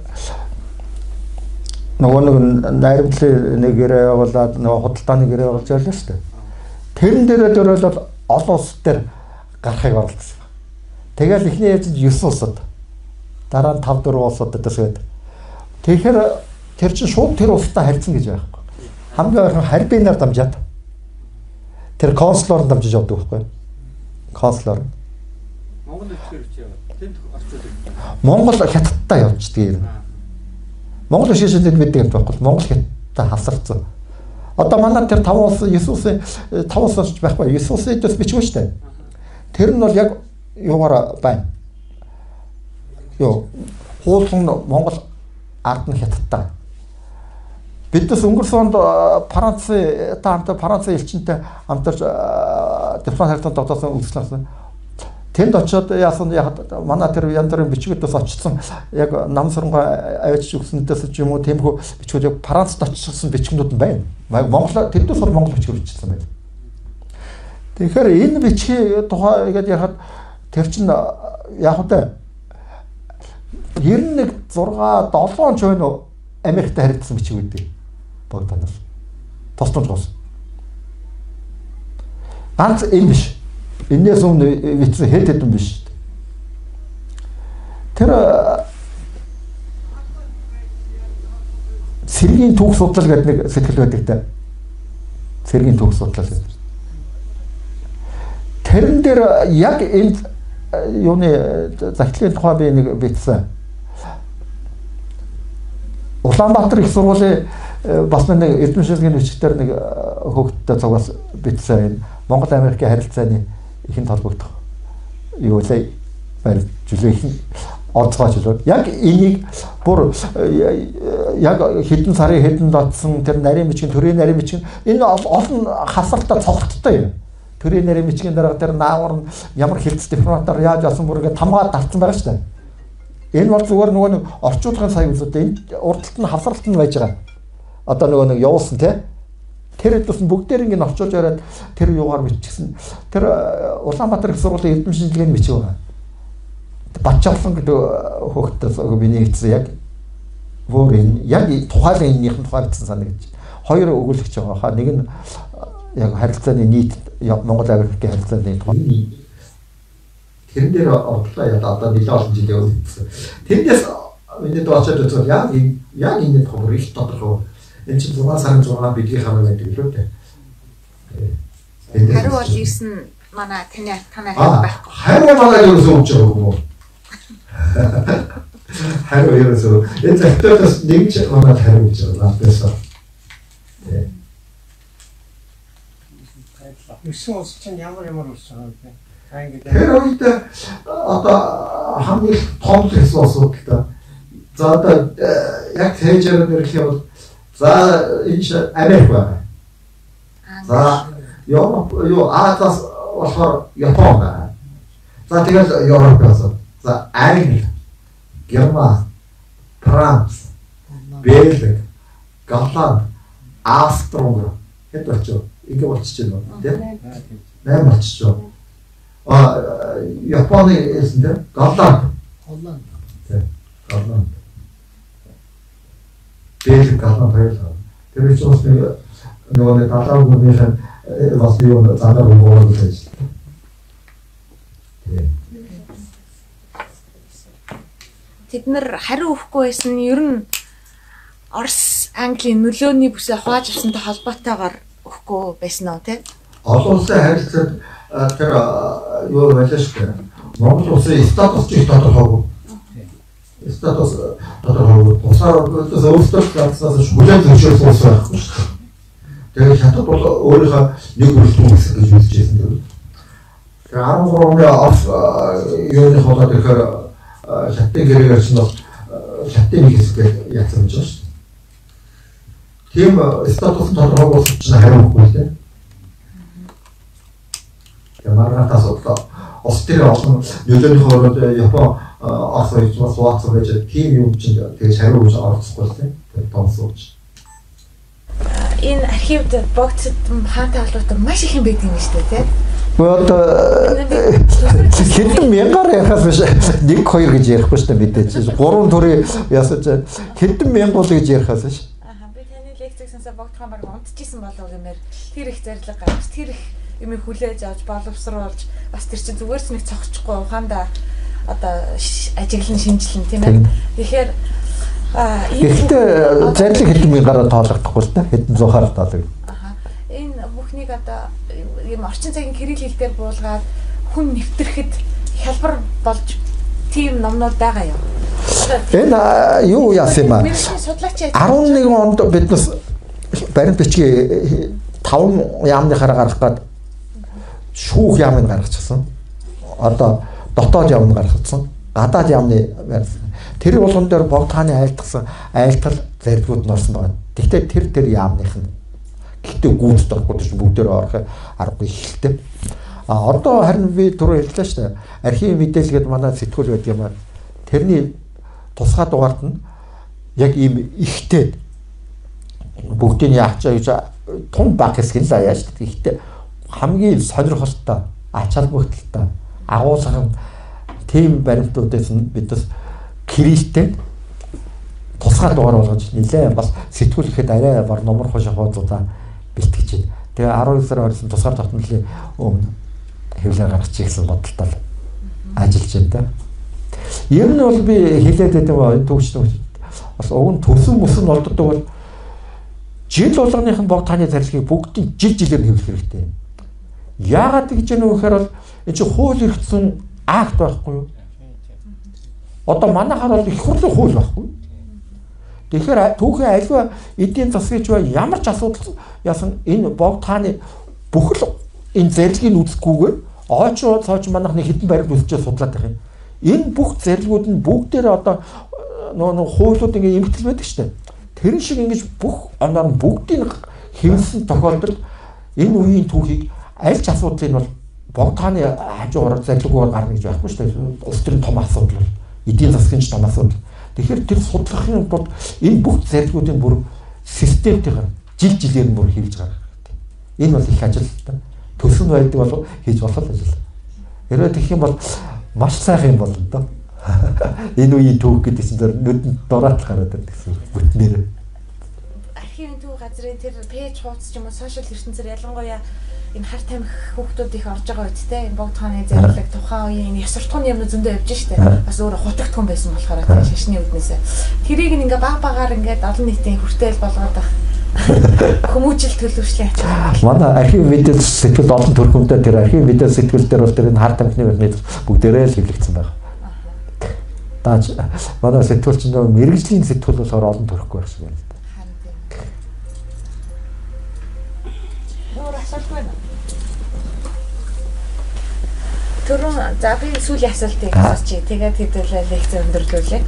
нөгөө нэг найрамдлын нэг гэрээ явуулаад нөгөө худалдааны гэрээ явуулж байлаа штэ. Тэрэн дээрээ дөрөөлөл олон улс дээр гарахыг оролцсон. Тэгэл ихний ээж девять улсад дараа нь five four улсуудад төсөөд. Тэгэхээр тэр чинь шууд тэр улстай харьцсан гэж байгаа байхгүй. Хамгийн ойрхон харьбинаар дамжаад тэр консулоор дамжиж явдаг байхгүй. Консулоор. Монгол хэлээр чи тэнд орчуулдаг. Монгол хятадтай явждаг юм. Монгол шишэнд мэддэг юм байхгүй. Монгол хятадтай хавсарцсан. Одоо манай тэр five улс Иесусын five улс орч байхгүй. Иесусын дэс бичгүй шүү дээ. Тэр нь бол яг юугаар байна. Юу хуулсан Монгол ард нь хятадтай. Бидээс өнгөрсөн онд Францын таамтай Францын элчинтэй хамтарч дипломат харилцаанд тогтоосон үйлчлүүлсэн. Тэнд очиод яасан яг манай тэр янз бүрийн бичгүүдээс очсон яг нам сургай аваач өгснөөс ч юм уу тиймхүү бичгүүд яг Францад очсон бичгнүүд нь байна. Монгол тэндээс бол монгол бичгээр бичсэн байна. Тэгэхээр энэ бичгийн тухай гэдэг ярахад тэр чинь яг үдэ ninety-one six seven ч байна Америктэй харилцсан бичиг үүдээ Богданаас тусламж гос. Ганц энэ биш. Энээс өмнө бичсэн хэд хэдэн биш. Тэр сэргийн түүх судлал гэдэг нэг сэтгэл байдаг та. Сэргийн түүх судлал гэдэг. Тэрэн дээр яг энэ юуны захидлын тухай би нэг бичсэн. Улаанбаатар их сургуулийн бас нэг эрдэм шилжгийн бичгээр нэг хөөгдтэй цугаас бичсэн Монгол Америкийн харилцааны ихэнд холбогдох юу вэ? Барь жилийн онцгой жилүүд. Яг энийг бүр яг хэдэн сарын хэдэн дотсон тэр нарийн бичгийн төрийн нарийн бичгийн энэ олон хасалтай цогцтой юм. Төрийн нарийн бичгийн дараа тэр наавар ямар хилцс дипломатаар яаж асан бүр ингэ тамгаад тавцсан байгаа шүү дээ. Энэ бол зүгээр нөгөө нэг орчуулгын сая үзүүд энэ урдталт нь хавсралт нь байж байгаа. Одоо нөгөө нэг явуулсан тий. Тэр хэдүүлсэн бүгдээр ингэ орчуулж яриад тэр юугаар бичсэн. Тэр Улаанбаатар их сургуулийн эрдэм шинжилгээний бичиг байгаа. Батчаалсан гэдэг хөөхтөөс миний хэлсэн яг өөр энэ яг тухайлын эннийхэн тухай бичсэн санагдаж. Хоёр өгүүлэгч байгаа. Хаа нэг нь яг харилцааны нийт Монгол Америкийн харилцааны тухай. Тэрэн дээр орлоо яа одоо нэлээд олон жил явуулсан. Тэрнээс миний дуучид үзвэл яг яг энэ тухай их тодорхой. Энэ чинь зургаан сарын зургаан бидний хамаа байдаг л үү те. Хариу бол ирсэн манай таны танай хайр байхгүй. Хариу манай юу сууж байгаа юм уу? Хариу ерөөсөө энэ зөвхөн нэг ч манай хариу гэж байна. Наадаас. Өсөн ус чинь ямар ямар ус байгаа вэ? Тэр үед одоо хамгийн том гэсэн асуудалтай. За одоо яг тэжээр нэрх юм бол за энэ Америк байна. За Европ юу Азиас болохоор Япон байна. За тэгэл Европоос. За Англи, Герман, Франц, Бельги, Голланд, Австрия хэд болчих. Ингээ болчих юм байна тийм. Найм болчих юм. А Японы эсэндээ Голланд. Голланд. Тийм. Голланд. Бэлэг Голланд байлаа. Тэр чинь бас нэг нөгөө талаа хүмүүнийхэн бас юу занаар өгөөрэй гэж. Тийм. Тэд нар хариу өгөхгүй байсан нь ер нь Орос, Английн нөлөөний бүсээ хувааж авсантай холбоотойгоор өгөхгүй байсан уу тийм? Олон улсын харилцаанд тэр юу байлаа шүү дээ. Монгол улсын статус ч их тодорхойгүй. Статус тодорхойгүй. Усаар өөрсдөө статуснаас хүлээн зөвшөөрсөн улс байхгүй шүү дээ. Тэгээд хятад бол өөрийнхөө нэг үлдэн гэсэн гэж үзэж байсан дээ. Тэгээд арван гурван Орос юуны холоод ихээр хятадын гэрээгээр ч бас хятадын нэг хэсгээр яцсан гэж байна шүү дээ. Тийм статус тодорхойгүй улс чинь хариу өгөхгүй л дээ. Ямарнатас одоо Австрали олон нөлөөний хооронд Япон Орос гэж бас хуваацсан байж тийм юм чинь тэгээд хариу өгж оролцохгүй тийм томсууч. Энэ архивд богцод хаантай холбоотой маш их юм байдаг юм шүү дээ тийм. Одоо хэдэн мянгаар яхаас биш нэг хоёр гэж ярихгүй шүү дээ мэдээж. Гурван төрлийн ясаж хэдэн мянган гэж ярихаас биш. Аа би таны лекцийг сонсоо богдхон баг унтчихсан болов гэмээр тэр их зарлаг гарч тэр их юм хүлээж авч боловсруулж бас тэр чинь зүгээр ч нэг цогцохгүй ухаандаа одоо ажиглан шинжилэн тийм ээ. Тэгэхээр аа ихтэй зарлаг хэдэн мянгаар тоологдохгүй л да хэдэн зуухаар тоолог. Аа энэ бүхнийг одоо юм орчин цагийн кирилл хэл дээр буулгаад хүн нэвтрэхэд хялбар болж тийм номнууд байгаа юм. Энэ юу яасан юм аа? арван нэгэн онд биднес баримт бичгийн таван яамныхаараа гаргах гээд шүүх яамыг гаргачихсан. Одоо дотоод яамыг гаргацсан. Гадаад яамны барьсан. Тэр болгон дээр богд хааны айлтгсан айлтгал зарилгууд нь орсон байна. Гэхдээ тэр тэр яамных нь гэхдээ гүйцэд орохгүй ч бүгдээр орох аргагүй хэлтэй. А одоо харин би түрүү хэллээ шүү дээ. Архив мэдээлгээд манай сэтгүүл байдаг юм аа. Тэрний тусгай дугаарт нь яг ийм ихтэй бүгдийг яач гэж тун баг хэсэг л аяа шүү дээ. Гэхдээ хамгийн сонирхолтой, ач холбогдолтой, агуулгын тийм баримтуудаас нь бидээс кириллтэй тусгай дугаар болгож нэлээ бас сэтгүүлэхэд арай бар номер хошоохоодуудаа бэлтгэж байна. Тэгээ арван сар орсон тусгаар тогтнолын өмнө хэвлэр гаргачих гэсэн бодолтой ажиллаж байна да. Ер нь бол би хэлээд байдаг төгссөн бас уг нь төсөн мөсөн олддог бол жил болгоных нь богд хааны зарилгыг бүгдийг жил жилээр хэвлэх хэрэгтэй. Яагаад гэж юм вэ гэхээр бол энэ чинь хууль эрхтсэн акт байхгүй юу? Одоо манайхаар бол их хурлын хууль байхгүй. Тэгэхээр түүхэн альва эдийн засгийн ч ямар ч асуудал яасан энэ богд хааны бүхэл энэ зарилгыг үзэхгүйгээр ойч цооч манайх нэг хэдэн баримт үзчихээ судлаад байгаа юм. Энэ бүх зарилгууд нь бүгдээр одоо нөө хуулиуд ингээ эмгтэл байдаг шүү дээ. Тэр шиг ингэж бүх оноор нь бүгдийг хэвлсэн тохиолдолд энэ үеийн түүхийг аль ч асуудлыг бол богд хааны хажуугаар зарилгуугаар гарна гэж байхгүй шүү дээ. Улс төрийн том асуудал бол эдийн засгийн ч том асуудал. Тэгэхээр тэр судлахын тулд энэ бүх зарилгуудын бүр системтэйгээр жил жилээр нь бүр хийж гаргах хэрэгтэй. Энэ бол их ажил та. Төсөв нь байдаг бол хийж болох ажил. Хэрвээ тэгэх юм бол маш сайхан юм болно доо. Энэ үеийн түүх гэдэг чинь нүдэнд дураач гараад байдаг гэсэн бүтнээр. Архивын түүх газрын тэр пэйж хуудас ч юм уу сошиал ертөнцөөр ялангуяа энэ хар тамхи хүүхдүүд их орж байгаа үед те энэ богд хааны зарлаг тухайн үеийн яс суртахууны юмнууд зөндөө явж штэ. Бас өөрөө хутагдсан байсан болохоор те шашны үднээсээ. Тэрийг ингээ баг багаар ингээ олон нийтийн хүртэл болгоод байх. Хүмүүжил төлөвшлийн ачаал. Манай архив видео сэтгэл олон төрхөмтэй тэр архив видео сэтгэл дээр бол тэр энэ хар тамхины байдлыг бүгдээрээ л хэвлэгдсэн байна. Даач манай сэтгүүлч нөө мэрэгжлийн сэтгүүл болохоор олон төрөхгүй байх шиг байна. Харин тийм. Өөр асуулт байна. Түрүүн за би сүүлийн асуултыг асуучих. Тэгээд хэдүүлээ лекц өндөрлүүлээ.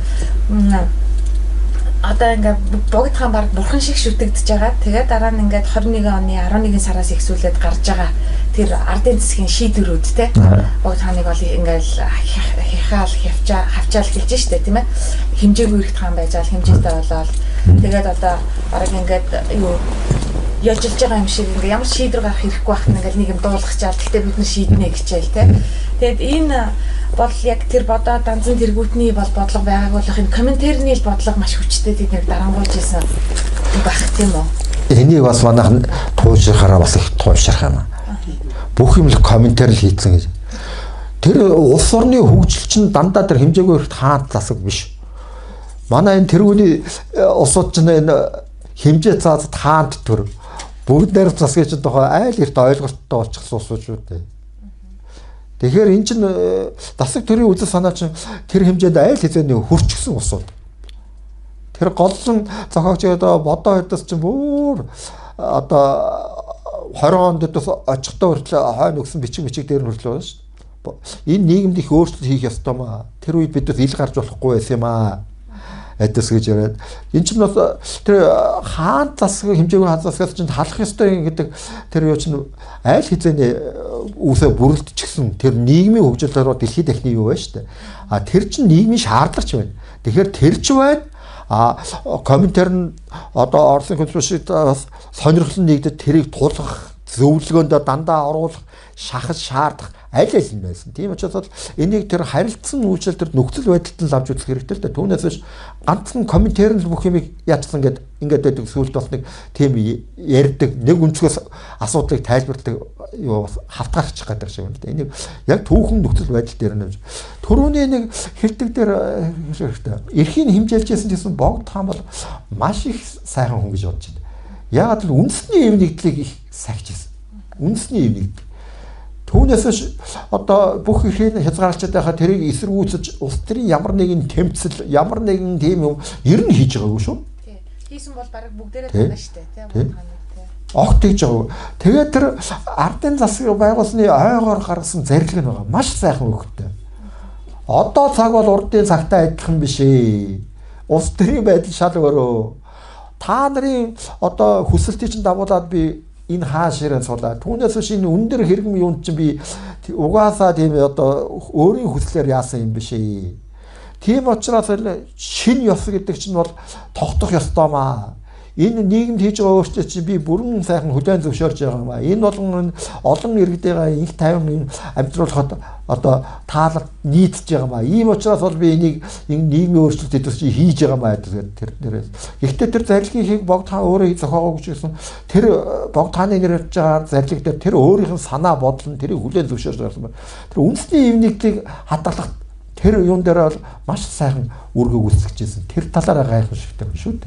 Одоо ингээд богд хаан баг бурхан шиг шүтэгдэж байгаа. Тэгээд дараа нь ингээд двадцать и один оны арван нэгэн сараас ихсүүлээд гарч байгаа тэр ардын засгийн шийдвэрүүд те богд хааныг бол ингээд хихаал хавчаа хавчаал хэлж штэ тийм ээ. Хэмжээгүй ирэх хаан байж аал хэмжээтэй болоод тэгээд одоо баг ингээд юу яжилж байгаа юм шиг ингээд ямар шийдвэр гарах хэрэггүй байх нь ингээд нэг юм дуулгах чаал. Гэтэ бид нар шийднэ гэжээл те. Тэгээд энэ бол яг тэр бодоо данзан тэргүүтний бол бодлого байгааг болох энэ комментарийн бодлого маш хүчтэй тэднийг дарангуйж исэн байх тийм үү? Энийг бас манайхан туушрахаараа бас их туушрах юм. Бүх юм л комментар л хийцэн гэж. Тэр улс орны хөгжил чинь дандаа тэр хэмжээгүй ирэхэд хаан засаг биш. Манай энэ тэргүүний улсууд чинь энэ хэмжээ цаазад хаант төр бүгд найрах засгийн чинь тухай айл эрт ойлголттой болчихсон улсууд шүү дээ. Тэгэхээр эн чинь засаг төрийн үзэл санаа чинь тэр хэмжээнд айл хэзээний хөрчихсөн улсууд. Тэр голлон зохиогч одоо бодоо хэдээс чинь бүр одоо хороонд дэс очихтой хүртэл хойно өгсөн бичиг бичиг дээр нь хүртэл байна шүү дээ. Энэ нийгэмд их өөрчлөлт хийх ёстой маа. Тэр үед бид ил гарч болохгүй байсан юм аа. Эдэс гэж яриад. Энд чинь бас тэр хаан засаг хэмжээгүй хаан засгаас чинь халах ёстой гэдэг тэр юу чинь айл хизээний үсээ бүрэлдчихсэн тэр нийгмийн хөгжил рүү дэлхийд эхний юу байна шүү дээ. А тэр чинь нийгмийн шаардлагач байна. Тэгэхээр тэр ч байна. А комментар нь одоо Орсын хөлбөшид бас сонирхол нэгдэд тэрийг тулгах зөвлөгөөндөө дандаа оруулах шахаж шаардах аль аль нь байсан. Тийм учраас энийг тэр харилцсан үйлчлэл тэр нөхцөл байдалд нь авч үзэх хэрэгтэй л дээ. Түүнээс биш ганцхан комментар нь бүх юмыг яатсан гэд ингээд байдаг сүлд бас нэг тийм ярьдаг нэг өнцгөөс асуудлыг тайлбарладаг юу хавтгаарчих гэдэг шиг байна л да. Энийг яг түүхэн нөхцөл байдал дээр нь түрүүний нэг хэрдэг дээр хэрэгтэй. Эрхийн хэмжээлжсэн гэсэн богд хаан бол маш их сайхан хүн гэж бодож байна. Яагаад л үндэсний эв нэгдлийг их сахижсэн. Үндэсний эв нэгдэл. Түүнээс одоо бүх эрхийн хязгаарлалчтай байхад тэрийг эсэргүүцэж улс төрийн ямар нэгэн тэмцэл ямар нэгэн тийм юм ер нь хийж байгаагүй шүү. Тий. Хийсэн бол бараг бүгдээрээ тань штэ тий. Огт хийж байгаа. Тэгээд тэр ардын засаг байгуулсны ойгоор гаргасан зарилга нь байгаа. Маш сайхан өгөхтэй. Одоо цаг бол урдын цагтай адилхан биш ээ. Улс төрийн байдал шал өөрөө. Та нарын одоо хүсэлтийг чинь дагуулад би энэ хаа ширээ суулаа. Түүнээс биш энэ өндөр хэрэгм юунд чинь би угаасаа тийм одоо өөрийн хүслээр яасан юм биш ээ. Тийм учраас шин ёс гэдэг чинь бол тогтох ёстой маа. Энэ нийгэмд хийж байгаа өөрчлөлт чинь би бүрэн сайхан хүлээн зөвшөөрж байгаа юм аа. Энэ болгон олон иргэдээ их тайван амьдруулахад одоо таалал нийцж байгаа маа. Ийм учраас бол би энийг энэ нийгмийн өөрчлөлт гэдэг чинь хийж байгаа маа гэдэг тэр дээрээс. Гэхдээ тэр зарилгын хийг богд хаан өөрөө зохиогоогүй ч гэсэн тэр богд хааны нэр явж байгаа зарилэг дээр тэр өөрийнх нь санаа бодол нь тэрийг хүлээн зөвшөөрж байгаа юм. Тэр үндэсний эвнэгдлийг хадгалах тэр юун дээр бол маш сайхан үргэлж үүсгэжсэн. Тэр талаараа гайхамшигтай байна шүү дээ.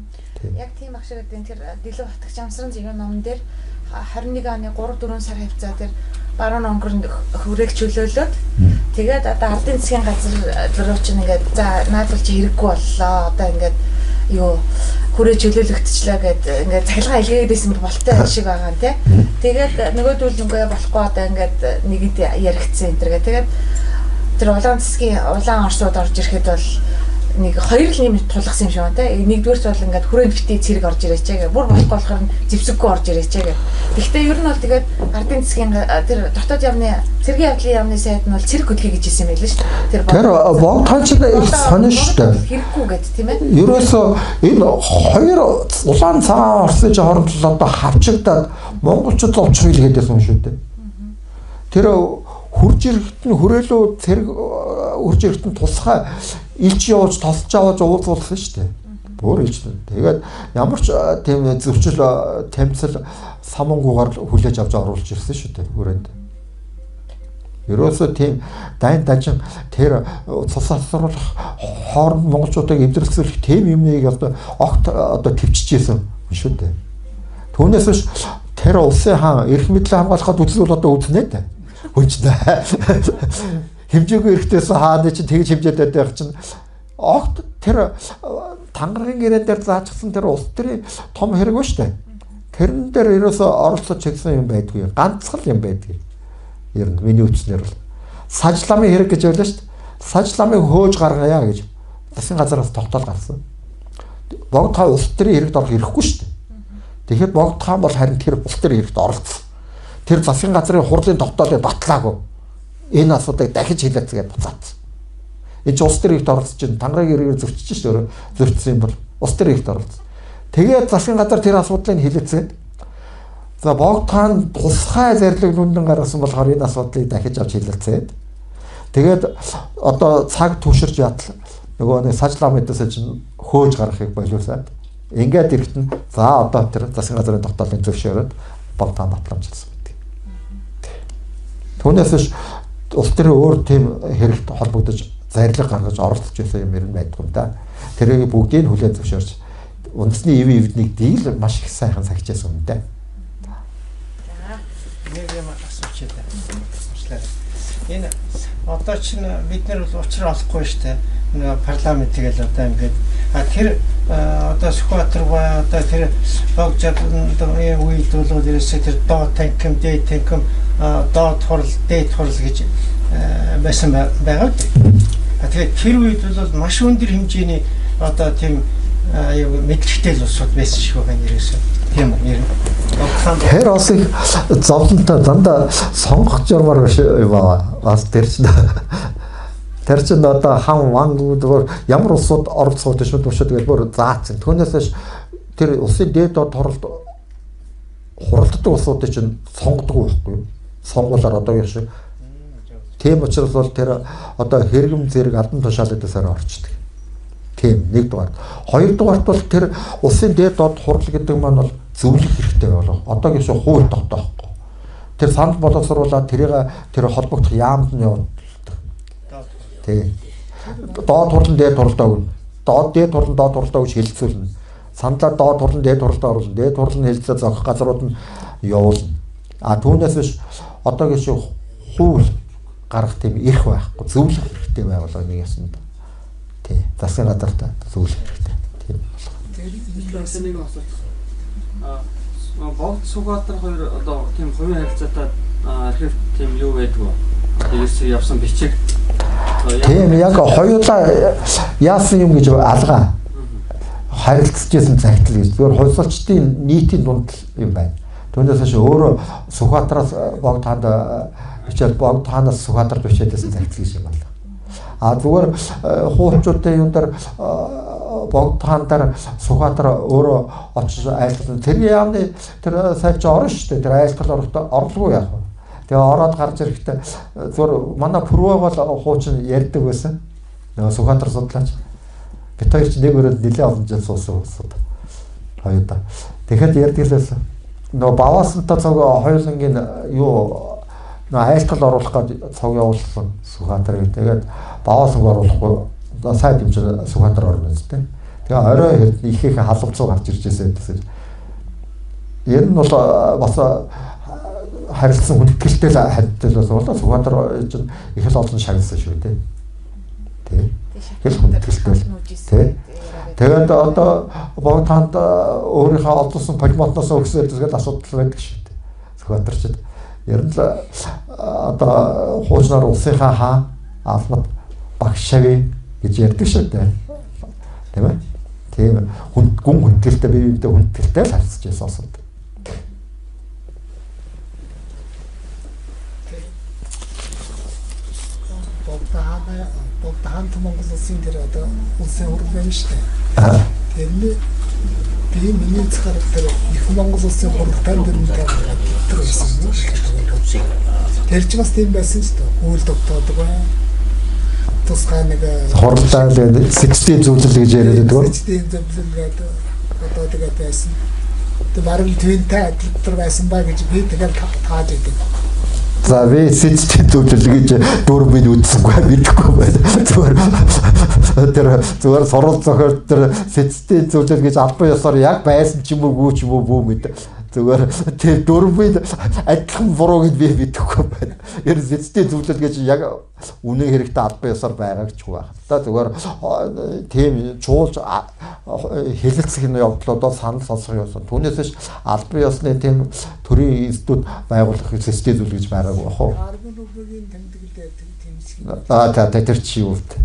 Яг тийм ах шиг энэ тэр Дэлүү Хатагч амсран зэгийн номон дээр двадцать и один оны три дөрвөн сар хавцаа тэр баруун онгорнд хүрээг чөлөөлөөд тэгээд одоо ардын засгийн газар руу чинь ингээд за наадвал чи хэрэггүй боллоо одоо ингээд юу хүрээ чөлөөлөгдчихлээ гэд ингээд цахилгаан илгээгээдсэн болтой шиг байгаа юм тий. Тэгээд нөгөөдөл нүгэ болохгүй одоо ингээд нэгэд яригдсан энэ төр тэгээд тэр улаан засгийн улаан орсууд орж ирэхэд бол нэг хоёр л юм тулгсан юм шиг байна те. Нэгдүгээрт бол ингээд хүрээнд битээ цэрэг орж ирээч гээ. Бүр болох болохоор зэвсэггүй орж ирээч гээ. Гэхдээ ер нь бол тэгээд ардын засгийн тэр дотоод яамны цэргийн явдлын яамны сайд нь бол цэрэг хөдөлгөе гэж хэлсэн байл шүү дээ. Тэр Тэр богдхан ч их сонин шүү дээ. Хэрэггүй гэд тийм ээ. Ерөөсөө энэ хоёр улаан цагаан Орсын хооронд л одоо хавчигдаад монголчууд олчих хэл хийдсэн юм шүү дээ. Тэр хурж ирэхэд нь хүрээлүү цэрэг хурж ирэхэд нь тусгай илж явуулж тосч аваад уулзуулсан шүү дээ. Бүр илж. Тэгээд ямар ч тийм зөрчил тамцал самангуугаар хүлээж авч оруулж ирсэн шүү дээ хүрээнд. Ерөөсөө тийм дайн дажин тэр цус асруулах хооронд монголчуудыг эвдрэлцүүлэх тийм юмныг одоо огт одоо төвччихсэн шүү дээ. Түүнээс биш тэр улсын хаан эрх мэдлээ хамгаалахад үзлүүл одоо үзнэ дээ. Хүнчнээ хэмжээгүй эрхтэйсэн хааны чинь тэгж хэмжээтэй байх чинь огт тэр тангаргийн гэрэн дээр заачсан тэр улс төрийн том хэрэг ба штэ. Тэрэн дээр ерөөсөө оролцож чигсэн юм байдгүй. Ганцхан юм байдгийг. Ер нь миний үтснэр бол сажламын хэрэг гэж байлаа штэ. Сажламыг хөөж гаргая гэж засгийн газараас тогтоол гарсан. Богд хаан улс төрийн хэрэгт орох ирэхгүй штэ. Тэгэхэд богд хаан бол харин тэр улс төрийн хэрэгт оролцсон. Тэр засгийн газрын хурлын тогтоолыг батлаагүй. Энэ асуудыг дахиж хилээцгээд буцаацсан. Энэ ч улс төрийн хэрэгт оролцож чинь тангараг иргээр зөрчиж шүү дээ. Зөрчсөн юм бол улс төрийн хэрэгт оролцсон. Тэгээд засгийн газар тэр асуудлыг хилээцгээд за богд хаан тусгай зарлиг нүндэн гаргасан болохоор энэ асуудлыг дахиж авч хилээцээд тэгээд одоо цаг түвширж ятал нөгөө нэг сажлаа мэдээсээ чинь хөөж гаргахыг боловсаад ингээд ирэхэд нь за одоо тэр засгийн газрын тогтоолыг зөвшөөрөөд богд хаан батламжлсан байдаг. Түүнээс биш улс төрийн өөр тийм хэрэгт холбогдож зарлиг гаргаж оролцож байсан юм ер нь байдгүй да. Тэрийг бүгдийг хүлээн зөвшөөрч үндэсний ив ивднийг дийл маш их сайхан сахижсэн юм да. Нэг юм асууж байна. Энэ одоо ч бид нар бол учраа олохгүй шүү дээ. Нэг парламент тэгэл одоо ингээд а тэр одоо Сүхбаатар ба одоо тэр богжад энэ үед бол ерөөсөө тэр доод танким, дээд танким, доод хурал, дээд хурал гэж байсан байгаа. А тэгээд тэр үед бол маш өндөр хэмжээний одоо тийм мэдлэгтэй л усуд байсан шиг байгаа нэрээс. Тийм үү? Тэр бас их зовлонтой дандаа сонгох журмаар биш юм аа. Бас тэр чинь тэр чинь одоо хан вангууд ямар улсууд оролцох гэж шууд тэгээд бүр заацсан. Түүнээс тэр улсын дээд доод хуралд хуралддаг улсуудыг чинь сонгодог байхгүй юу? Сонгуулаар одоогийн шиг. Тийм учраас бол тэр одоо хэрэгэм зэрэг албан тушаалын дэсээр орчдөг. Тийм нэгдүгээр. Хоёрдугаарт бол тэр улсын дээд доод хурал гэдэг маань бол зөвлөх хэрэгтэй болов. Одоогийн шиг хууль тогтоохгүй. Тэр санал боловсруулаад тэрийг тэр холбогдох яамд нь явуулдаг. Тийм. Доод хурлын дээд хурлаа өгнө. Доод дээд хурлын доод хурлаа гэж хэлэлцүүлнэ. Саналаа доод хурлын дээд хурлаа оруулна. Дээд хурлын хэлэлцээ зогсох газрууд нь явуулна. А түүнээс биш одоогийн шиг хууль гарах тийм эрх байхгүй. Зөвлөх хэрэгтэй байгуулга нэг ясанд. Тийм. Засгийн газартаа зөвлөх хэрэгтэй. Тийм болгоо. Тэгээд нэг асуулт. А богд Сүхбаатар хоёр одоо тийм хувийн харилцаатай архив тийм юу байдгүй. Тэрээс явсан бичиг. Тийм яг хоёулаа яасан юм гэж алгаа. Харилцажсэн цагтл гэж. Зүгээр хувьсалчдын нийтийн дунд юм байна. Түүнээс биш өөрөө Сүхбаатараас богд хаанд бичээд богд хаанаас Сүхбаатарт бичээдсэн цагтл гэж юм байна. А зүгээр хуучуудын юм дээр богд хаандар Сүхбаатар өөрөө очиж айлтсан. Тэр яамны тэр сайч орно шүү дээ. Тэр айлтгал орохдоо орлого яах вэ? Тэгээ ороод гарч ирэхдээ зүгээр манай Пүрвэг бол хуучин ярьдаг байсан. Нөгөө Сүхбаатар судлаач. Бид хоёр ч нэг өрөөнд нэлээд олон жил суусан улсууд. Хоёудаа. Тэгэхэд ярьдаг лээс нөгөө Баваасантай цог хоёулангийн юу нөгөө айлтгал оруулах гэж цог явуулсан Сүхбаатарыг. Тэгээд Баваасанг оруулахгүй сайд юм чинь Сүхбаатар орно үстэй. Тэгээ орой хэрд ихээхэн халавцуу гарч ирж байсан гэсэн. Ер нь бол бас харилцсан хүндэтгэлтэй хадтай бас болоо Сүхбаатар чинь их л олон шагнасан шүү дээ. Тэ. Хэл хүндэтгэлтэй. Тэ. Тэгээд одоо богд хаанд өөрийнхөө олдсон полимотноос өгсөөр тэгээд асуудал байдаг шүү дээ. Сүхбаатарчид ер нь л одоо хуучнаар улсынхаа хаан Алмат багш шави гэж ярьдаг шүү дээ. Тийм ээ. Тийм хүн гүн хүндэлтэй бие биендээ хүндэлтэй харьцаж байсан асуудал. Богдааны Богдаан Монгол улсын дээр одоо улсын хурал байна шүү дээ. Тэрний би миний цахаар тэр их Монгол улсын хуралтай дээр нэг тэр байсан. Тэр ч бас тийм байсан шүү дээ. Үйл тогтоодог бай. Тусгай нэг хуралтай сэтгцийн зөвлөл гэж яриад байдаг. Сэтгцийн зөвлөл гэдэг одоо тэгээд байсан. Тэр баруун твинтэй адилтар байсан ба гэж би тэгэл тааж идэв. За ви сэтгцийн зөвлөл гэж дөрөв минут үзсэнгүй мэдэхгүй байна. Зүгээр тэр зүгээр сурал зохиол тэр сэтгцийн зөвлөл гэж албан ёсоор яг байсан ч юм уу ч юм уу бүү мэд. Зүгээр тэр дөрөв минут адилхан буруу гэж би мэдэхгүй байна. Ер нь сэтгцийн зөвлөл гэж яг үнэн хэрэгтэй албан ёсоор байгаа гэж байна. Та зүгээр тийм чуулж хэлэлцэх нь явдлуудаа санал сонсох юмсан. Түүнээс албан ёсны тийм төрийн институт байгуулах сэтгцийн зөвлөл гэж байгаагүй бах уу? Аргын рубригийн тэмдэглэлээр тэмцэх. Аа та тэр чи юу вэ?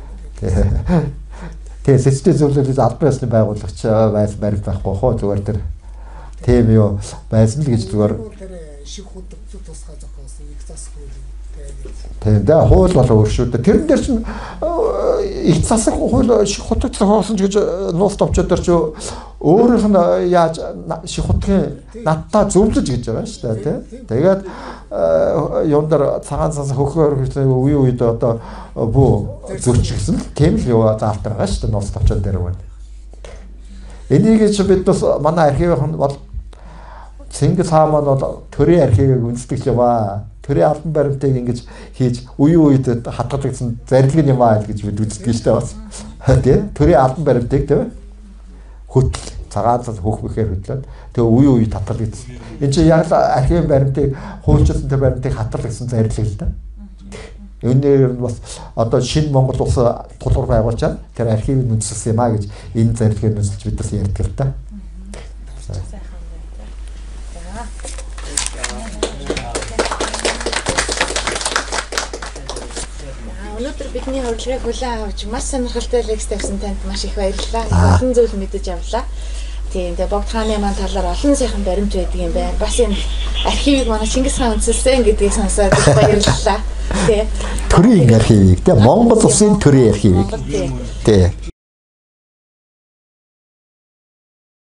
Тэгээ сэтгцийн зөвлөлийг албан ёсны байгуулагч байл барих байхгүй хоо зүгээр тэр тийм юу байсан л гэж зүгээр шиг хөдөлгөөн тусгай зохиосон их засгүй тийм дээ хууль болоо өршөөд тэрэн дээр чинь их засах хууль шиг хөдөлгөөн зохиосон гэж нууц товчод дээр чи өөрийнх нь яаж шиг хөдөлгөөн надтай зөвлөж гэж байгаа шүү дээ тийм тэгээд юун дээр цагаан цас хөхөр үе үед одоо бүү зөрчигсөн тийм л юу заалтар байгаа шүү дээ нууц товчод дээр байна. Энийг ч бид бас манай архивын бол Чингис хаан маань бол төрийн архивыг үндэслэж яваа. Төрийн албан баримтыг ингэж хийж үе үед хатгагдсан зарилгын юм аа гэж бид үздэг шүү дээ бас. Тийм төрийн албан баримтыг тийм хөтл цагаан цас хөх бүхээр хөтлөөд тэгээ үе үед хатгагдсан. Энд чинь яг архивын баримтыг хуульчилсан тэр баримтыг хатгагдсан зарилга л да. Өнөөдөр бас одоо шинэ Монгол улс тулгуур байгуулчаад тэр архивыг үндэслэсэн юм аа гэж энэ зарилгыг үндэслэж бид бас ярьдаг л да. Өнөөдөр бидний урилгыг хүлээн авч маш сонирхолтой лекц тавьсан танд маш их баярлалаа. Олон зүйл мэдэж авлаа. Тийм тэгээ Богдхааны маань талаар олон сайхан баримт байдаг юм байна. Бас энэ архивыг манай Чингис хаан үндэслэсэн гэдгийг сонсоод баярлалаа. Тий. Төрийн архивыг тий Монгол улсын төрийн архивыг тий